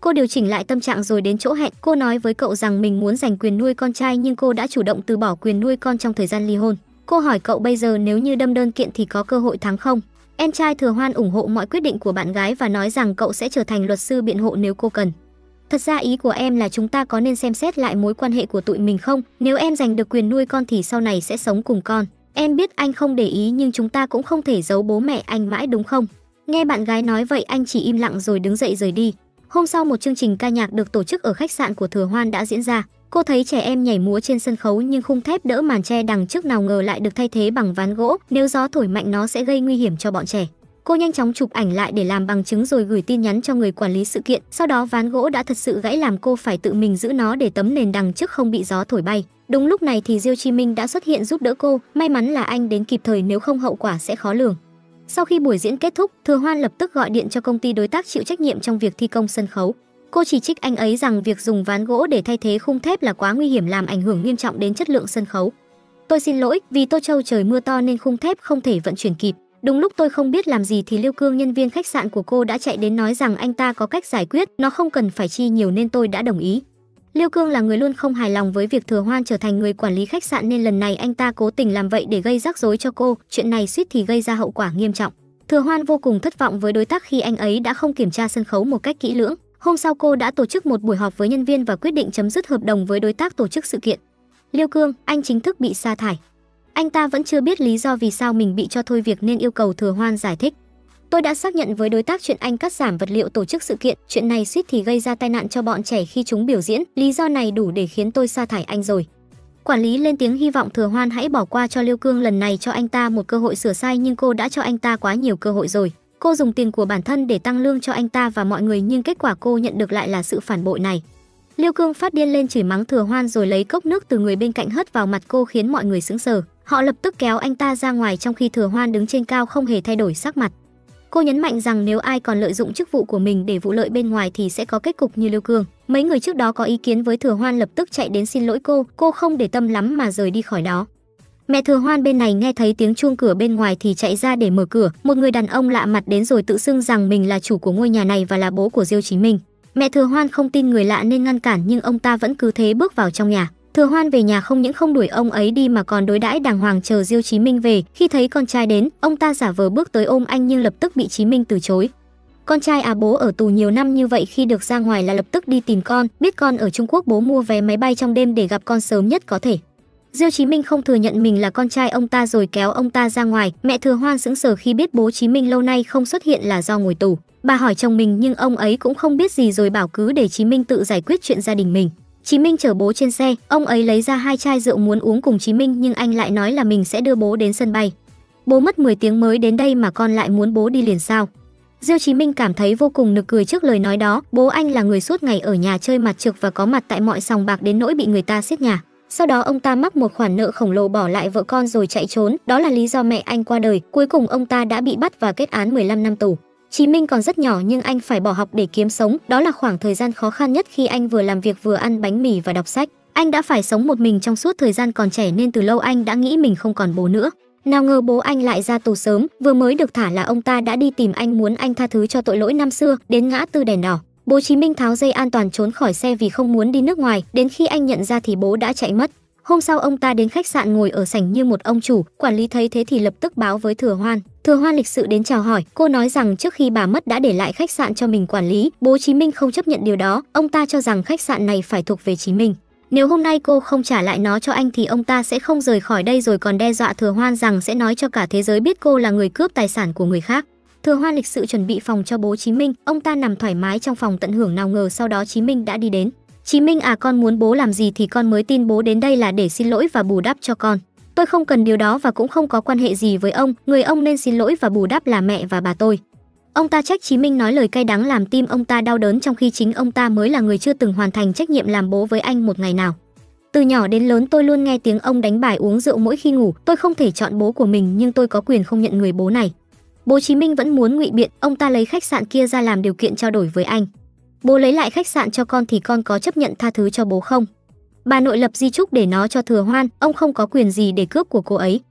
Speaker 1: Cô điều chỉnh lại tâm trạng rồi đến chỗ hẹn. Cô nói với cậu rằng mình muốn giành quyền nuôi con trai nhưng cô đã chủ động từ bỏ quyền nuôi con trong thời gian ly hôn. Cô hỏi cậu bây giờ nếu như đâm đơn kiện thì có cơ hội thắng không? Em trai Thừa Hoan ủng hộ mọi quyết định của bạn gái và nói rằng cậu sẽ trở thành luật sư biện hộ nếu cô cần. Thật ra ý của em là chúng ta có nên xem xét lại mối quan hệ của tụi mình không? Nếu em giành được quyền nuôi con thì sau này sẽ sống cùng con. Em biết anh không để ý nhưng chúng ta cũng không thể giấu bố mẹ anh mãi đúng không? Nghe bạn gái nói vậy anh chỉ im lặng rồi đứng dậy rời đi. Hôm sau một chương trình ca nhạc được tổ chức ở khách sạn của Thừa Hoan đã diễn ra. Cô thấy trẻ em nhảy múa trên sân khấu nhưng khung thép đỡ màn che đằng trước nào ngờ lại được thay thế bằng ván gỗ, nếu gió thổi mạnh nó sẽ gây nguy hiểm cho bọn trẻ. Cô nhanh chóng chụp ảnh lại để làm bằng chứng rồi gửi tin nhắn cho người quản lý sự kiện. Sau đó ván gỗ đã thật sự gãy làm cô phải tự mình giữ nó để tấm nền đằng trước không bị gió thổi bay. Đúng lúc này thì Diêu Chí Minh đã xuất hiện giúp đỡ cô, may mắn là anh đến kịp thời nếu không hậu quả sẽ khó lường. Sau khi buổi diễn kết thúc, Thừa Hoan lập tức gọi điện cho công ty đối tác chịu trách nhiệm trong việc thi công sân khấu. Cô chỉ trích anh ấy rằng việc dùng ván gỗ để thay thế khung thép là quá nguy hiểm làm ảnh hưởng nghiêm trọng đến chất lượng sân khấu. Tôi xin lỗi, vì Tô Châu trời mưa to nên khung thép không thể vận chuyển kịp. Đúng lúc tôi không biết làm gì thì Liêu Cương nhân viên khách sạn của cô đã chạy đến nói rằng anh ta có cách giải quyết, nó không cần phải chi nhiều nên tôi đã đồng ý. Liêu Cương là người luôn không hài lòng với việc Thừa Hoan trở thành người quản lý khách sạn nên lần này anh ta cố tình làm vậy để gây rắc rối cho cô, chuyện này suýt thì gây ra hậu quả nghiêm trọng. Thừa Hoan vô cùng thất vọng với đối tác khi anh ấy đã không kiểm tra sân khấu một cách kỹ lưỡng. Hôm sau cô đã tổ chức một buổi họp với nhân viên và quyết định chấm dứt hợp đồng với đối tác tổ chức sự kiện. Liêu Cương, anh chính thức bị sa thải. Anh ta vẫn chưa biết lý do vì sao mình bị cho thôi việc nên yêu cầu Thừa Hoan giải thích. Tôi đã xác nhận với đối tác chuyện anh cắt giảm vật liệu tổ chức sự kiện, chuyện này suýt thì gây ra tai nạn cho bọn trẻ khi chúng biểu diễn, lý do này đủ để khiến tôi sa thải anh rồi. Quản lý lên tiếng hy vọng Thừa Hoan hãy bỏ qua cho Liêu Cương lần này, cho anh ta một cơ hội sửa sai nhưng cô đã cho anh ta quá nhiều cơ hội rồi. Cô dùng tiền của bản thân để tăng lương cho anh ta và mọi người nhưng kết quả cô nhận được lại là sự phản bội này. Liêu Cương phát điên lên chửi mắng Thừa Hoan rồi lấy cốc nước từ người bên cạnh hất vào mặt cô khiến mọi người sững sờ. Họ lập tức kéo anh ta ra ngoài trong khi Thừa Hoan đứng trên cao không hề thay đổi sắc mặt. Cô nhấn mạnh rằng nếu ai còn lợi dụng chức vụ của mình để vụ lợi bên ngoài thì sẽ có kết cục như Liêu Cương. Mấy người trước đó có ý kiến với Thừa Hoan lập tức chạy đến xin lỗi cô, cô không để tâm lắm mà rời đi khỏi đó. Mẹ Thừa Hoan bên này nghe thấy tiếng chuông cửa bên ngoài thì chạy ra để mở cửa. Một người đàn ông lạ mặt đến rồi tự xưng rằng mình là chủ của ngôi nhà này và là bố của Diêu Chí Minh. Mẹ Thừa Hoan không tin người lạ nên ngăn cản nhưng ông ta vẫn cứ thế bước vào trong nhà. Thừa Hoan về nhà không những không đuổi ông ấy đi mà còn đối đãi đàng hoàng chờ Diêu Chí Minh về. Khi thấy con trai đến, ông ta giả vờ bước tới ôm anh nhưng lập tức bị Chí Minh từ chối. Con trai à, bố ở tù nhiều năm như vậy khi được ra ngoài là lập tức đi tìm con, biết con ở Trung Quốc bố mua vé máy bay trong đêm để gặp con sớm nhất có thể. Diêu Chí Minh không thừa nhận mình là con trai ông ta rồi kéo ông ta ra ngoài. Mẹ Thừa Hoan sững sờ khi biết bố Chí Minh lâu nay không xuất hiện là do ngồi tù. Bà hỏi chồng mình nhưng ông ấy cũng không biết gì rồi bảo cứ để Chí Minh tự giải quyết chuyện gia đình mình. Chí Minh chở bố trên xe, ông ấy lấy ra hai chai rượu muốn uống cùng Chí Minh nhưng anh lại nói là mình sẽ đưa bố đến sân bay. Bố mất mười tiếng mới đến đây mà con lại muốn bố đi liền sao? Diêu Chí Minh cảm thấy vô cùng nực cười trước lời nói đó. Bố anh là người suốt ngày ở nhà chơi mặt trược và có mặt tại mọi sòng bạc đến nỗi bị người ta xiết nhà. Sau đó ông ta mắc một khoản nợ khổng lồ bỏ lại vợ con rồi chạy trốn, đó là lý do mẹ anh qua đời. Cuối cùng ông ta đã bị bắt và kết án mười lăm năm tù. Chí Minh còn rất nhỏ nhưng anh phải bỏ học để kiếm sống, đó là khoảng thời gian khó khăn nhất khi anh vừa làm việc vừa ăn bánh mì và đọc sách. Anh đã phải sống một mình trong suốt thời gian còn trẻ nên từ lâu anh đã nghĩ mình không còn bố nữa. Nào ngờ bố anh lại ra tù sớm, vừa mới được thả là ông ta đã đi tìm anh muốn anh tha thứ cho tội lỗi năm xưa. Đến ngã tư đèn đỏ, bố Chí Minh tháo dây an toàn trốn khỏi xe vì không muốn đi nước ngoài, đến khi anh nhận ra thì bố đã chạy mất. Hôm sau ông ta đến khách sạn ngồi ở sảnh như một ông chủ, quản lý thấy thế thì lập tức báo với Thừa Hoan. Thừa Hoan lịch sự đến chào hỏi, cô nói rằng trước khi bà mất đã để lại khách sạn cho mình quản lý. Bố Chí Minh không chấp nhận điều đó, ông ta cho rằng khách sạn này phải thuộc về Chí Minh. Nếu hôm nay cô không trả lại nó cho anh thì ông ta sẽ không rời khỏi đây, rồi còn đe dọa Thừa Hoan rằng sẽ nói cho cả thế giới biết cô là người cướp tài sản của người khác. Thừa Hoan lịch sự chuẩn bị phòng cho bố Chí Minh, ông ta nằm thoải mái trong phòng tận hưởng, nào ngờ sau đó Chí Minh đã đi đến. Chí Minh à, con muốn bố làm gì thì con mới tin bố đến đây là để xin lỗi và bù đắp cho con. Tôi không cần điều đó và cũng không có quan hệ gì với ông, người ông nên xin lỗi và bù đắp là mẹ và bà tôi. Ông ta trách Chí Minh nói lời cay đắng làm tim ông ta đau đớn, trong khi chính ông ta mới là người chưa từng hoàn thành trách nhiệm làm bố với anh một ngày nào. Từ nhỏ đến lớn tôi luôn nghe tiếng ông đánh bài uống rượu mỗi khi ngủ, tôi không thể chọn bố của mình nhưng tôi có quyền không nhận người bố này. Bố Chí Minh vẫn muốn ngụy biện, ông ta lấy khách sạn kia ra làm điều kiện trao đổi với anh. Bố lấy lại khách sạn cho con thì con có chấp nhận tha thứ cho bố không? Bà nội lập di chúc để nó cho Thừa Hoan, ông không có quyền gì để cướp của cô ấy.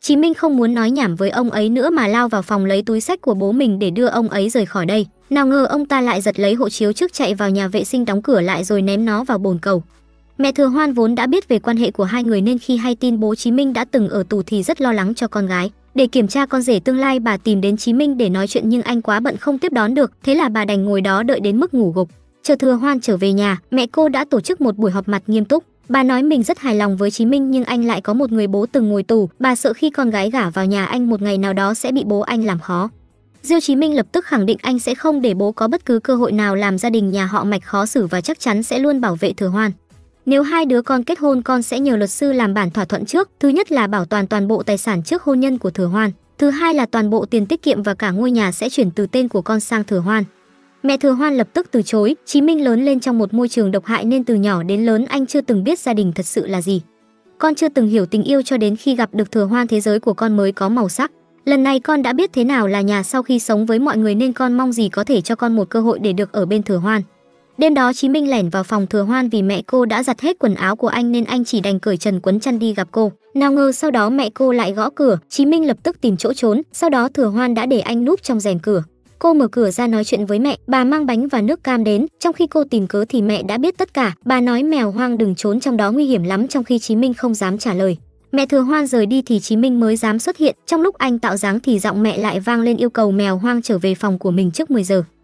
Speaker 1: Chí Minh không muốn nói nhảm với ông ấy nữa mà lao vào phòng lấy túi xách của bố mình để đưa ông ấy rời khỏi đây. Nào ngờ ông ta lại giật lấy hộ chiếu trước chạy vào nhà vệ sinh đóng cửa lại rồi ném nó vào bồn cầu. Mẹ Thừa Hoan vốn đã biết về quan hệ của hai người nên khi hay tin bố Chí Minh đã từng ở tù thì rất lo lắng cho con gái. Để kiểm tra con rể tương lai, bà tìm đến Chí Minh để nói chuyện nhưng anh quá bận không tiếp đón được, thế là bà đành ngồi đó đợi đến mức ngủ gục. Chờ Thừa Hoan trở về nhà, mẹ cô đã tổ chức một buổi họp mặt nghiêm túc. Bà nói mình rất hài lòng với Chí Minh nhưng anh lại có một người bố từng ngồi tù, bà sợ khi con gái gả vào nhà anh một ngày nào đó sẽ bị bố anh làm khó. Diêu Chí Minh lập tức khẳng định anh sẽ không để bố có bất cứ cơ hội nào làm gia đình nhà họ Mạch khó xử và chắc chắn sẽ luôn bảo vệ Thừa Hoan. Nếu hai đứa con kết hôn, con sẽ nhờ luật sư làm bản thỏa thuận trước, thứ nhất là bảo toàn toàn bộ tài sản trước hôn nhân của Thừa Hoan, thứ hai là toàn bộ tiền tiết kiệm và cả ngôi nhà sẽ chuyển từ tên của con sang Thừa Hoan. Mẹ Thừa Hoan lập tức từ chối. Chí Minh lớn lên trong một môi trường độc hại nên từ nhỏ đến lớn anh chưa từng biết gia đình thật sự là gì. Con chưa từng hiểu tình yêu cho đến khi gặp được Thừa Hoan, thế giới của con mới có màu sắc. Lần này con đã biết thế nào là nhà sau khi sống với mọi người nên con mong gì có thể cho con một cơ hội để được ở bên Thừa Hoan. Đêm đó Chí Minh lẻn vào phòng Thừa Hoan vì mẹ cô đã giặt hết quần áo của anh nên anh chỉ đành cởi trần quấn chăn đi gặp cô. Nào ngờ sau đó mẹ cô lại gõ cửa, Chí Minh lập tức tìm chỗ trốn, sau đó Thừa Hoan đã để anh núp trong rèm cửa. Cô mở cửa ra nói chuyện với mẹ, bà mang bánh và nước cam đến, trong khi cô tìm cớ thì mẹ đã biết tất cả. Bà nói mèo hoang đừng trốn trong đó nguy hiểm lắm, trong khi Chí Minh không dám trả lời. Mẹ Thừa Hoan rời đi thì Chí Minh mới dám xuất hiện. Trong lúc anh tạo dáng thì giọng mẹ lại vang lên yêu cầu mèo hoang trở về phòng của mình trước mười giờ.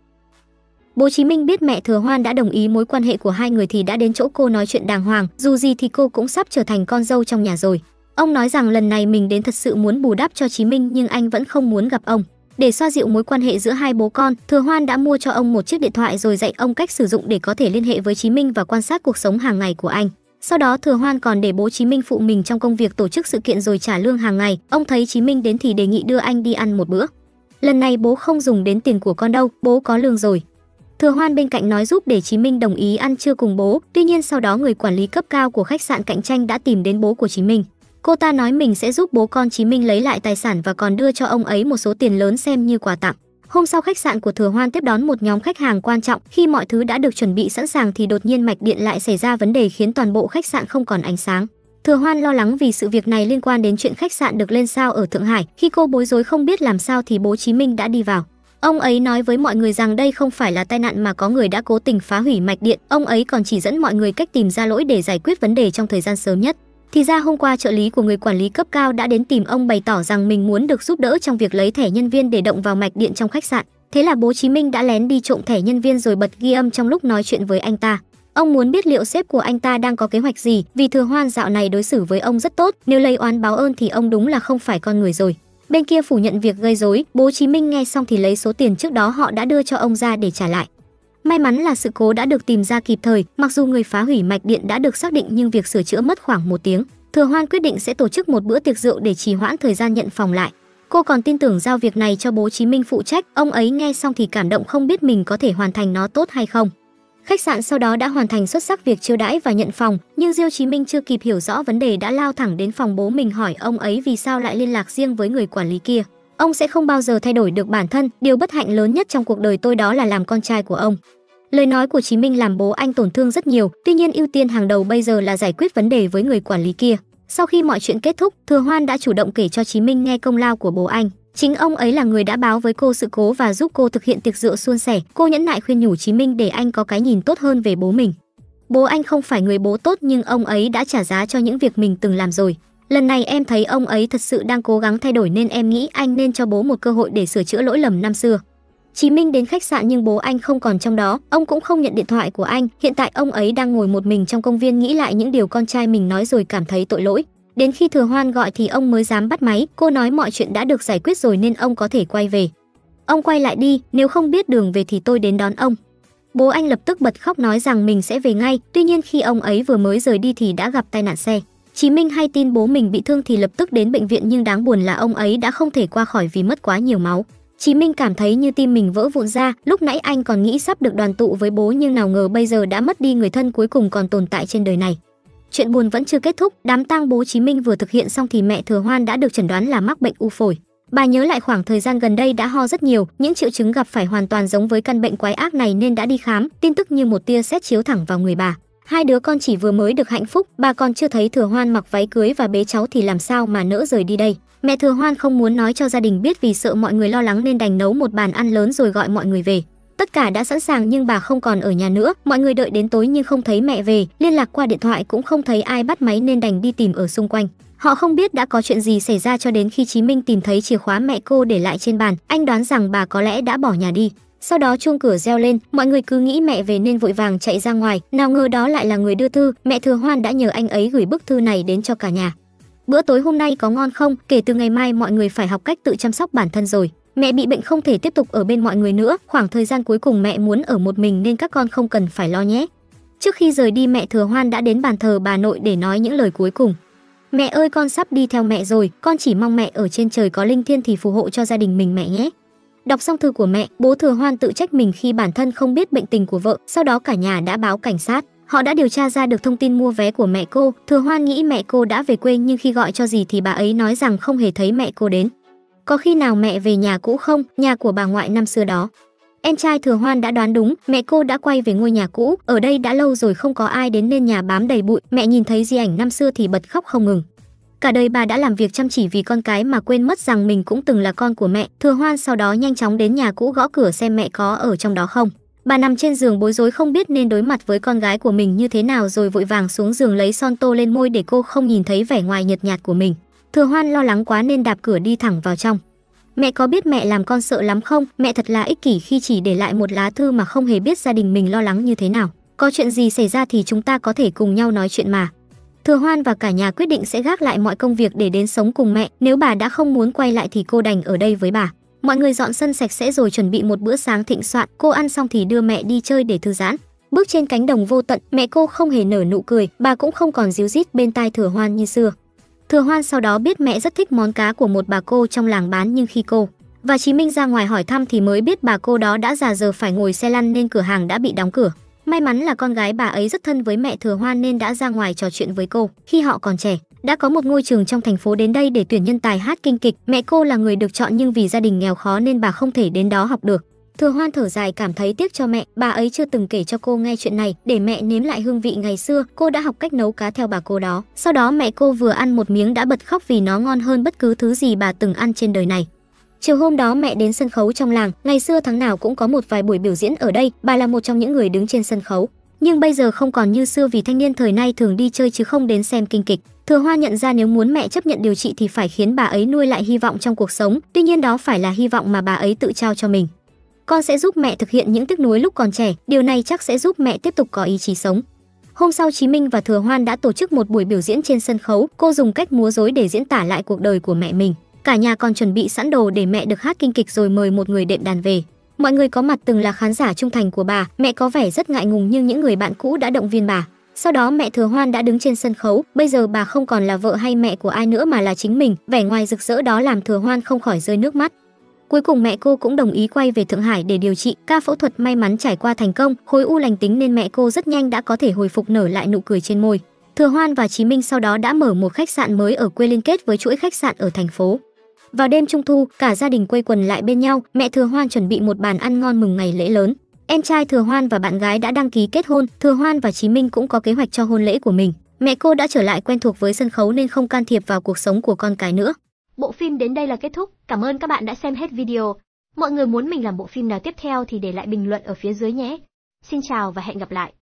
Speaker 1: Bố Chí Minh biết mẹ Thừa Hoan đã đồng ý mối quan hệ của hai người thì đã đến chỗ cô nói chuyện đàng hoàng, dù gì thì cô cũng sắp trở thành con dâu trong nhà rồi. Ông nói rằng lần này mình đến thật sự muốn bù đắp cho Chí Minh nhưng anh vẫn không muốn gặp ông. Để xoa dịu mối quan hệ giữa hai bố con, Thừa Hoan đã mua cho ông một chiếc điện thoại rồi dạy ông cách sử dụng để có thể liên hệ với Chí Minh và quan sát cuộc sống hàng ngày của anh. Sau đó Thừa Hoan còn để bố Chí Minh phụ mình trong công việc tổ chức sự kiện rồi trả lương hàng ngày. Ông thấy Chí Minh đến thì đề nghị đưa anh đi ăn một bữa. Lần này bố không dùng đến tiền của con đâu, bố có lương rồi. Thừa Hoan bên cạnh nói giúp để Chí Minh đồng ý ăn trưa cùng bố. Tuy nhiên sau đó người quản lý cấp cao của khách sạn cạnh tranh đã tìm đến bố của Chí Minh. Cô ta nói mình sẽ giúp bố con Chí Minh lấy lại tài sản và còn đưa cho ông ấy một số tiền lớn xem như quà tặng. Hôm sau khách sạn của Thừa Hoan tiếp đón một nhóm khách hàng quan trọng. Khi mọi thứ đã được chuẩn bị sẵn sàng thì đột nhiên mạch điện lại xảy ra vấn đề khiến toàn bộ khách sạn không còn ánh sáng. Thừa Hoan lo lắng vì sự việc này liên quan đến chuyện khách sạn được lên sao ở Thượng Hải. Khi cô bối rối không biết làm sao thì bố Chí Minh đã đi vào. Ông ấy nói với mọi người rằng đây không phải là tai nạn mà có người đã cố tình phá hủy mạch điện. Ông ấy còn chỉ dẫn mọi người cách tìm ra lỗi để giải quyết vấn đề trong thời gian sớm nhất. Thì ra hôm qua trợ lý của người quản lý cấp cao đã đến tìm ông bày tỏ rằng mình muốn được giúp đỡ trong việc lấy thẻ nhân viên để động vào mạch điện trong khách sạn. Thế là bố Chí Minh đã lén đi trộm thẻ nhân viên rồi bật ghi âm trong lúc nói chuyện với anh ta. Ông muốn biết liệu sếp của anh ta đang có kế hoạch gì, vì Thừa Hoan dạo này đối xử với ông rất tốt, nếu lấy oán báo ơn thì ông đúng là không phải con người rồi. Bên kia phủ nhận việc gây rối, bố Chí Minh nghe xong thì lấy số tiền trước đó họ đã đưa cho ông ra để trả lại. May mắn là sự cố đã được tìm ra kịp thời, mặc dù người phá hủy mạch điện đã được xác định nhưng việc sửa chữa mất khoảng một tiếng. Thừa Hoan quyết định sẽ tổ chức một bữa tiệc rượu để trì hoãn thời gian nhận phòng lại. Cô còn tin tưởng giao việc này cho bố Chí Minh phụ trách. Ông ấy nghe xong thì cảm động không biết mình có thể hoàn thành nó tốt hay không. Khách sạn sau đó đã hoàn thành xuất sắc việc chiêu đãi và nhận phòng, nhưng Diêu Chí Minh chưa kịp hiểu rõ vấn đề đã lao thẳng đến phòng bố mình hỏi ông ấy vì sao lại liên lạc riêng với người quản lý kia. Ông sẽ không bao giờ thay đổi được bản thân, điều bất hạnh lớn nhất trong cuộc đời tôi đó là làm con trai của ông. Lời nói của Chí Minh làm bố anh tổn thương rất nhiều, tuy nhiên ưu tiên hàng đầu bây giờ là giải quyết vấn đề với người quản lý kia. Sau khi mọi chuyện kết thúc, Thừa Hoan đã chủ động kể cho Chí Minh nghe công lao của bố anh. Chính ông ấy là người đã báo với cô sự cố và giúp cô thực hiện tiệc rượu suôn sẻ. Cô nhẫn nại khuyên nhủ Chí Minh để anh có cái nhìn tốt hơn về bố mình. Bố anh không phải người bố tốt nhưng ông ấy đã trả giá cho những việc mình từng làm rồi. Lần này em thấy ông ấy thật sự đang cố gắng thay đổi nên em nghĩ anh nên cho bố một cơ hội để sửa chữa lỗi lầm năm xưa. Chí Minh đến khách sạn nhưng bố anh không còn trong đó, ông cũng không nhận điện thoại của anh. Hiện tại ông ấy đang ngồi một mình trong công viên nghĩ lại những điều con trai mình nói rồi cảm thấy tội lỗi. Đến khi Thừa Hoan gọi thì ông mới dám bắt máy, cô nói mọi chuyện đã được giải quyết rồi nên ông có thể quay về. Ông quay lại đi, nếu không biết đường về thì tôi đến đón ông. Bố anh lập tức bật khóc nói rằng mình sẽ về ngay, tuy nhiên khi ông ấy vừa mới rời đi thì đã gặp tai nạn xe. Chí Minh hay tin bố mình bị thương thì lập tức đến bệnh viện nhưng đáng buồn là ông ấy đã không thể qua khỏi vì mất quá nhiều máu. Chí Minh cảm thấy như tim mình vỡ vụn ra, lúc nãy anh còn nghĩ sắp được đoàn tụ với bố nhưng nào ngờ bây giờ đã mất đi người thân cuối cùng còn tồn tại trên đời này. Chuyện buồn vẫn chưa kết thúc, đám tang bố Chí Minh vừa thực hiện xong thì mẹ Thừa Hoan đã được chẩn đoán là mắc bệnh u phổi. Bà nhớ lại khoảng thời gian gần đây đã ho rất nhiều, những triệu chứng gặp phải hoàn toàn giống với căn bệnh quái ác này nên đã đi khám, tin tức như một tia sét chiếu thẳng vào người bà. Hai đứa con chỉ vừa mới được hạnh phúc, bà còn chưa thấy Thừa Hoan mặc váy cưới và bế cháu thì làm sao mà nỡ rời đi đây. Mẹ Thừa Hoan không muốn nói cho gia đình biết vì sợ mọi người lo lắng nên đành nấu một bàn ăn lớn rồi gọi mọi người về. Tất cả đã sẵn sàng nhưng bà không còn ở nhà nữa, mọi người đợi đến tối nhưng không thấy mẹ về, liên lạc qua điện thoại cũng không thấy ai bắt máy nên đành đi tìm ở xung quanh. Họ không biết đã có chuyện gì xảy ra cho đến khi Chí Minh tìm thấy chìa khóa mẹ cô để lại trên bàn, anh đoán rằng bà có lẽ đã bỏ nhà đi. Sau đó chuông cửa reo lên, mọi người cứ nghĩ mẹ về nên vội vàng chạy ra ngoài, nào ngờ đó lại là người đưa thư, mẹ Thừa Hoan đã nhờ anh ấy gửi bức thư này đến cho cả nhà. Bữa tối hôm nay có ngon không? Kể từ ngày mai mọi người phải học cách tự chăm sóc bản thân rồi. Mẹ bị bệnh không thể tiếp tục ở bên mọi người nữa, khoảng thời gian cuối cùng mẹ muốn ở một mình nên các con không cần phải lo nhé. Trước khi rời đi mẹ Thừa Hoan đã đến bàn thờ bà nội để nói những lời cuối cùng. Mẹ ơi, con sắp đi theo mẹ rồi, con chỉ mong mẹ ở trên trời có linh thiêng thì phù hộ cho gia đình mình mẹ nhé. Đọc xong thư của mẹ, bố Thừa Hoan tự trách mình khi bản thân không biết bệnh tình của vợ, sau đó cả nhà đã báo cảnh sát. Họ đã điều tra ra được thông tin mua vé của mẹ cô. Thừa Hoan nghĩ mẹ cô đã về quê nhưng khi gọi cho dì thì bà ấy nói rằng không hề thấy mẹ cô đến. Có khi nào mẹ về nhà cũ không, nhà của bà ngoại năm xưa đó? Em trai Thừa Hoan đã đoán đúng, mẹ cô đã quay về ngôi nhà cũ, ở đây đã lâu rồi không có ai đến nên nhà bám đầy bụi. Mẹ nhìn thấy di ảnh năm xưa thì bật khóc không ngừng. Cả đời bà đã làm việc chăm chỉ vì con cái mà quên mất rằng mình cũng từng là con của mẹ. Thừa Hoan sau đó nhanh chóng đến nhà cũ gõ cửa xem mẹ có ở trong đó không. Bà nằm trên giường bối rối không biết nên đối mặt với con gái của mình như thế nào rồi vội vàng xuống giường lấy son tô lên môi để cô không nhìn thấy vẻ ngoài nhợt nhạt của mình. Thừa Hoan lo lắng quá nên đạp cửa đi thẳng vào trong. Mẹ có biết mẹ làm con sợ lắm không? Mẹ thật là ích kỷ khi chỉ để lại một lá thư mà không hề biết gia đình mình lo lắng như thế nào. Có chuyện gì xảy ra thì chúng ta có thể cùng nhau nói chuyện mà. Thừa Hoan và cả nhà quyết định sẽ gác lại mọi công việc để đến sống cùng mẹ. Nếu bà đã không muốn quay lại thì cô đành ở đây với bà. Mọi người dọn sân sạch sẽ rồi chuẩn bị một bữa sáng thịnh soạn. Cô ăn xong thì đưa mẹ đi chơi để thư giãn. Bước trên cánh đồng vô tận, mẹ cô không hề nở nụ cười, bà cũng không còn ríu rít bên tai Thừa Hoan như xưa. Thừa Hoan sau đó biết mẹ rất thích món cá của một bà cô trong làng bán, nhưng khi cô và Chí Minh ra ngoài hỏi thăm thì mới biết bà cô đó đã già giờ phải ngồi xe lăn nên cửa hàng đã bị đóng cửa. May mắn là con gái bà ấy rất thân với mẹ Thừa Hoan nên đã ra ngoài trò chuyện với cô. Khi họ còn trẻ, đã có một ngôi trường trong thành phố đến đây để tuyển nhân tài hát kinh kịch. Mẹ cô là người được chọn nhưng vì gia đình nghèo khó nên bà không thể đến đó học được. Thừa Hoan thở dài cảm thấy tiếc cho mẹ, bà ấy chưa từng kể cho cô nghe chuyện này, để mẹ nếm lại hương vị ngày xưa. Cô đã học cách nấu cá theo bà cô đó. Sau đó mẹ cô vừa ăn một miếng đã bật khóc vì nó ngon hơn bất cứ thứ gì bà từng ăn trên đời này. Chiều hôm đó mẹ đến sân khấu trong làng, ngày xưa tháng nào cũng có một vài buổi biểu diễn ở đây, bà là một trong những người đứng trên sân khấu. Nhưng bây giờ không còn như xưa vì thanh niên thời nay thường đi chơi chứ không đến xem kinh kịch. Thừa Hoan nhận ra nếu muốn mẹ chấp nhận điều trị thì phải khiến bà ấy nuôi lại hy vọng trong cuộc sống, tuy nhiên đó phải là hy vọng mà bà ấy tự trao cho mình. Con sẽ giúp mẹ thực hiện những tiếc nuối lúc còn trẻ, điều này chắc sẽ giúp mẹ tiếp tục có ý chí sống. Hôm sau Chí Minh và Thừa Hoan đã tổ chức một buổi biểu diễn trên sân khấu, cô dùng cách múa rối để diễn tả lại cuộc đời của mẹ mình. Cả nhà còn chuẩn bị sẵn đồ để mẹ được hát kinh kịch rồi mời một người đệm đàn về. Mọi người có mặt từng là khán giả trung thành của bà, mẹ có vẻ rất ngại ngùng nhưng những người bạn cũ đã động viên bà. Sau đó mẹ Thừa Hoan đã đứng trên sân khấu, bây giờ bà không còn là vợ hay mẹ của ai nữa mà là chính mình, vẻ ngoài rực rỡ đó làm Thừa Hoan không khỏi rơi nước mắt. Cuối cùng mẹ cô cũng đồng ý quay về Thượng Hải để điều trị, ca phẫu thuật may mắn trải qua thành công, khối u lành tính nên mẹ cô rất nhanh đã có thể hồi phục nở lại nụ cười trên môi. Thừa Hoan và Chí Minh sau đó đã mở một khách sạn mới ở quê liên kết với chuỗi khách sạn ở thành phố. Vào đêm Trung thu, cả gia đình quây quần lại bên nhau, mẹ Thừa Hoan chuẩn bị một bàn ăn ngon mừng ngày lễ lớn. Em trai Thừa Hoan và bạn gái đã đăng ký kết hôn, Thừa Hoan và Chí Minh cũng có kế hoạch cho hôn lễ của mình. Mẹ cô đã trở lại quen thuộc với sân khấu nên không can thiệp vào cuộc sống của con cái nữa.
Speaker 2: Bộ phim đến đây là kết thúc, cảm ơn các bạn đã xem hết video. Mọi người muốn mình làm bộ phim nào tiếp theo thì để lại bình luận ở phía dưới nhé. Xin chào và hẹn gặp lại.